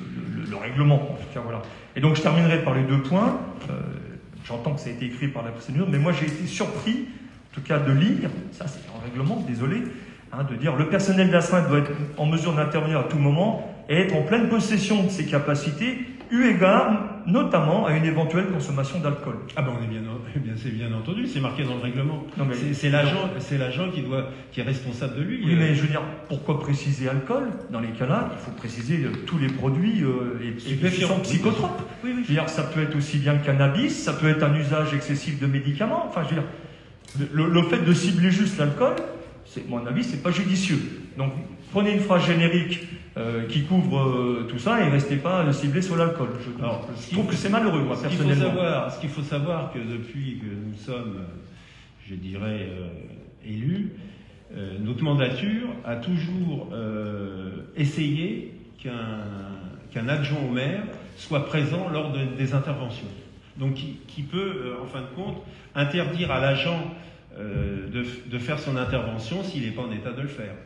le règlement, en tout cas, voilà. Et donc je terminerai par les deux points. Euh, J'entends que ça a été écrit par la procédure, mais moi j'ai été surpris, en tout cas de lire, ça c'est en règlement, désolé, hein, de dire le personnel d'astreinte doit être en mesure d'intervenir à tout moment et être en pleine possession de ses capacités, eu égard notamment à une éventuelle consommation d'alcool. Ah ben on est bien, bien c'est bien entendu, c'est marqué dans le règlement. Non, mais- C'est c'est l'agent, c'est l'agent qui doit, qui est responsable de lui. Oui, mais je veux dire, pourquoi préciser alcool? Dans les cas-là, il faut préciser euh, tous les produits euh, et, et Stupéfiants. qui sont psychotropes. Oui, oui. Je veux dire, ça peut être aussi bien le cannabis, ça peut être un usage excessif de médicaments. Enfin, je veux dire, le, le fait de cibler juste l'alcool, c'est, à mon avis, c'est pas judicieux. Donc, prenez une phrase générique euh, qui couvre euh, tout ça et restez pas euh, ciblé sur l'alcool. Je, Alors, je ce qu'il trouve faut- que c'est malheureux, moi, Ce qu'il faut personnellement. savoir, ce qu'il faut savoir que depuis que nous sommes, euh, je dirais, euh, élus, euh, notre mandature a toujours euh, essayé qu'un qu'un adjoint au maire soit présent lors de- des interventions. Donc, qui, qui peut, euh, en fin de compte, interdire à l'agent euh, de, de faire son intervention s'il n'est pas en état de le faire.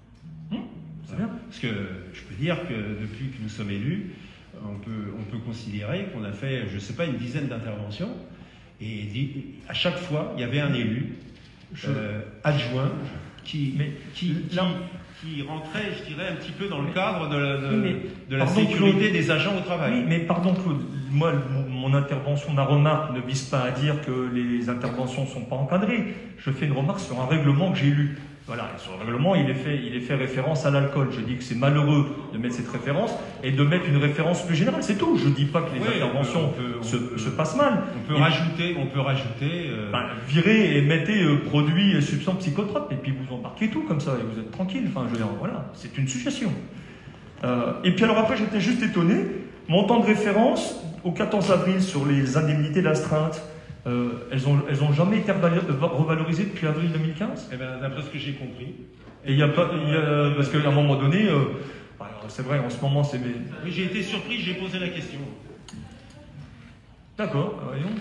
C'est bien. Parce que je peux dire que depuis que nous sommes élus, on peut, on peut considérer qu'on a fait, je ne sais pas, une dizaine d'interventions, et di- à chaque fois, il y avait un élu euh, adjoint qui, Mais qui, là- qui, qui rentrait, je dirais, un petit peu dans le cadre de la, de, Oui, mais de la pardon, sécurité Claude. des agents au travail. Oui, mais pardon Claude, moi mon, mon intervention, ma remarque ne vise pas à dire que les interventions ne sont pas encadrées. Je fais une remarque sur un règlement que j'ai lu. Voilà, et sur le règlement, il est fait, il est fait référence à l'alcool. Je dis que c'est malheureux de mettre cette référence et de mettre une référence plus générale, c'est tout. Je dis pas que les Oui, interventions on peut- on se, peut- se passent mal. On peut Et- rajouter, on peut rajouter. euh, Ben, virez et mettez euh, produits et substances psychotropes et puis vous embarquez tout comme ça et vous êtes tranquille. Enfin, je veux dire, voilà, c'est une suggestion. Euh, et puis alors après, j'étais juste étonné. Montant de référence au quatorze avril sur les indemnités d'astreinte, euh, elles ont, elles ont jamais été revalo- revalorisées depuis avril deux mille quinze. eh ben, d'après ce que j'ai compris. Et il y a pas, il y a- parce qu'à un moment donné, euh, alors, c'est vrai, en ce moment, c'est mes... Oui, j'ai été surpris, j'ai posé la question. D'accord, euh, voyons.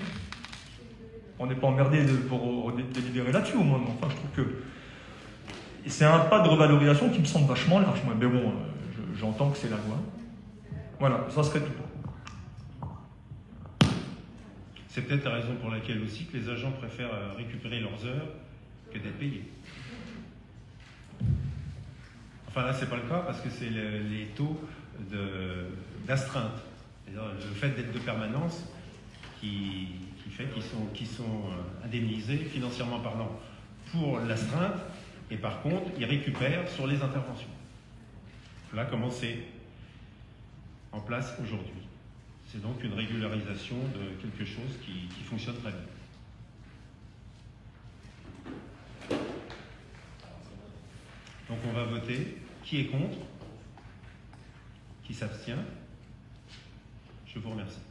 On n'est pas emmerdé de, pour dé- délibérer là-dessus au moins, mais enfin, je trouve que c'est un pas de revalorisation qui me semble vachement large. moi. Mais bon, euh, je- j'entends que c'est la loi. Voilà, ça serait tout. C'est peut-être la raison pour laquelle aussi que les agents préfèrent euh, récupérer leurs heures que d'être payés. Enfin là, c'est pas le cas parce que c'est le- les taux de- d'astreinte. C'est-à-dire le fait d'être de permanence qui, qui fait qu'ils sont, qu'ils sont euh, indemnisés financièrement parlant pour l'astreinte et par contre, ils récupèrent sur les interventions. Là, comment c'est en place aujourd'hui. C'est donc une régularisation de quelque chose qui, qui fonctionne très bien. Donc on va voter. Qui est contre? Qui s'abstient? Je vous remercie.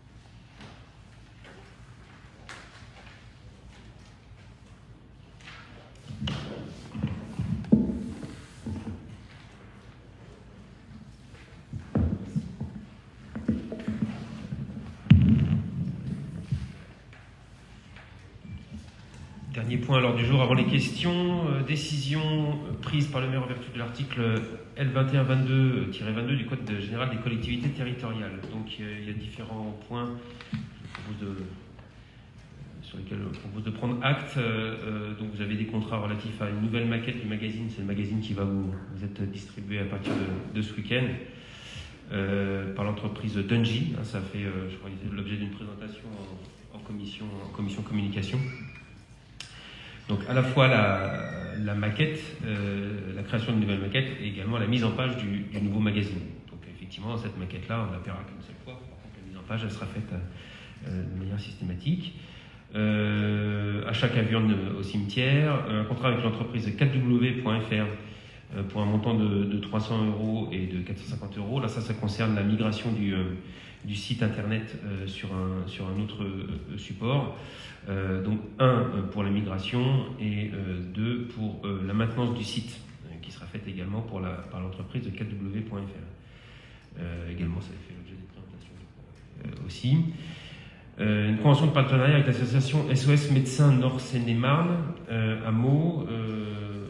Dernier point à l'ordre du jour avant les questions. Euh, décision euh, prise par le maire en vertu de l'article L vingt et un vingt-deux tiret vingt-deux du Code général des collectivités territoriales. Donc euh, il y a différents points je propose de, euh, sur lesquels je propose de prendre acte. Euh, euh, donc vous avez des contrats relatifs à une nouvelle maquette du magazine. C'est le magazine qui va vous, vous être distribué à partir de, de ce week-end. Euh, par l'entreprise Dungy. Hein, ça fait, euh, je crois, l'objet d'une présentation en, en commission, en commission communication. Donc à la fois la, la maquette, euh, la création d'une nouvelle maquette et également la mise en page du, du nouveau magazine. Donc effectivement, cette maquette-là, on la paiera qu'une seule fois. Par contre, la mise en page, elle sera faite euh, de manière systématique. Euh, achat caverne au cimetière, un contrat avec l'entreprise quatre w point f r euh, pour un montant de, de trois cents euros et de quatre cent cinquante euros. Là, ça, ça concerne la migration du, euh, du site internet euh, sur, un, sur un autre euh, support. Euh, donc un euh, pour la migration et euh, deux pour euh, la maintenance du site euh, qui sera faite également pour la, par l'entreprise de quatre w point f r. Euh, également, ça fait l'objet des présentations euh, aussi. Euh, une convention de partenariat avec l'association S O S Médecins Nord Seine-et-Marne euh, à Meaux. Euh,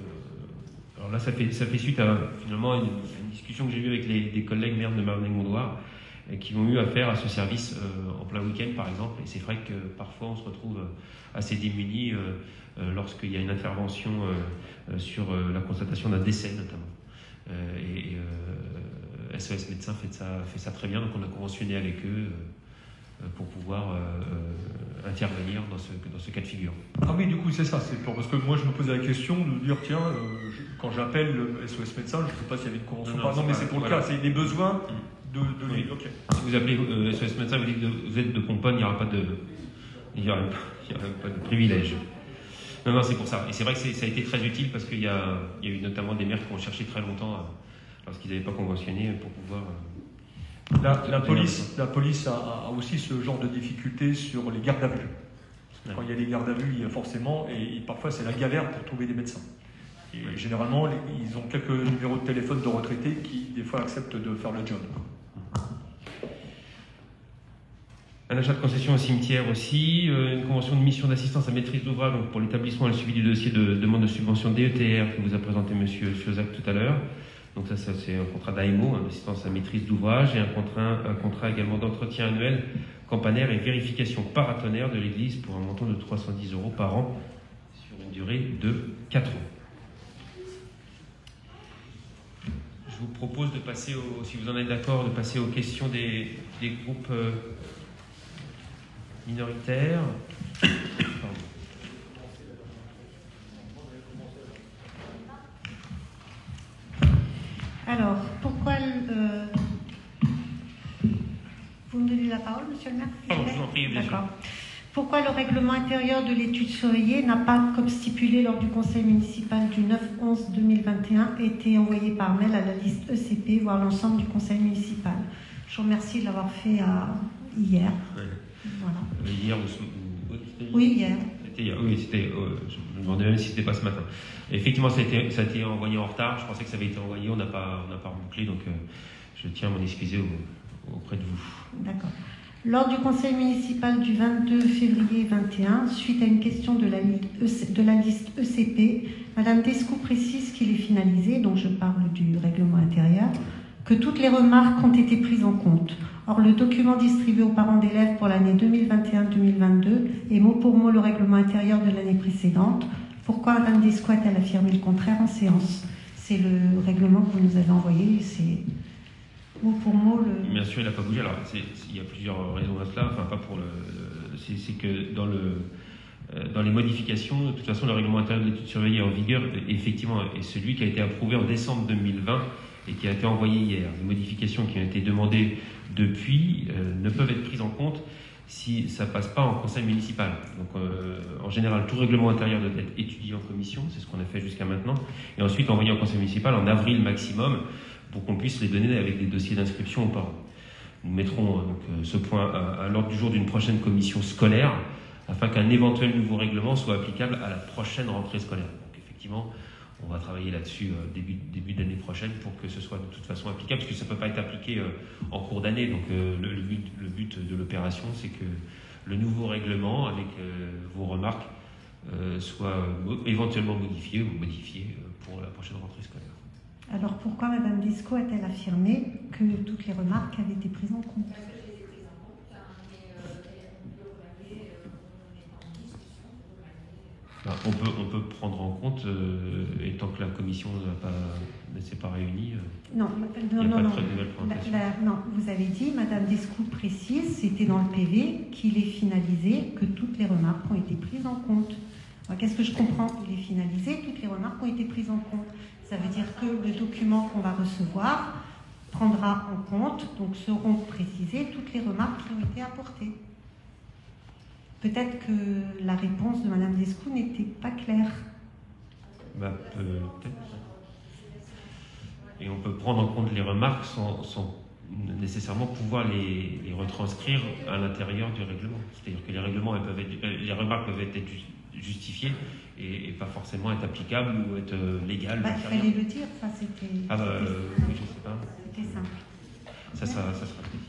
alors là, ça fait, ça fait suite à finalement une, une discussion que j'ai eue avec les, des collègues maires de Marne-et-Gondoire et qui ont eu affaire à ce service euh, en plein week-end par exemple. Et c'est vrai que parfois on se retrouve assez démunis euh, euh, lorsqu'il y a une intervention euh, sur euh, la constatation d'un décès notamment. Euh, et euh, S O S Médecins fait ça, fait ça très bien, donc on a conventionné avec eux euh, pour pouvoir euh, euh, intervenir dans ce, dans ce cas de figure. Ah oui, du coup c'est ça, c'est pour, parce que moi je me posais la question de dire tiens, euh, je, quand j'appelle le S O S Médecins, je ne sais pas s'il y avait une convention, non, par exemple, mais c'est pour voilà. le cas, c'est des besoins de, de oui. l'île. Okay. Si vous appelez euh, S O S Médecins, vous dites que vous êtes de Pomponne, il n'y aura pas de, il n'y aura, il y aura pas de privilège. Non, non, c'est pour ça. Et c'est vrai que ça a été très utile parce qu'il y a, il y a eu notamment des maires qui ont cherché très longtemps à, lorsqu'ils n'avaient pas conventionné pour pouvoir. Euh, la, la, police, la police a, a aussi ce genre de difficultés sur les gardes à vue. Ouais. Quand il y a des gardes à vue, il y a forcément, et, et parfois c'est la galère pour trouver des médecins. Et ouais. Généralement, les, ils ont quelques numéros de téléphone de retraités qui, des fois, acceptent de faire le job. Un achat de concession au cimetière aussi, euh, une convention de mission d'assistance à maîtrise d'ouvrage pour l'établissement et le suivi du dossier de demande de subvention D E T R que vous a présenté M. Fiozac tout à l'heure. Donc ça, ça c'est un contrat d'A M O, hein, d'assistance à maîtrise d'ouvrage, et un contrat, un contrat également d'entretien annuel, campanaire et vérification paratonnerre de l'église pour un montant de trois cent dix euros par an sur une durée de quatre ans. Je vous propose de passer, au, si vous en êtes d'accord, de passer aux questions des, des groupes euh, minoritaires. Pardon. Alors, pourquoi euh, vous me donnez la parole, monsieur le maire? Pardon, je vous en prie, bien sûr. D'accord. Pourquoi le règlement intérieur de l'étude surveillée n'a pas, comme stipulé lors du conseil municipal du neuf onze deux mille vingt et un, été envoyé par mail à la liste E C P, voire l'ensemble du conseil municipal? Je vous remercie de l'avoir fait à, hier. Ouais. Voilà. Hier, vous, oui, hier. C'était hier. Oui, c'était. Euh, je me demandais même si c'était pas ce matin. Et effectivement, ça a, été, ça a été envoyé en retard. Je pensais que ça avait été envoyé. On n'a pas, on n'a pas rebouclé, donc euh, je tiens à m'en excuser au, auprès de vous. D'accord. Lors du conseil municipal du vingt-deux février vingt et un, suite à une question de la, de la liste E C P, Madame Descoux précise qu'il est finalisé, donc je parle du règlement intérieur, que toutes les remarques ont été prises en compte. Or, le document distribué aux parents d'élèves pour l'année deux mille vingt et un deux mille vingt-deux est mot pour mot le règlement intérieur de l'année précédente. Pourquoi Madame Descoux a-t-elle affirmé le contraire en séance? C'est le règlement que vous nous avez envoyé, c'est mot pour mot le... Bien sûr, il n'a pas bougé. Alors, c'est, c'est, il y a plusieurs raisons à cela. Enfin, pas pour le... le c'est, c'est que dans le... Dans les modifications, de toute façon, le règlement intérieur de l'étude surveillée en vigueur, effectivement, est celui qui a été approuvé en décembre deux mille vingt et qui a été envoyé hier. Les modifications qui ont été demandées depuis euh, ne peuvent être prises en compte si ça ne passe pas en conseil municipal. Donc, euh, en général, tout règlement intérieur doit être étudié en commission, c'est ce qu'on a fait jusqu'à maintenant, et ensuite envoyé en conseil municipal en avril maximum pour qu'on puisse les donner avec des dossiers d'inscription aux parents. Nous mettrons donc, ce point à, à l'ordre du jour d'une prochaine commission scolaire afin qu'un éventuel nouveau règlement soit applicable à la prochaine rentrée scolaire. Donc, effectivement, on va travailler là-dessus euh, début, début d'année prochaine pour que ce soit de toute façon applicable, parce que ça ne peut pas être appliqué euh, en cours d'année. Donc euh, le, le, but, le but de l'opération, c'est que le nouveau règlement, avec euh, vos remarques, euh, soit mo- éventuellement modifié ou modifié euh, pour la prochaine rentrée scolaire. Alors pourquoi Madame Descoux a-t-elle affirmé que toutes les remarques avaient été prises en compte? On peut, on peut prendre en compte, euh, et tant que la commission pas, ne s'est pas réunie, euh, non, il non, n'y a non, pas non. de très nouvelle présentation. La, la, non, vous avez dit, Madame Descoux précise, c'était dans le P V, qu'il est finalisé, que toutes les remarques ont été prises en compte. Alors, qu'est-ce que je comprends? Il est finalisé, toutes les remarques ont été prises en compte. Ça veut dire que le document qu'on va recevoir prendra en compte, donc seront précisées toutes les remarques qui ont été apportées. Peut-être que la réponse de Madame Descoux n'était pas claire. Bah, peut-être. Et on peut prendre en compte les remarques sans, sans nécessairement pouvoir les, les retranscrire à l'intérieur du règlement. C'est-à-dire que les règlements, elles peuvent être, les remarques peuvent être justifiées et, et pas forcément être applicables ou être légales. Bah, il fallait le dire, ça c'était... Ah bah euh, oui, je sais pas. C'était simple. Ça, ça, ça sera précis.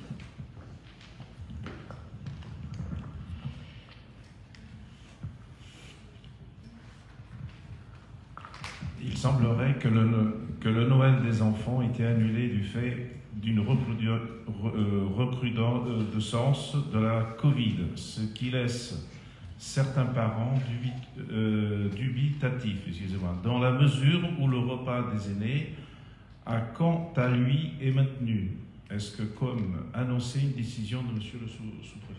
il semblerait que le, que le Noël des enfants était annulé du fait d'une recrudescence de la Covid, ce qui laisse certains parents dubi, euh, dubitatifs, excusez-moi, dans la mesure où le repas des aînés a quant à lui est maintenu. Est-ce que, comme annoncé, une décision de monsieur le sous- sous-préfet?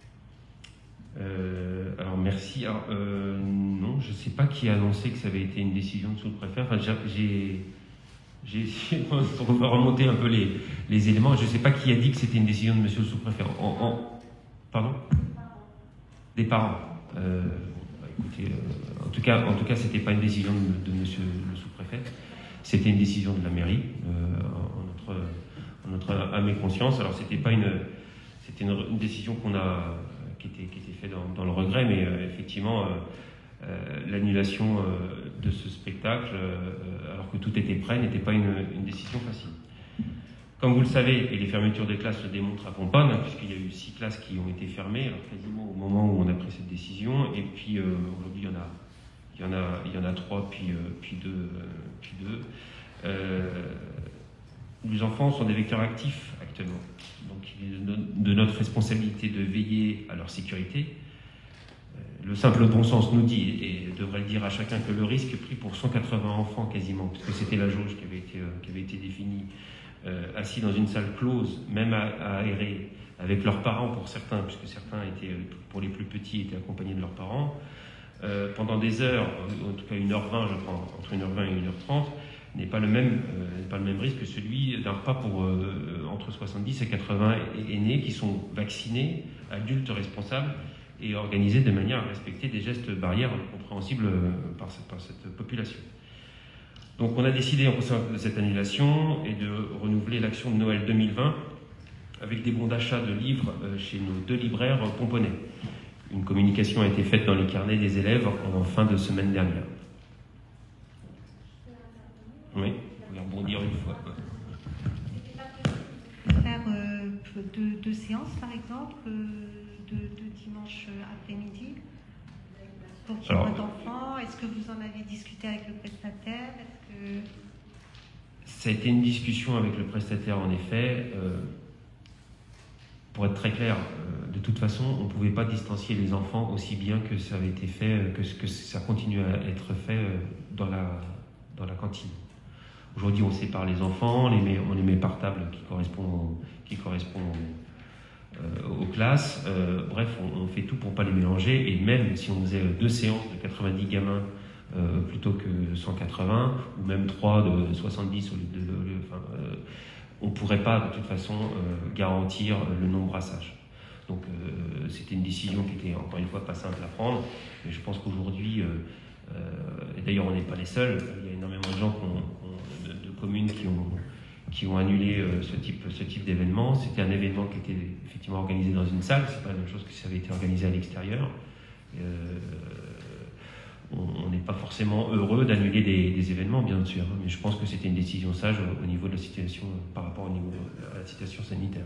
Euh, alors merci. Alors, euh, non, je ne sais pas qui a annoncé que ça avait été une décision de sous-préfet. Enfin, j'ai, j'ai essayé de remonter un peu les, les éléments. Je ne sais pas qui a dit que c'était une décision de monsieur le sous-préfet. En, en, pardon? Des parents. Euh, bah, écoutez, euh, en tout cas, en tout cas, c'était pas une décision de, de monsieur le sous-préfet. C'était une décision de la mairie, euh, en notre, en notre âme et conscience. Alors, c'était pas une, c'était une, une décision qu'on a qui était, qui était fait dans, dans le regret, mais euh, effectivement, euh, euh, l'annulation euh, de ce spectacle, euh, alors que tout était prêt, n'était pas une, une décision facile. Comme vous le savez, et les fermetures des classes le démontrent à Pomponne, puisqu'il y a eu six classes qui ont été fermées, alors quasiment au moment où on a pris cette décision, et puis euh, aujourd'hui il y en a, il y en a, il y en a trois, puis, euh, puis deux, euh, puis deux. Euh, les enfants sont des vecteurs actifs actuellement. Donc il est de notre responsabilité de veiller à leur sécurité. Le simple bon sens nous dit, et devrait le dire à chacun, que le risque pris pour cent quatre-vingts enfants quasiment, puisque c'était la jauge qui avait été, euh, qui avait été définie, euh, assis dans une salle close, même à, à aérer, avec leurs parents pour certains, puisque certains étaient, pour les plus petits, étaient accompagnés de leurs parents, euh, pendant des heures, en tout cas une heure vingt, je crois, entre une heure vingt et une heure trente, n'est pas le même, euh, n'est pas le même risque que celui d'un repas pour euh, entre soixante-dix et quatre-vingts aînés qui sont vaccinés, adultes responsables et organisés de manière à respecter des gestes barrières compréhensibles euh, par, cette, par cette population. Donc on a décidé en conseil de cette annulation et de renouveler l'action de Noël deux mille vingt avec des bons d'achat de livres euh, chez nos deux libraires pomponnais. Une communication a été faite dans les carnets des élèves en fin de semaine dernière. Oui, vous pouvez rebondir une fois. Faire euh, deux, deux séances, par exemple, euh, de, de dimanche après-midi pour qu'il y ait moins d'enfants. Est-ce que vous en avez discuté avec le prestataire? Est-ce que... Ça a été une discussion avec le prestataire, en effet. Euh, pour être très clair, euh, de toute façon, on ne pouvait pas distancier les enfants aussi bien que ça avait été fait, que, que ça continue à être fait dans la, dans la cantine. Aujourd'hui, on sépare les enfants, on les met, on les met par table qui correspond, au, qui correspond au, euh, aux classes. Euh, bref, on, on fait tout pour ne pas les mélanger. Et même si on faisait deux séances de quatre-vingt-dix gamins euh, plutôt que cent quatre-vingts, ou même trois de soixante-dix au lieu de... de, de enfin, euh, on ne pourrait pas, de toute façon, euh, garantir le non-brassage. Donc, euh, c'était une décision qui était, encore une fois, pas simple à prendre. Mais je pense qu'aujourd'hui... Euh, Euh, et d'ailleurs, on n'est pas les seuls. Il y a énormément de gens qui ont, de, de communes qui ont, qui ont annulé euh, ce type, ce type d'événement. C'était un événement qui était effectivement organisé dans une salle. C'est pas la même chose que si ça avait été organisé à l'extérieur. Euh, on n'est pas forcément heureux d'annuler des, des événements, bien sûr. Mais je pense que c'était une décision sage au, au niveau de la situation, par rapport au niveau de la situation sanitaire.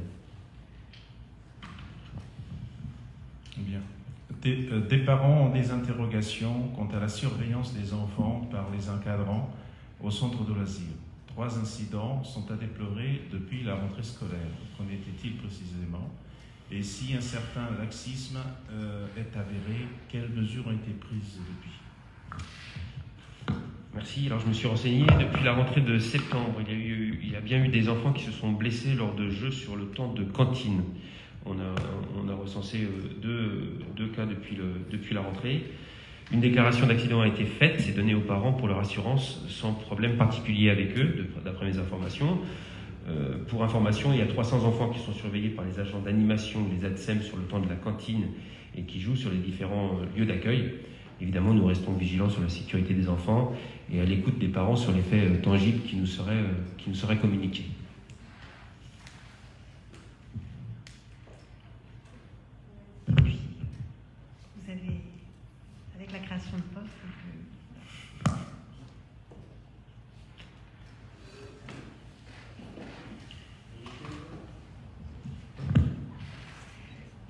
Bien. Des, euh, des parents ont des interrogations quant à la surveillance des enfants par les encadrants au centre de loisirs. Trois incidents sont à déplorer depuis la rentrée scolaire. Qu'en était-il précisément? Et si un certain laxisme euh, est avéré, quelles mesures ont été prises depuis? Merci. Alors je me suis renseigné. Depuis la rentrée de septembre, il y a, eu, il y a bien eu des enfants qui se sont blessés lors de jeux sur le temps de cantine. On a, on a recensé deux, deux cas depuis, le, depuis la rentrée. Une déclaration d'accident a été faite, c'est donné aux parents pour leur assurance, sans problème particulier avec eux, d'après mes informations. Euh, pour information, il y a trois cents enfants qui sont surveillés par les agents d'animation, les A D S E M, sur le temps de la cantine et qui jouent sur les différents lieux d'accueil. Évidemment, nous restons vigilants sur la sécurité des enfants et à l'écoute des parents sur les faits tangibles qui nous seraient, qui nous seraient communiqués. Vous avez, avec la création de postes, donc, euh...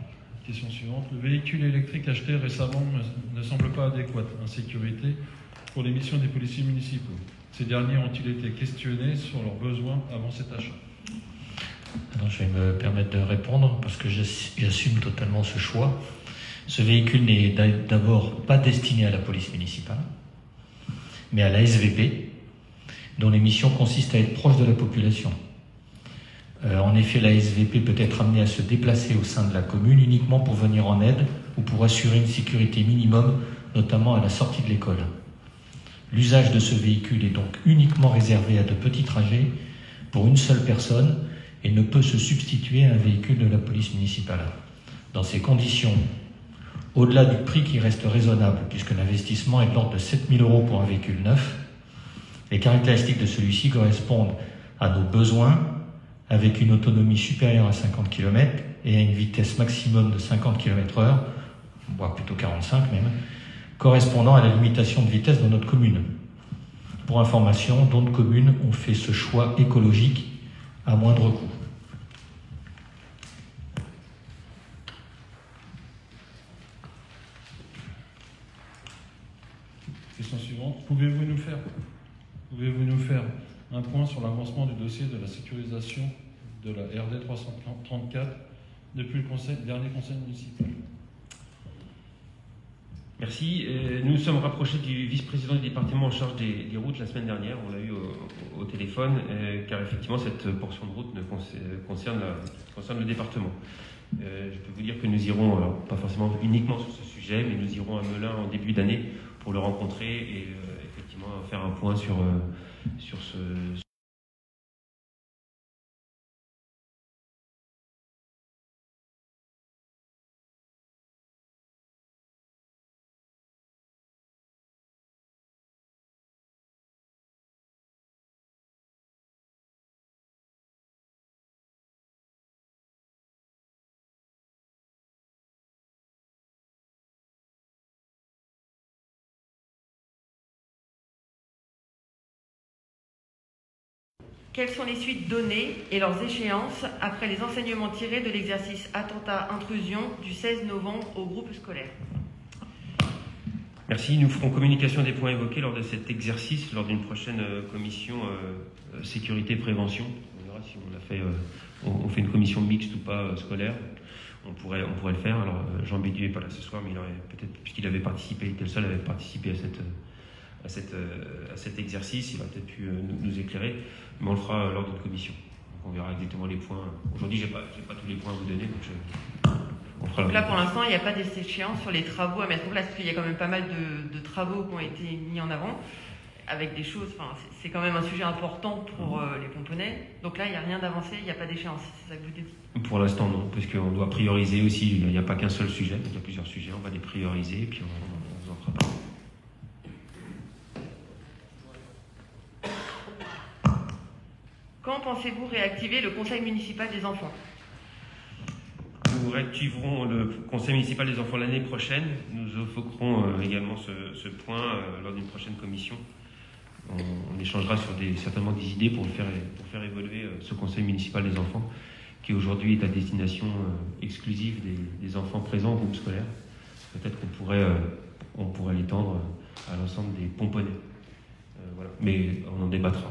Question suivante. Le véhicule électrique acheté récemment ne, ne semble pas adéquat en sécurité pour les missions des policiers municipaux. Ces derniers ont-ils été questionnés sur leurs besoins avant cet achat? Alors, je vais me permettre de répondre parce que j'assume totalement ce choix. Ce véhicule n'est d'abord pas destiné à la police municipale, mais à la S V P, dont les missions consistent à être proche de la population. Euh, en effet, la S V P peut être amenée à se déplacer au sein de la commune uniquement pour venir en aide ou pour assurer une sécurité minimum, notamment à la sortie de l'école. L'usage de ce véhicule est donc uniquement réservé à de petits trajets pour une seule personne et ne peut se substituer à un véhicule de la police municipale. Dans ces conditions, au-delà du prix qui reste raisonnable, puisque l'investissement est de l'ordre de sept mille euros pour un véhicule neuf, les caractéristiques de celui-ci correspondent à nos besoins, avec une autonomie supérieure à cinquante kilomètres et à une vitesse maximum de cinquante kilomètres heure, voire plutôt quarante-cinq même, correspondant à la limitation de vitesse dans notre commune. Pour information, d'autres communes ont fait ce choix écologique à moindre coût. Question suivante. Pouvez-vous nous faire, pouvez-vous nous faire un point sur l'avancement du dossier de la sécurisation de la R D trois cent trente-quatre depuis le conseil, dernier conseil municipal? Merci. Euh, nous nous sommes rapprochés du vice-président du département en charge des, des routes la semaine dernière. On l'a eu au, au téléphone, euh, car effectivement cette portion de route ne concerne, la, concerne le département. Euh, je peux vous dire que nous irons, alors, pas forcément uniquement sur ce sujet, mais nous irons à Melun en début d'année pour le rencontrer et euh, effectivement faire un point sur, euh, sur ce... Quelles sont les suites données et leurs échéances après les enseignements tirés de l'exercice attentat-intrusion du seize novembre au groupe scolaire? Merci. Nous ferons communication des points évoqués lors de cet exercice, lors d'une prochaine commission euh, sécurité-prévention. On verra si on, a fait, euh, on, on fait une commission mixte ou pas euh, scolaire. On pourrait, on pourrait le faire. Alors, euh, Jean Bédu n'est pas là ce soir, mais il aurait peut-être, puisqu'il avait participé, il était le seul, avait participé à cette... À, cette, à cet exercice, il va peut-être pu nous, nous éclairer, mais on le fera lors d'une commission. Donc on verra exactement les points. Aujourd'hui, je n'ai pas, j'ai pas tous les points à vous donner, donc je, on fera donc là, pour l'instant, il n'y a pas d'échéance sur les travaux à mettre en place, parce qu'il y a quand même pas mal de, de travaux qui ont été mis en avant, avec des choses, enfin, c'est, c'est quand même un sujet important pour euh, les Pomponais. Donc là, il n'y a rien d'avancé, il n'y a pas d'échéance, c'est ça que vous dites? Pour l'instant, non, parce qu'on doit prioriser aussi. Il n'y a pas qu'un seul sujet, il y a plusieurs sujets, on va les prioriser, et puis on, on vous en fera part. Quand pensez-vous réactiver le conseil municipal des enfants? Nous réactiverons le conseil municipal des enfants l'année prochaine. Nous évoquerons euh, également ce, ce point euh, lors d'une prochaine commission. On, on échangera sur des, certainement des idées pour faire, pour faire évoluer euh, ce conseil municipal des enfants, qui aujourd'hui est à destination euh, exclusive des, des enfants présents au groupe scolaire. Peut-être qu'on pourrait, euh, on pourrait l'étendre à l'ensemble des Pomponais. Euh, voilà. Mais on en débattra.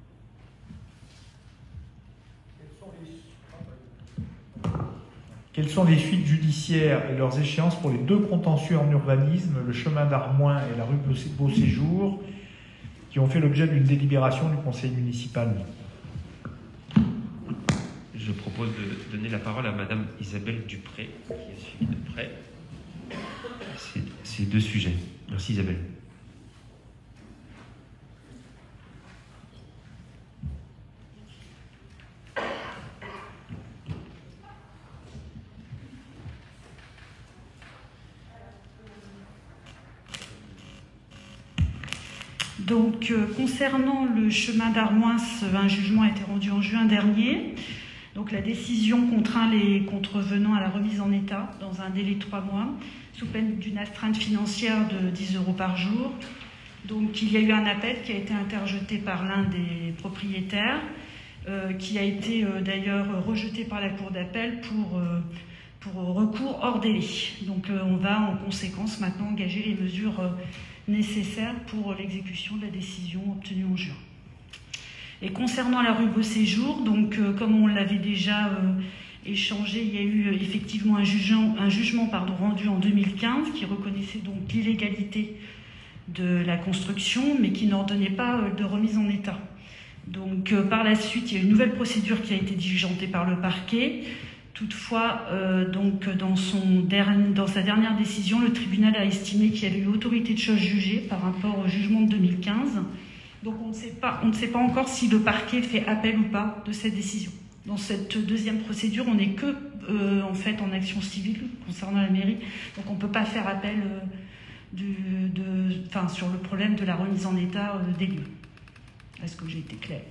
Quelles sont les suites judiciaires et leurs échéances pour les deux contentieux en urbanisme, le chemin d'Armoin et la rue Beau Séjour, qui ont fait l'objet d'une délibération du conseil municipal? Je propose de donner la parole à Madame Isabelle Dupré, qui a suivi de près ces, ces deux sujets. Merci Isabelle. Donc, euh, concernant le chemin d'Armoins, un jugement a été rendu en juin dernier. Donc, la décision contraint les contrevenants à la remise en état dans un délai de trois mois, sous peine d'une astreinte financière de dix euros par jour. Donc, il y a eu un appel qui a été interjeté par l'un des propriétaires, euh, qui a été euh, d'ailleurs rejeté par la cour d'appel pour euh, pour recours hors délai. Donc euh, on va en conséquence maintenant engager les mesures euh, nécessaires pour l'exécution de la décision obtenue en juin. Et concernant la rue Beauséjour, donc euh, comme on l'avait déjà euh, échangé, il y a eu euh, effectivement un jugement, un jugement pardon, rendu en deux mille quinze qui reconnaissait donc l'illégalité de la construction, mais qui n'ordonnait pas euh, de remise en état. Donc euh, par la suite, il y a une nouvelle procédure qui a été diligentée par le parquet. Toutefois, euh, donc, dans, son dernier, dans sa dernière décision, le tribunal a estimé qu'il y avait eu autorité de chose jugée par rapport au jugement de deux mille quinze. Donc on ne sait pas, on ne sait pas encore si le parquet fait appel ou pas de cette décision. Dans cette deuxième procédure, on n'est que euh, en fait en action civile concernant la mairie, donc on ne peut pas faire appel euh, du, de, enfin, sur le problème de la remise en état euh, des lieux. Est-ce que j'ai été claire?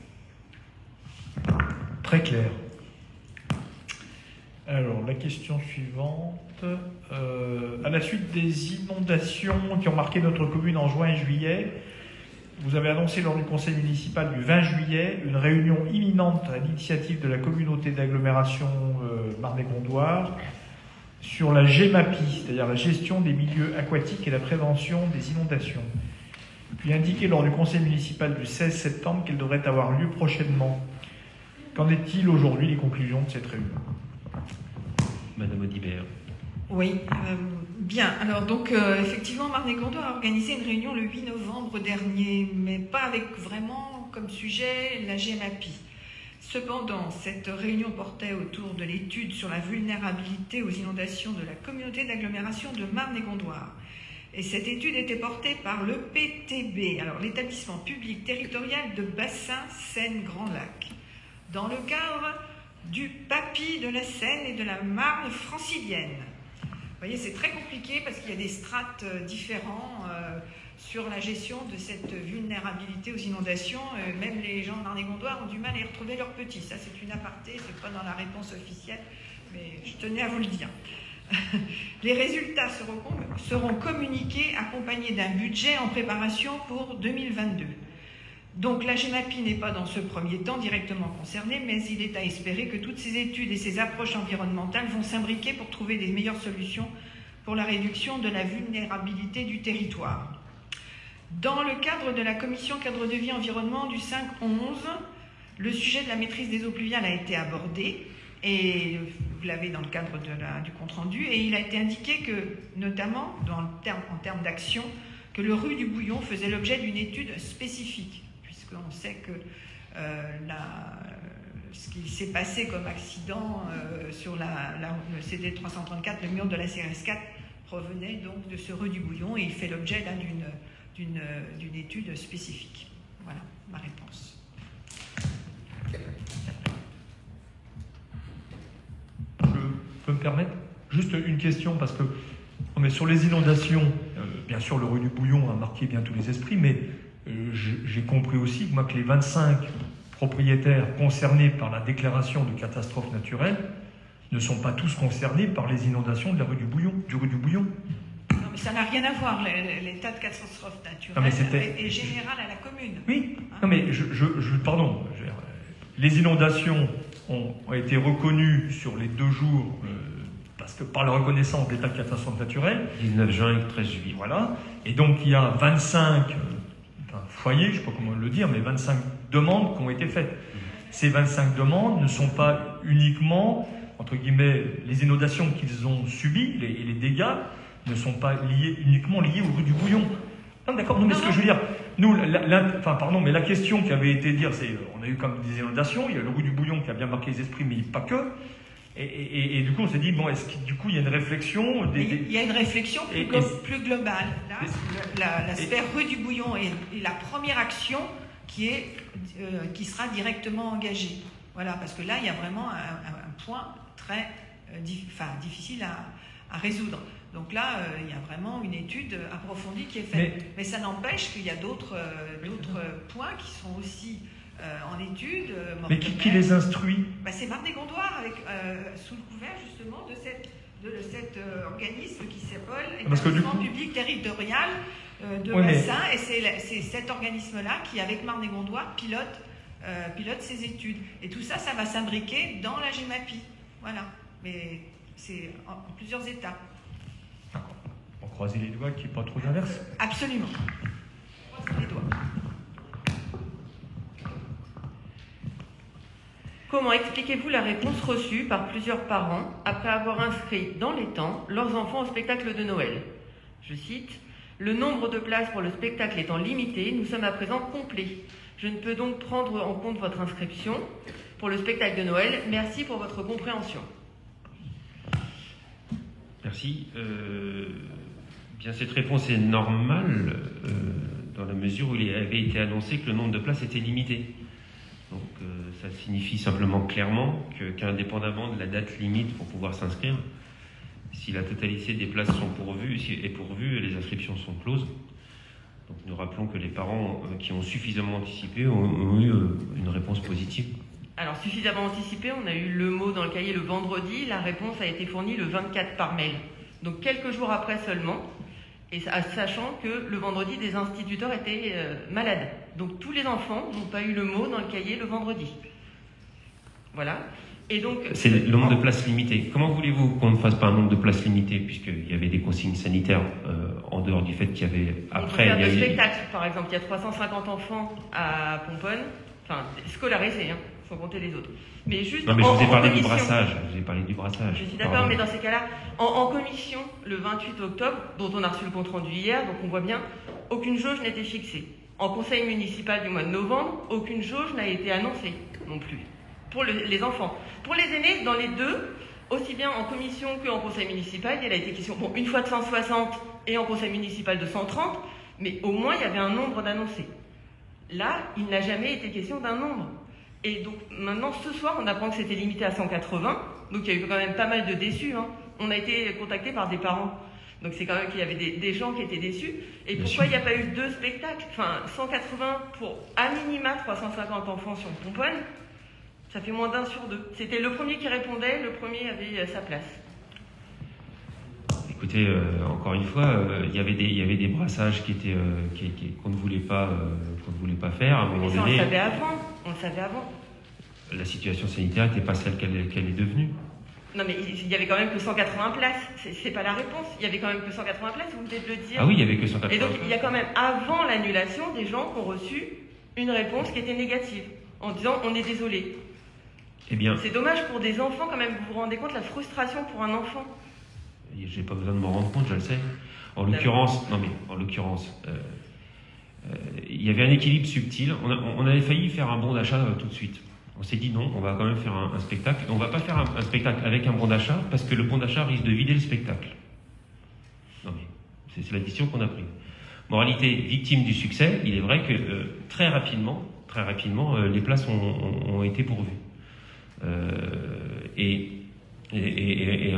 Très clair. Alors, la question suivante. Euh, à la suite des inondations qui ont marqué notre commune en juin et juillet, vous avez annoncé lors du conseil municipal du vingt juillet une réunion imminente à l'initiative de la communauté d'agglomération euh, Marne-et-Gondoire sur la GEMAPI, c'est-à-dire la gestion des milieux aquatiques et la prévention des inondations. Puis indiqué lors du conseil municipal du seize septembre qu'elle devrait avoir lieu prochainement. Qu'en est-il aujourd'hui des conclusions de cette réunion? Madame Audibert. Oui, euh, bien. Alors donc, euh, effectivement, Marne-et-Gondoire a organisé une réunion le huit novembre dernier, mais pas avec vraiment comme sujet la GEMAPI. Cependant, cette réunion portait autour de l'étude sur la vulnérabilité aux inondations de la communauté d'agglomération de Marne-et-Gondoire. Et cette étude était portée par l'E P T B, alors l'établissement public territorial de bassin Seine-Grand Lac, dans le cadre du P A P I de la Seine et de la Marne francilienne. Vous voyez, c'est très compliqué parce qu'il y a des strates différents euh, sur la gestion de cette vulnérabilité aux inondations. Euh, même les gens de Marne-et-Gondoire ont du mal à y retrouver leurs petits. Ça, c'est une aparté, c'est pas dans la réponse officielle, mais je tenais à vous le dire. Les résultats seront, seront communiqués accompagnés d'un budget en préparation pour deux mille vingt-deux. Donc la GEMAPI n'est pas dans ce premier temps directement concernée, mais il est à espérer que toutes ces études et ces approches environnementales vont s'imbriquer pour trouver des meilleures solutions pour la réduction de la vulnérabilité du territoire. Dans le cadre de la commission cadre de vie environnement du cinq onze, le sujet de la maîtrise des eaux pluviales a été abordé, et vous l'avez dans le cadre de la, du compte-rendu, et il a été indiqué que, notamment dans le terme, en termes d'action, que le rue du Bouillon faisait l'objet d'une étude spécifique. On sait que euh, la, ce qui s'est passé comme accident euh, sur la, la, le C D trois cent trente-quatre, le mur de la C R S quatre, provenait donc de ce rue du Bouillon et il fait l'objet d'une d'une étude spécifique. Voilà ma réponse. Je peux me permettre juste une question parce que on est sur les inondations. Euh, bien sûr, le rue du Bouillon a marqué bien tous les esprits, mais j'ai compris aussi moi, que les vingt-cinq propriétaires concernés par la déclaration de catastrophe naturelle ne sont pas tous concernés par les inondations de la rue du Bouillon. Du rue du Bouillon. Non, mais ça n'a rien à voir. L'état de catastrophe naturelle est général à la commune. Oui, hein? Non mais je, je, je pardon. Je, les inondations ont, ont été reconnues sur les deux jours euh, parce que par la reconnaissance d'état de catastrophe naturelle. dix-neuf juin et treize juillet. Voilà. Et donc il y a vingt-cinq... Euh, foyers, je ne sais pas comment le dire, mais vingt-cinq demandes qui ont été faites. Ces vingt-cinq demandes ne sont pas uniquement, entre guillemets, les inondations qu'ils ont subies, les, et les dégâts ne sont pas liés, uniquement liés aux rues du Bouillon. Ah, d'accord, non, mais ce que je veux dire, nous, la, la, enfin, pardon, mais la question qui avait été dire, c'est, on a eu comme des inondations, il y a le rue du Bouillon qui a bien marqué les esprits, mais pas que. Et, et, et du coup, on s'est dit, bon, est-ce que du coup, il y a une réflexion des, des... Il y a une réflexion plus, et, glo et, plus globale. L'aspect rue du Bouillon est, est la première action qui, est, euh, qui sera directement engagée. Voilà, parce que là, il y a vraiment un, un point très euh, dif, enfin, difficile à, à résoudre. Donc là, euh, il y a vraiment une étude approfondie qui est faite. Mais, Mais ça n'empêche qu'il y a d'autres euh, points qui sont aussi... Euh, en études. Euh, Mais qui, qui les instruit? Bah, c'est Marne-et-Gondoire, avec euh, sous le couvert justement de, cette, de cet euh, organisme qui s'appelle Établissement coup... public territorial euh, de ouais, bassin. Mais... Et c'est cet organisme-là qui, avec Marne-et-Gondoire, pilote, euh, pilote ses études. Et tout ça, ça va s'imbriquer dans la GEMAPI. Voilà. Mais C'est en, en plusieurs étapes. On croise les doigts qu'il n'y ait pas trop d'inverses. Absolument. On croise les doigts. Comment expliquez-vous la réponse reçue par plusieurs parents après avoir inscrit dans les temps leurs enfants au spectacle de Noël? Je cite, « Le nombre de places pour le spectacle étant limité, nous sommes à présent complets. Je ne peux donc prendre en compte votre inscription pour le spectacle de Noël. Merci pour votre compréhension. » Merci. Euh, bien, cette réponse est normale euh, dans la mesure où il avait été annoncé que le nombre de places était limité. Donc euh, ça signifie simplement clairement que, qu'indépendamment de la date limite pour pouvoir s'inscrire, si la totalité des places sont pourvues, si est pourvue, les inscriptions sont closes. Donc nous rappelons que les parents euh, qui ont suffisamment anticipé ont, ont eu euh, une réponse positive. Alors suffisamment anticipé, on a eu le mot dans le cahier le vendredi, la réponse a été fournie le vingt-quatre par mail. Donc quelques jours après seulement, et sachant que le vendredi, des instituteurs étaient euh, malades. Donc tous les enfants n'ont pas eu le mot dans le cahier le vendredi. Voilà. Et donc, c'est le nombre de places limitées. Comment voulez-vous qu'on ne fasse pas un nombre de places limitées, puisqu'il y avait des consignes sanitaires euh, en dehors du fait qu'il y avait après... On peut faire il y des avait... spectacles, par exemple. Il y a trois cent cinquante enfants à Pomponne, enfin scolarisés, hein, sans compter les autres. Mais juste non, mais je en, vous ai parlé du commission, brassage. Je vous ai parlé du brassage. Je suis d'accord, mais dans ces cas-là, en, en commission, le vingt-huit octobre, dont on a reçu le compte-rendu hier, donc on voit bien, aucune jauge n'était fixée. En conseil municipal du mois de novembre, aucune jauge n'a été annoncée non plus. Pour le, les enfants. Pour les aînés, dans les deux, aussi bien en commission qu'en conseil municipal, il a été question, bon, une fois de cent soixante et en conseil municipal de cent trente, mais au moins il y avait un nombre d'annoncés. Là, il n'a jamais été question d'un nombre. Et donc maintenant, ce soir, on apprend que c'était limité à cent quatre-vingts, donc il y a eu quand même pas mal de déçus. Hein. On a été contacté par des parents, donc c'est quand même qu'il y avait des, des gens qui étaient déçus. Et Bien pourquoi sûr. il n'y a pas eu deux spectacles? Enfin, cent quatre-vingts pour à minima trois cent cinquante enfants sur Pomponne, ça fait moins d'un sur deux. C'était le premier qui répondait, le premier avait euh, sa place. Écoutez, euh, encore une fois, euh, il y avait des, il y avait des brassages qui étaient, euh, qui, qui, qu'on ne voulait pas, euh, qu'on ne voulait pas faire. À un moment Mais ça, donné, on le savait avant. On le savait avant. la situation sanitaire n'était pas celle qu'elle, qu'elle est devenue. Non, mais il y avait quand même que cent quatre-vingts places. C'est, c'est pas la réponse. Il y avait quand même que cent quatre-vingts places, vous venez de le dire. Ah oui, il y avait que cent quatre-vingts. Et donc, il y a quand même, avant l'annulation, des gens qui ont reçu une réponse qui était négative, en disant on est désolé. Eh bien, C'est dommage pour des enfants quand même. Vous vous rendez compte la frustration pour un enfant? j'ai pas besoin de m'en rendre compte, je le sais. En l'occurrence, non mais en l'occurrence, euh, euh, il y avait un équilibre subtil. On, a, on avait failli faire un bon d'achat euh, tout de suite. On s'est dit non, on va quand même faire un, un spectacle. Et on va pas faire un, un spectacle avec un bon d'achat parce que le bon d'achat risque de vider le spectacle. Non mais c'est, c'est la décision qu'on a prise. Moralité, victime du succès, il est vrai que euh, très rapidement, très rapidement, euh, les places ont, ont, ont été pourvues. Euh, et Et, et, et, et,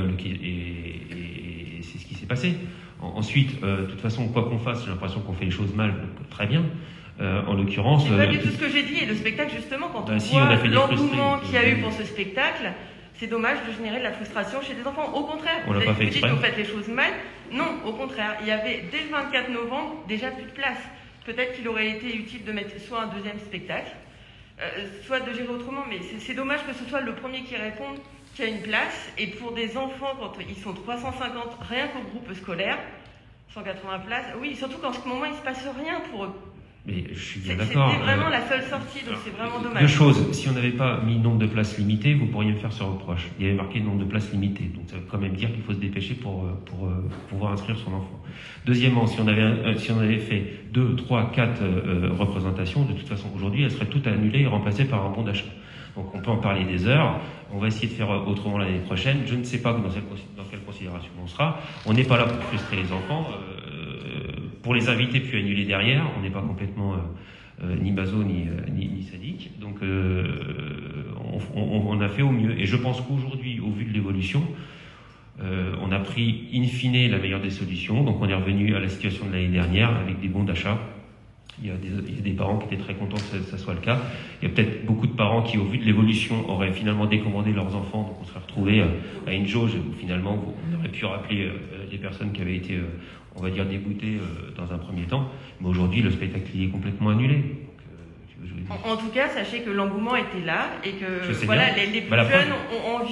et, et c'est ce qui s'est passé. En, ensuite, euh, de toute façon, quoi qu'on fasse, j'ai l'impression qu'on fait les choses mal, donc très bien. Euh, en l'occurrence... C'est pas euh, du tout ce que j'ai dit. Et le spectacle, justement, quand bah on si, voit on a fait des l'engouement frustrés. qu'il y a eu pour ce spectacle, c'est dommage de générer de la frustration chez des enfants. Au contraire, On vous, l'a pas avez- fait vous dites exprès. que vous faites les choses mal. Non, au contraire. Il y avait, dès le vingt-quatre novembre, déjà plus de place. Peut-être qu'il aurait été utile de mettre soit un deuxième spectacle, euh, soit de gérer autrement. Mais c'est, c'est dommage que ce soit le premier qui réponde qu'il y a une place. Et pour des enfants, quand ils sont trois cent cinquante, rien qu'au groupe scolaire, cent quatre-vingts places, oui, surtout qu'en ce moment, il ne se passe rien pour eux. Mais je suis bien C'est- d'accord. C'était vraiment Euh, la seule sortie, donc c'est vraiment dommage. Deux choses. Si on n'avait pas mis nombre de places limitées, vous pourriez me faire ce reproche. Il y avait marqué nombre de places limitées. Donc ça veut quand même dire qu'il faut se dépêcher pour, euh, pour euh, pouvoir inscrire son enfant. Deuxièmement, si on avait, euh, si on avait fait deux, trois, quatre euh, représentations, de toute façon, aujourd'hui, elles seraient toutes annulées et remplacées par un bon d'achat. Donc on peut en parler des heures. On va essayer de faire autrement l'année prochaine. Je ne sais pas dans, cette, dans quelle considération on sera. On n'est pas là pour frustrer les enfants. Euh, pour les inviter puis annuler derrière, on n'est pas complètement... Euh, Euh, ni baso ni, euh, ni, ni sadique. Donc euh, on, on, on a fait au mieux. Et je pense qu'aujourd'hui, au vu de l'évolution, euh, on a pris in fine la meilleure des solutions. Donc on est revenu à la situation de l'année dernière avec des bons d'achat. Il y a des, il y a des parents qui étaient très contents que ça, ça soit le cas. Il y a peut-être beaucoup de parents qui, au vu de l'évolution, auraient finalement décommandé leurs enfants. Donc on serait retrouvé à une jauge où finalement on aurait pu rappeler les personnes qui avaient été, on va dire, dégoûtées dans un premier temps. Mais aujourd'hui, le spectacle il est complètement annulé. Donc, euh, En, en tout cas, sachez que l'engouement était là et que Je sais voilà, bien. les, les plus Bah, la jeunes preuve. ont envie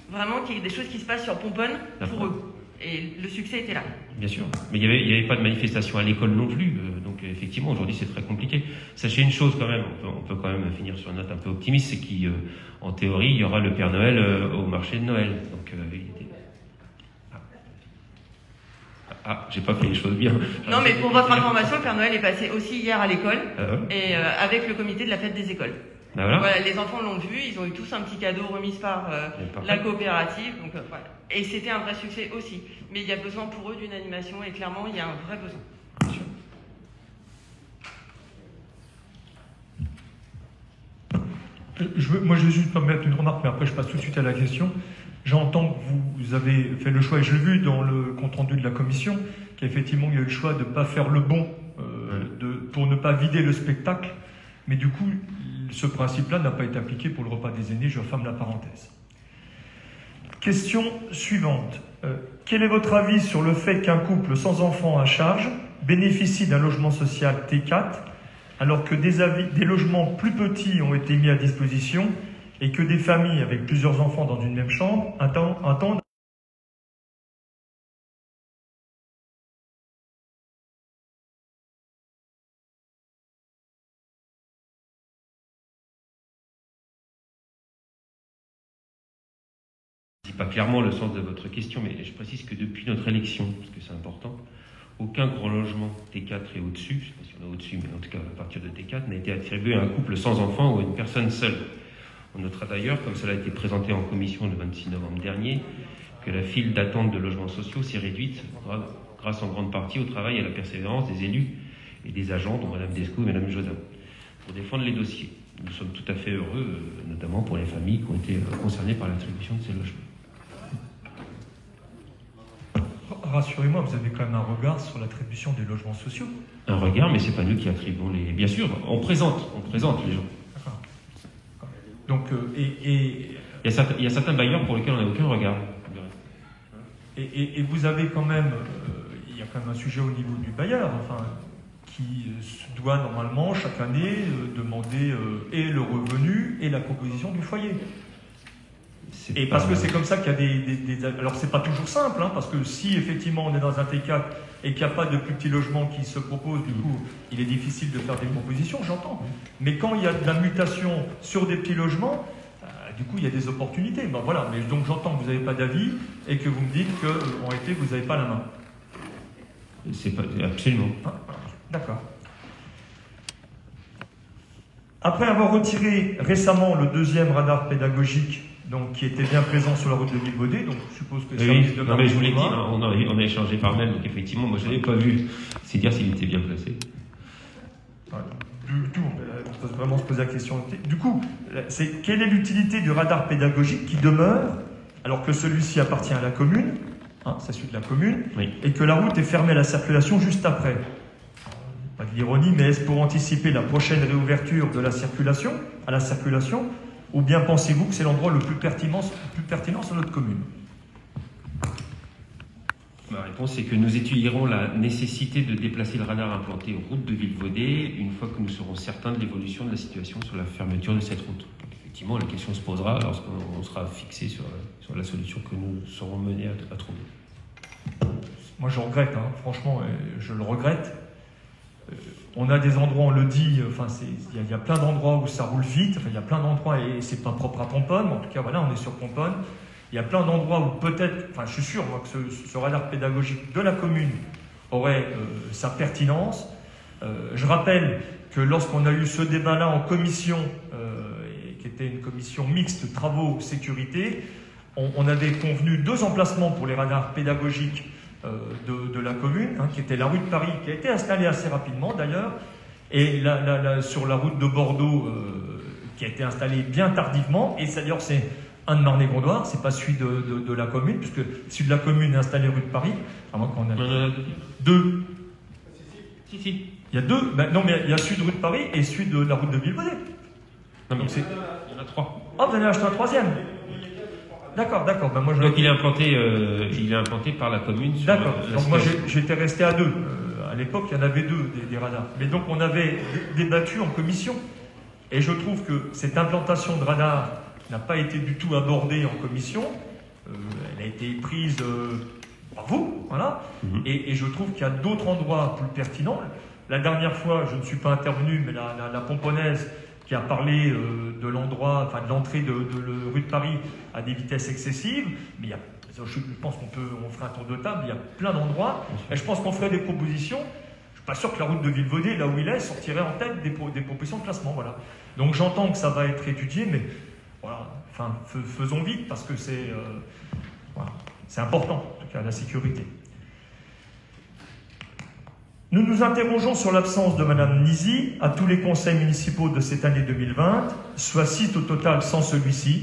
Vraiment qu'il y ait des choses qui se passent sur Pomponne pour eux. Et le succès était là. Bien sûr. Mais il n'y avait, il y avait pas de manifestation à l'école non plus. Euh, donc effectivement, aujourd'hui, c'est très compliqué. Sachez une chose quand même, on peut, on peut quand même finir sur une note un peu optimiste, c'est qu'en théorie, il y aura le Père Noël euh, au marché de Noël. Donc, euh, il était... Ah, ah j'ai pas fait les choses bien. Non, mais pour votre information, le Père Noël est passé aussi hier à l'école, ah, ouais. et euh, avec le comité de la fête des écoles. Ben voilà. Voilà, les enfants l'ont vu, ils ont eu tous un petit cadeau remis par euh, la coopérative. Donc, euh, voilà. Et c'était un vrai succès aussi. Mais il y a besoin pour eux d'une animation et clairement, il y a un vrai besoin. Bien sûr. Je veux, moi, je vais juste me mettre une remarque, mais après, je passe tout de suite à la question. J'entends que vous avez fait le choix, et je l'ai vu dans le compte-rendu de la commission, qu'effectivement, il y a eu le choix de ne pas faire le bon euh, de, pour ne pas vider le spectacle. Mais du coup, ce principe-là n'a pas été appliqué pour le repas des aînés. Je ferme la parenthèse. Question suivante. Euh, quel est votre avis sur le fait qu'un couple sans enfants à charge bénéficie d'un logement social T quatre alors que des, avis, des logements plus petits ont été mis à disposition et que des familles avec plusieurs enfants dans une même chambre attendent pas clairement le sens de votre question, mais je précise que depuis notre élection, parce que c'est important, aucun grand logement T quatre et au-dessus, je ne sais pas si on a au-dessus, mais en tout cas à partir de T quatre, n'a été attribué à un couple sans enfant ou à une personne seule. On notera d'ailleurs, comme cela a été présenté en commission le vingt-six novembre dernier, que la file d'attente de logements sociaux s'est réduite grâce en grande partie au travail et à la persévérance des élus et des agents, dont Mme Descou et Mme Jodin, pour défendre les dossiers. Nous sommes tout à fait heureux, notamment pour les familles qui ont été concernées par l'attribution de ces logements. Rassurez-moi, vous avez quand même un regard sur l'attribution des logements sociaux. Un regard, mais c'est pas nous qui attribuons les... Bien sûr, on présente, on présente les gens. D'accord. Donc, euh, et, et... Il, y a certains, il y a certains bailleurs pour lesquels on n'a aucun regard. Et, et, et vous avez quand même... Euh, il y a quand même un sujet au niveau du bailleur, enfin, qui euh, doit normalement, chaque année, euh, demander euh, et le revenu et la composition du foyer. Et parce que c'est comme ça qu'il y a des... des, des alors c'est pas toujours simple, hein, parce que si effectivement on est dans un T quatre et qu'il n'y a pas de plus petits logements qui se proposent, du coup il est difficile de faire des propositions, j'entends. Mais quand il y a de la mutation sur des petits logements, euh, du coup il y a des opportunités. Ben, voilà. Mais donc j'entends que vous n'avez pas d'avis et que vous me dites qu'en été vous n'avez pas la main. C'est pas... Absolument. Ah, d'accord. Après avoir retiré récemment le deuxième radar pédagogique, donc qui était bien présent sur la route de Villebaudet, donc je suppose que le oui, service de non, mais je vous l'ai dit, on a, on a échangé par mail, donc effectivement, moi je n'avais pas vu. C'est dire s'il était bien placé. Voilà. Du tout, on peut vraiment se poser la question. Du coup, c'est quelle est l'utilité du radar pédagogique qui demeure alors que celui-ci appartient à la commune, hein, c'est celui de la commune, oui. Et que la route est fermée à la circulation juste après. Pas de l'ironie, mais est-ce pour anticiper la prochaine réouverture de la circulation, à la circulation, ou bien pensez-vous que c'est l'endroit le plus pertinent, le plus pertinent sur notre commune? Ma réponse est que nous étudierons la nécessité de déplacer le radar implanté aux routes de Villebaudet une fois que nous serons certains de l'évolution de la situation sur la fermeture de cette route. Donc, effectivement, la question se posera lorsqu'on sera fixé sur, sur la solution que nous serons menés à, à trouver. Moi, je regrette, hein, franchement, je le regrette. On a des endroits, on le dit, enfin, il y, y a plein d'endroits où ça roule vite, enfin, il y a plein d'endroits, et c'est pas propre à Pomponne, mais en tout cas, voilà, on est sur Pomponne. Il y a plein d'endroits où peut-être, enfin, je suis sûr, moi, que ce, ce radar pédagogique de la commune aurait euh, sa pertinence. Euh, je rappelle que lorsqu'on a eu ce débat-là en commission, euh, et qui était une commission mixte travaux sécurité, on, on avait convenu deux emplacements pour les radars pédagogiques euh, de, de la commune, hein, qui était la rue de Paris, qui a été installée assez rapidement d'ailleurs, et la, la, la, sur la route de Bordeaux, euh, qui a été installée bien tardivement, et d'ailleurs c'est un de Marnay-Gondoire, c'est pas celui de, de, de la commune, puisque celui de la commune est installé rue de Paris. À moins qu'on a... Euh, deux. Si, si. Il y a deux. Ben, non, mais il y a celui de rue de Paris et celui de la route de Villebaudet. Non, mais c'est... il y en a trois. Ah, vous en avez acheté un troisième. D'accord, d'accord. Ben, moi, je... Donc il est implanté, euh, il est implanté par la commune. D'accord. Donc moi, j'étais resté à deux. Euh, à l'époque, il y en avait deux des, des radars. Mais donc on avait débattu en commission. Et je trouve que cette implantation de radars n'a pas été du tout abordé en commission euh, elle a été prise euh, par vous, voilà. Mmh. Et, et je trouve qu'il y a d'autres endroits plus pertinents. La dernière fois, je ne suis pas intervenu, mais la, la, la pomponnaise qui a parlé euh, de l'endroit, enfin de l'entrée de, de, de rue de Paris à des vitesses excessives, mais il y a, je pense qu'on peut, on fera un tour de table, il y a plein d'endroits, et je pense qu'on ferait des propositions. Je suis pas sûr que la route de Villevaudé, là où il est, sortirait en tête des, des propositions de classement, voilà. Donc j'entends que ça va être étudié, mais voilà, enfin, faisons vite, parce que c'est euh, voilà, c'est important, en tout cas, la sécurité. Nous nous interrogeons sur l'absence de Madame Nisi à tous les conseils municipaux de cette année deux mille vingt, soit six au total sans celui-ci,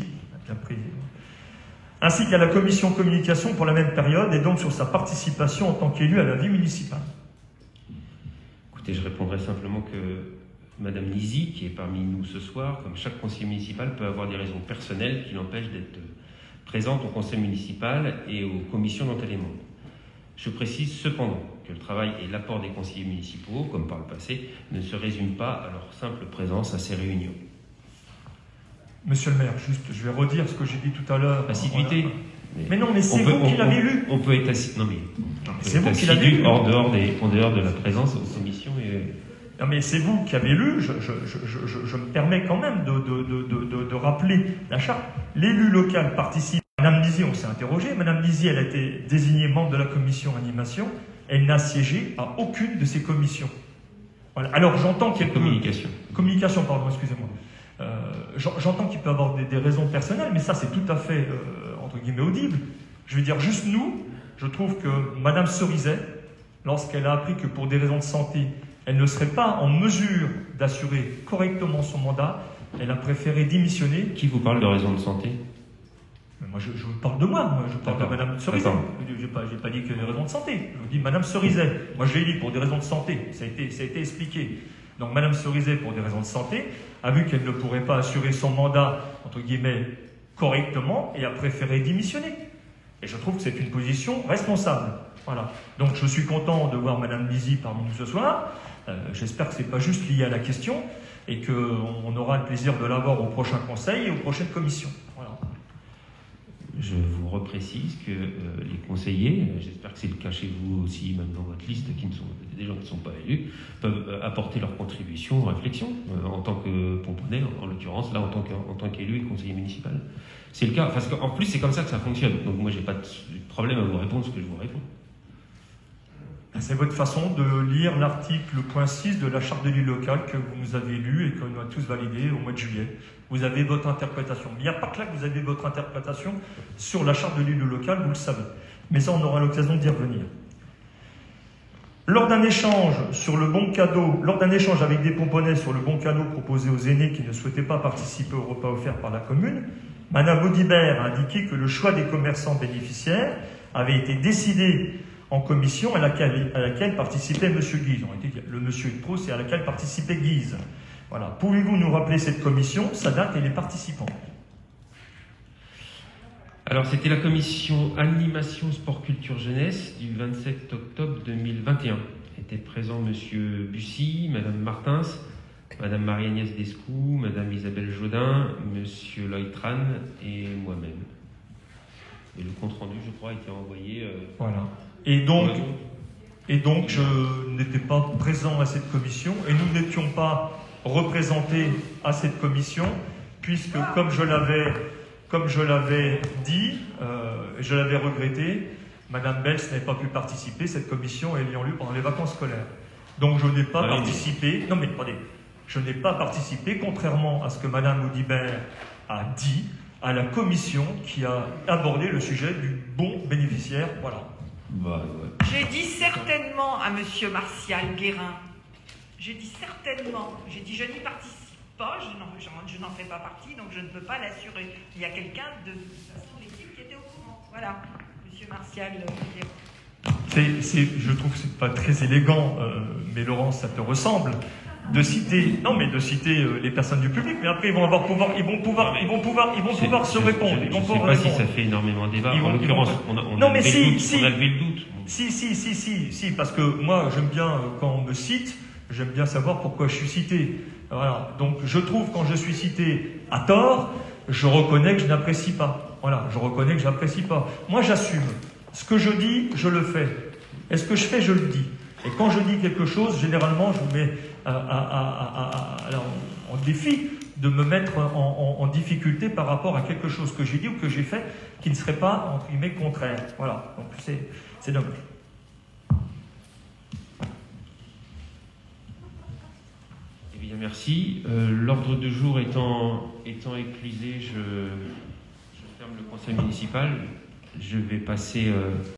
ainsi qu'à la commission communication pour la même période, et donc sur sa participation en tant qu'élu à la vie municipale. Écoutez, je répondrai simplement que Madame Nisi, qui est parmi nous ce soir, comme chaque conseiller municipal, peut avoir des raisons personnelles qui l'empêchent d'être présente au conseil municipal et aux commissions dont elle est membre. Je précise cependant que le travail et l'apport des conseillers municipaux, comme par le passé, ne se résument pas à leur simple présence à ces réunions. Monsieur le maire, juste, je vais redire ce que j'ai dit tout à l'heure. Assiduité. Voilà. Mais, mais non, mais c'est vous qui l'avez lu. On peut être assis. Non mais. C'est vous qui l'avez lu. Hors dehors des, en dehors de la présence aux commissions et. Non mais c'est vous qui avez lu. Je, je, je, je, je me permets quand même de, de, de, de, de rappeler la charte. L'élu local participe. Madame Nisi, on s'est interrogé. Madame Nisi, elle a été désignée membre de la commission animation. Elle n'a siégé à aucune de ces commissions. Voilà. Alors j'entends qu'il y a communication. Communication, pardon, excusez-moi. Euh, j'entends qu'il peut y avoir des, des raisons personnelles, mais ça c'est tout à fait euh, entre guillemets audible. Je veux dire, juste nous, je trouve que Madame Cerizet, lorsqu'elle a appris que pour des raisons de santé, elle ne serait pas en mesure d'assurer correctement son mandat, elle a préféré démissionner. Qui vous parle de raisons de santé? Moi, je, je parle de moi, moi je parle de Madame Cerizet. Je n'ai pas, pas dit qu'il y a des raisons de santé. Je vous dis Madame Cerizet. Moi, je l'ai dit pour des raisons de santé. Ça a été, ça a été expliqué. Donc, Madame Cerizet, pour des raisons de santé, a vu qu'elle ne pourrait pas assurer son mandat, entre guillemets, correctement, et a préféré démissionner. Et je trouve que c'est une position responsable. Voilà. Donc, je suis content de voir Madame Nisi parmi nous ce soir. Euh, J'espère que ce n'est pas juste lié à la question, et qu'on aura le plaisir de l'avoir au prochain conseil et aux prochaines commissions. Voilà. Je vous reprécise que euh, les conseillers, j'espère que c'est le cas chez vous aussi, même dans votre liste, qui ne sont, des gens qui ne sont pas élus, peuvent euh, apporter leur contribution aux réflexions, euh, en tant que pomponnet, en, en l'occurrence, là, en tant qu'élu et conseiller municipal. C'est le cas, parce qu'en plus, c'est comme ça que ça fonctionne. Donc moi, j'ai pas de problème à vous répondre ce que je vous réponds. C'est votre façon de lire l'article point six de la charte de l'élu local que vous nous avez lu et que nous avons tous validé au mois de juillet. Vous avez votre interprétation. Mais il n'y a pas que là que vous avez votre interprétation sur la charte de l'élu local, vous le savez. Mais ça, on aura l'occasion d'y revenir. Lors d'un échange sur le bon cadeau, lors d'un échange avec des pomponnais sur le bon cadeau proposé aux aînés qui ne souhaitaient pas participer au repas offert par la commune, Madame Audibert a indiqué que le choix des commerçants bénéficiaires avait été décidé en commission à laquelle, à laquelle participait M. Guise. Le monsieur est trop, c'est à laquelle participait Guise. Voilà. Pouvez-vous nous rappeler cette commission, sa date et les participants? Alors, c'était la commission Animation, Sport, Culture, Jeunesse du vingt-sept octobre deux mille vingt et un. Étaient présents M. Bussy, Mme Martins, Mme Marie-Agnès Descoux, Mme Isabelle Jodin, M. Loïtran et moi-même. Et le compte-rendu, je crois, a été envoyé... Euh, voilà. Et donc, et donc, je n'étais pas présent à cette commission, et nous n'étions pas représentés à cette commission, puisque, comme je l'avais, comme je l'avais dit, euh, je l'avais regretté, Madame Bels n'avait pas pu participer, cette commission ayant lieu pendant les vacances scolaires. Donc, je n'ai pas ah, participé. Oui. Non, mais attendez, je n'ai pas participé, contrairement à ce que Madame Audibert a dit, à la commission qui a abordé le sujet du bon bénéficiaire. Voilà. Bah, ouais. J'ai dit certainement à Monsieur Martial Guérin, j'ai dit certainement, j'ai dit je n'y participe pas, je n'en fais pas partie, donc je ne peux pas l'assurer. Il y a quelqu'un de, de toute façon l'équipe qui était au courant. Voilà, Monsieur Martial Guérin. C'est, c'est, je trouve que c'est pas très élégant, euh, mais Laurence, ça te ressemble, de citer, non mais de citer euh, les personnes du public, mais après ils vont avoir pouvoir, ils vont pouvoir, ils vont pouvoir, ils vont pouvoir se répondre. Je ne sais pas si ça fait énormément débat. En l'occurrence, on a, on non, a mais levé si, le doute. Si, on a levé le doute. Si, si, si, si, si, parce que moi j'aime bien euh, quand on me cite, j'aime bien savoir pourquoi je suis cité. Voilà. Donc je trouve quand je suis cité à tort, je reconnais que je n'apprécie pas. Voilà, je reconnais que je n'apprécie pas. Moi, j'assume. Ce que je dis, je le fais. Et ce que je fais, je le dis. Et quand je dis quelque chose, généralement, je vous mets à, à, à, à, à, en, en défi de me mettre en, en, en difficulté par rapport à quelque chose que j'ai dit ou que j'ai fait qui ne serait pas, entre guillemets, contraire. Voilà, donc c'est, c'est dommage. Eh bien, merci. Euh, l'ordre du jour étant, étant épuisé, je, je ferme le conseil municipal. Je vais passer... Euh